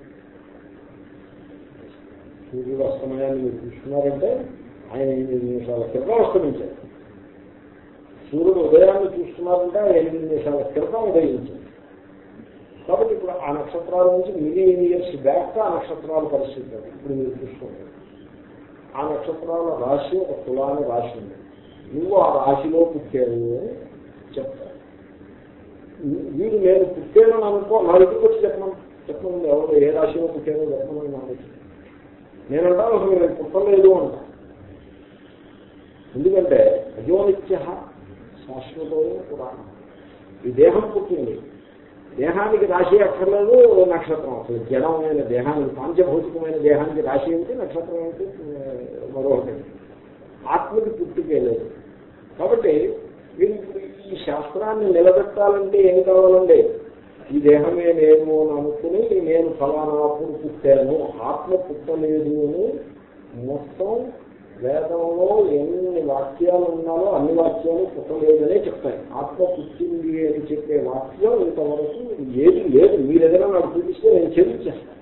సూర్యుడు అస్తమయాన్ని మీరు చూస్తున్నారంటే ఆయన ఎనిమిది నిమిషాల క్రితం అస్తమించారు. సూర్యుడు ఉదయాన్ని చూస్తున్నారంటే ఆయన ఎనిమిది నిమిషాల క్రితం ఉదయించారు. కాబట్టి ఇప్పుడు ఆ నక్షత్రాల నుంచి మిలియన్ ఇయర్స్ బ్యాక్ ఆ నక్షత్రాల పరిస్థితి ఇప్పుడు మీరు చూసుకుంటారు. ఆ నక్షత్రాల రాశి ఒక తులాని రాశి ఉంది. నువ్వు ఆ రాశిలో పుట్టావు అని చెప్తారు. వీడు నేను పుట్టానని అనుకో, నా దగ్గరికి వచ్చి చెప్పమని చెప్పమని ఎవరు ఏ రాశిలో పుట్టానో చెప్పమని నాకు నేనంటాను అసలు నేను పుట్టలేదు అంట. ఎందుకంటే అజోనిత్య శాశ్వతమైన పురాణం. ఈ దేహం పుట్టింది, దేహానికి రాశి అక్కర్లేదు, నక్షత్రం అసలు జడమైన దేహానికి, పాంచభౌతికమైన దేహానికి రాశి ఏంటి, నక్షత్రం ఏంటి, మరొకటి. ఆత్మకి పుట్టుకే లేదు. కాబట్టి వీళ్ళు ఈ శాస్త్రాన్ని నిలబెట్టాలంటే ఏం కావాలండి? ఈ దేహమే నేను అని అనుకుని నేను ఫలానాప్పుడు పుట్టాను, ఆత్మ పుట్టలేదు అని మొత్తం వేదంలో ఎన్ని వాక్యాలు ఉన్నాలో అన్ని వాక్యాలు పుట్టలేదనే చెప్తాయి. ఆత్మ పుట్టింది అని చెప్పే వాక్యం ఇంతవరకు ఏది లేదు. మీరు ఏదైనా నాకు చూపిస్తే నేను చెల్లించేస్తాను.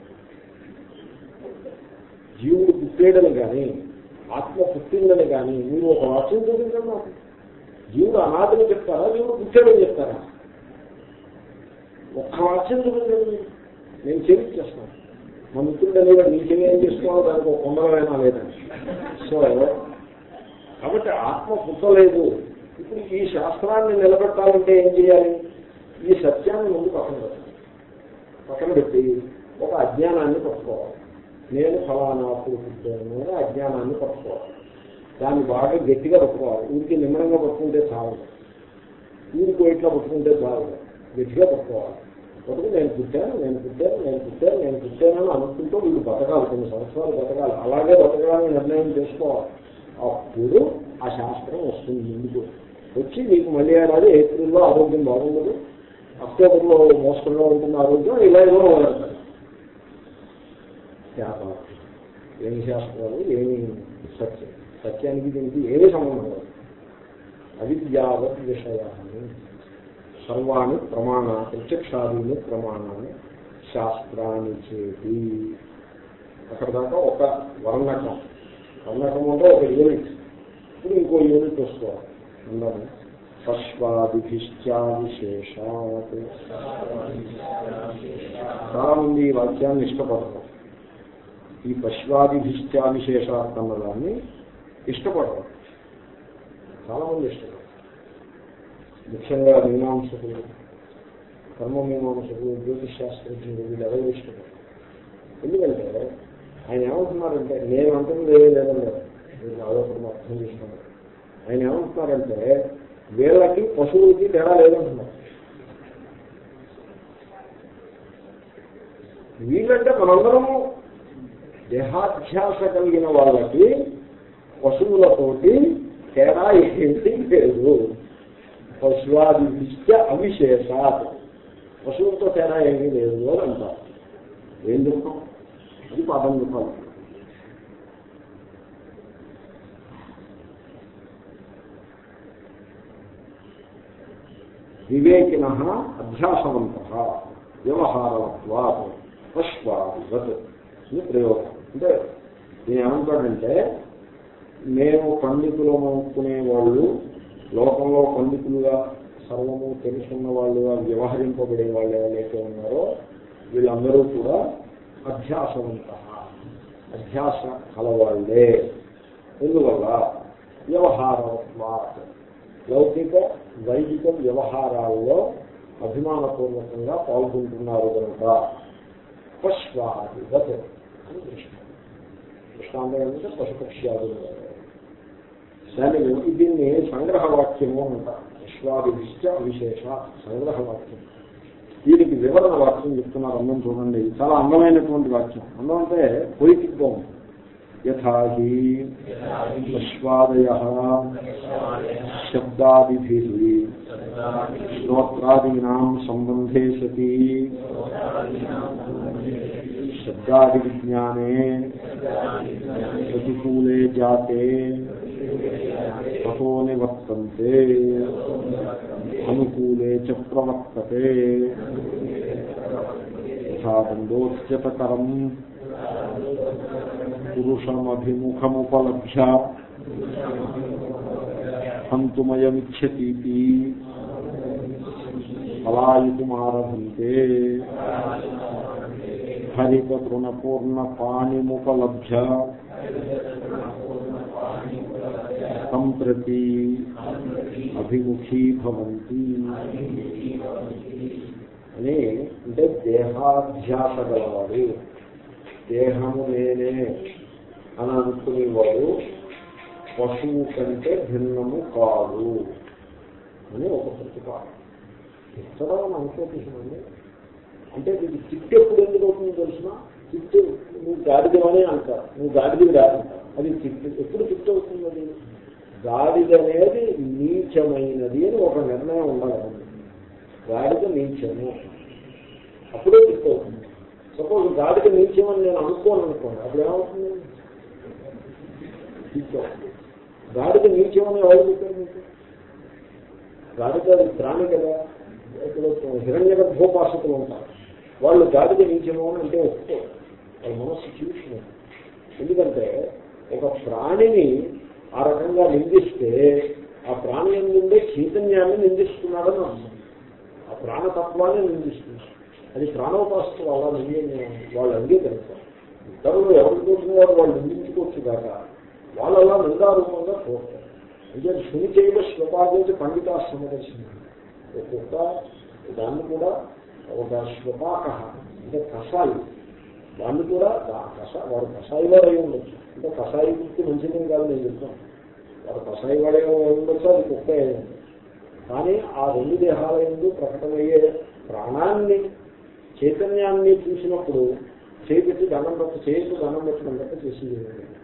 జీవుడు పుట్టేడని కానీ ఆత్మ పుట్టిందని కానీ మీరు ఒక వాక్యం చూపించండి నాకు. జీవుడు అనాథని చెప్తారా, జీవుడు పుట్టాడని చెప్తారా? ఒక్క వాక్యం చూపించండి, నేను చెల్లించేస్తాను. మా మిత్రుడు అనేవాడు నీకేం ఏం చేసుకోవాలో దానికి ఒక కొండలైనా లేదని. సో కాబట్టి ఆత్మ పుట్టలేదు. ఇప్పుడు ఈ శాస్త్రాన్ని నిలబెట్టాలంటే ఏం చేయాలి? ఈ సత్యాన్ని ముందు పక్కన పెట్టాలి. పక్కన పెట్టి ఒక అజ్ఞానాన్ని పట్టుకోవాలి. నేను ఫలానాప్పుడు పుట్టాను అని అజ్ఞానాన్ని పట్టుకోవాలి. దాన్ని బాగా గట్టిగా పట్టుకోవాలి. ఊరికి నిమ్మడంగా పట్టుకుంటే చాలదు, ఊరికి ఇట్లా పట్టుకుంటే చాలదు, గట్టిగా పట్టుకోవాలి. ఒకటి నేను పుట్టాను నేను పుట్టాను నేను పుట్టాను నేను పుట్టానని అనుకుంటూ వీళ్ళు బతకాలి, కొన్ని సంవత్సరాలు బతకాలి. అలాగే బతకాలని నిర్ణయం చేసుకోవాలి. అప్పుడు ఆ శాస్త్రం వస్తుంది ముందుకు వచ్చి మీకు మళ్ళీ ఏడాది ఏప్రిల్లో ఆరోగ్యం బాగుండదు, అక్టోబర్లో మోసంలో ఉంటుంది ఆరోగ్యం, ఇలా ఏదో మొదలెడతారు. ఏమి శాస్త్రాలు, ఏమి సత్యం, సత్యానికి దీనికి ఏమీ సంబంధం లేదు. అవిద్యావత్ విషయాన్ని సర్వాణి ప్రమాణ ప్రత్యక్షాదీని ప్రమాణాన్ని శాస్త్రాన్ని చేతి. అక్కడ దాకా ఒక వర్ణకం. వర్ణకం అంటే ఒక యూనిట్. ఇప్పుడు ఇంకో యూనిట్ వస్తుంది. అందరూ పశ్వాదిభిశ్చా విశేషాత్. చాలా మంది ఈ వాక్యాన్ని ఇష్టపడతారు. ఈ పశ్వాదిభిశ్చా విశేషాత్ అన్నదాన్ని ఇష్టపడతారు. చాలా మంది ఇష్టపడతారు. ముఖ్యంగా మీమాంసకులు, కర్మ మీమాంసకులు, జ్యోతిష్ శాస్త్రజ్ఞులు వీళ్ళు ఎవరు ఇష్టపడతారు. ఎందుకంటే ఆయన ఏమంటున్నారంటే నేను అంటుంది ఏమీ లేదని లేదు, మీరు ఆలోచన అర్థం చేసుకున్నారు. ఆయన ఏమంటున్నారంటే వీళ్ళకి పశువులకి తేడా లేదంటున్నారు. వీళ్ళంటే మనందరము దేహాధ్యాస కలిగిన వాళ్ళకి పశువులతోటి తేడా ఏంటి లేదు. పశువాదిత్య అవిశేషాత్, పశువులతో తేడా ఏమీ లేదు అని అంటారు. ఏం చెప్తాం? అది పాఠం చెప్పాలి. వివేకిన అధ్యాసవంత వ్యవహారవత్వాత్ పశ్వాదివత్ అని ప్రయోగం. అంటే నేను ఏమంటాడంటే, మేము పండితులు అనుకునే వాళ్ళు, లోకంలో పండితులుగా సర్వము తెలుసుకున్న వాళ్ళుగా వ్యవహరింపబడే వాళ్ళు ఎవరైతే ఉన్నారో వీళ్ళందరూ కూడా అధ్యాసవంత, అధ్యాస కలవాళ్లే. ఎందువల్ల? వ్యవహారవత్వాత్, లౌకిక వైదిక వ్యవహారాల్లో అభిమానపూర్వకంగా పాల్గొంటున్నారు కనుక పశ్వాదివత్ అని దృష్టి. దృష్టాంతం అంటే పశుపక్ష్యాదులు. దాన్ని దీన్ని సంగ్రహవాక్యము అంటారు. పశ్వాదిశ్చ అవిశేష సంగ్రహవాక్యం. దీనికి వివరణ వాక్యం చెప్తున్నారు. అందం చూడండి, చాలా అందమైనటువంటి వాక్యం. అందం అంటే పొయిటిక్గా ఉంది. యథాహి పశ్వాదయః శబ్దాదిభిః శ్రోత్రాదీనాం సంబంధే సతి శబ్దాది విజ్ఞానే ప్రతికూలే జాతే తతో నివర్తంతే అనుకూలే చ ప్రవర్తతే యథా దండోచ్యతకరం పురుషమభిముఖముపలభ్య హంతుమయమిచ్చతీతి పలాయితుమారభంతే హరితృణపూర్ణపాణిముపలభ్య తం ప్రతి అభిముఖీభవంతి అని. అంటే దేహాధ్యాస గలవాడు, దేహము నేనే అని అనుకునేవాడు పశువు కంటే భిన్నము కాదు అని ఒక ప్రతిపాదన. ఎక్కడా అనుకోండి. అంటే నీకు చిట్టు ఎప్పుడు ఎందుకు అవుతుందో తెలిసిన, చిట్టు నువ్వు గాడిదమనే అంటారు, నువ్వు గాడిది రాదంటారు. అది చిట్టు ఎప్పుడు చిట్టు అవుతుంది? అది గాడిద అనేది నీచమైనది అని ఒక నిర్ణయం ఉండాలి. గాడిద నీచము, అప్పుడే చిట్టు అవుతుంది. సపోజ్ గాడిద నీచమని నేను అనుకోను అనుకోండి, అప్పుడు ఏమవుతుంది? చిట్టు అవుతుంది. గాడిద నీచమని ఎవరు చెప్పారు మీకు? గాడిద ప్రాణి కదా. ఇప్పుడు హిరణ్య గర్భోపాసకులు ఉంటారు, వాళ్ళు గాడిద నీచము అని అంటే ఒప్పుకోరు. వాళ్ళ మనస్సు చూసుకున్నారు. ఎందుకంటే ఒక ప్రాణిని ఆ రకంగా నిందిస్తే ఆ ప్రాణి నుండే చైతన్యాన్ని నిందిస్తున్నాడని అర్థం. ఆ ప్రాణతత్వాన్ని నిందిస్తున్నారు. అది ప్రాణోపాసకులు అలా నింది వాళ్ళు అంగీకరిస్తారు. ఇతరులు ఎవరు చూసినారు వాళ్ళు నిందించుకోవచ్చు కాక వాళ్ళు అలా నిందారూపంగా చూస్తారు. అంటే శుని చేయవ శ్వపాదేవి పండితాశ్రమ దర్శనం. ఒక్కొక్క దాన్ని కూడా ఒక శ్వపాక అంటే కషాయి, దాన్ని కూడా కషా వాడు కషాయి వాడు అయి ఉండొచ్చు. అంటే కషాయి వృత్తి మంచిదని కాదు నేను చెప్తాను. వాడు కషాయి వాడే ఉండొచ్చు, అది కుక్క అయ్యింది. కానీ ఆ రెండు దేహాల ఎందు ప్రకటమయ్యే ప్రాణాన్ని చైతన్యాన్ని చూసినప్పుడు చేపెట్టి దండం పెట్ట చేసి దండం పెట్టడం తప్ప చేసేది.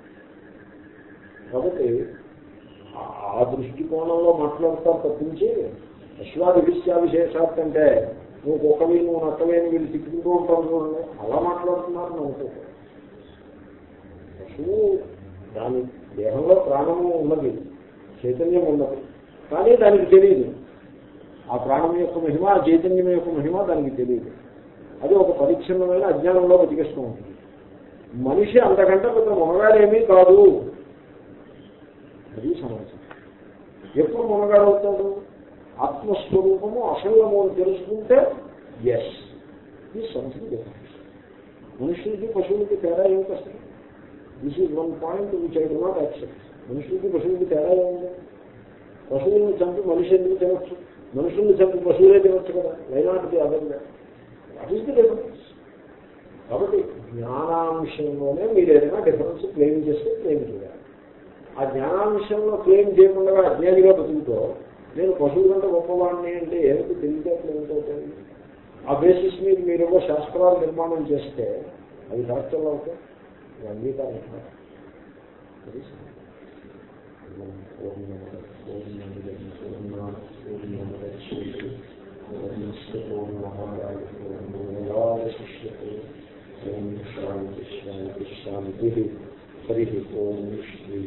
కాబట్టి ఆ దృష్టికోణంలో మాట్లాడతారు తప్పించి అశ్వాది విషయావిశేషాత్ అంటే నువ్వు కుక్కవి నువ్వు నక్కవేని వీళ్ళు తిట్టుకుంటూ ఉంటావు చూడండి, అలా మాట్లాడుతున్నారు అనుకో. పశువు దాని దేహంలో ప్రాణము ఉన్నది, చైతన్యం ఉన్నది, కానీ దానికి తెలియదు. ఆ ప్రాణం యొక్క మహిమ, ఆ చైతన్యం యొక్క మహిమ దానికి తెలియదు. అది ఒక పరిచ్ఛిన్నమైన అజ్ఞానంలో బతికేస్తూ ఉంటుంది. మనిషి అంతకంటే పెద్ద మొనగాడేమీ కాదు. అది సమస్య. ఎప్పుడు మొనగాడవుతాడు? ఆత్మస్వరూపము అసంగము అని తెలుసుకుంటే ఎస్ ఈ సంస్కృతి. మనుషులకి పశువులకి తేడా ఏమిటి అసలు? This is one point which I do not accept. మనుషులకి పశువులకి తేడా ఏముంది? పశువులను చంపి మనిషి ఎందుకు తినొచ్చు? మనుషుల్ని చంపి పశువులే తినొచ్చు కదా. వైనాటికి అదర్గా వాట్ ఈస్ ది డిఫరెన్స్? కాబట్టి జ్ఞానాంశంలోనే మీరు ఏదైనా డిఫరెన్స్ క్లెయిమ్ చేస్తే క్లెయిమ్ చేయాలి. ఆ జ్ఞానాంశంలో క్లెయిమ్ చేయకుండా అజ్ఞానిగా బతుకుతో నేను పశువుల కంటే గొప్పవాడిని అంటే ఏమిటి తెలివితేటలు ఏమిటవుతాయి? ఆ బేసిస్ మీద మీరు శాస్త్రాలు నిర్మాణం చేస్తే అది శాస్త్రాలు అవుతాయి. అంగీకారం పూర్ణ పూర్ణ హరి ఓం శ్రీ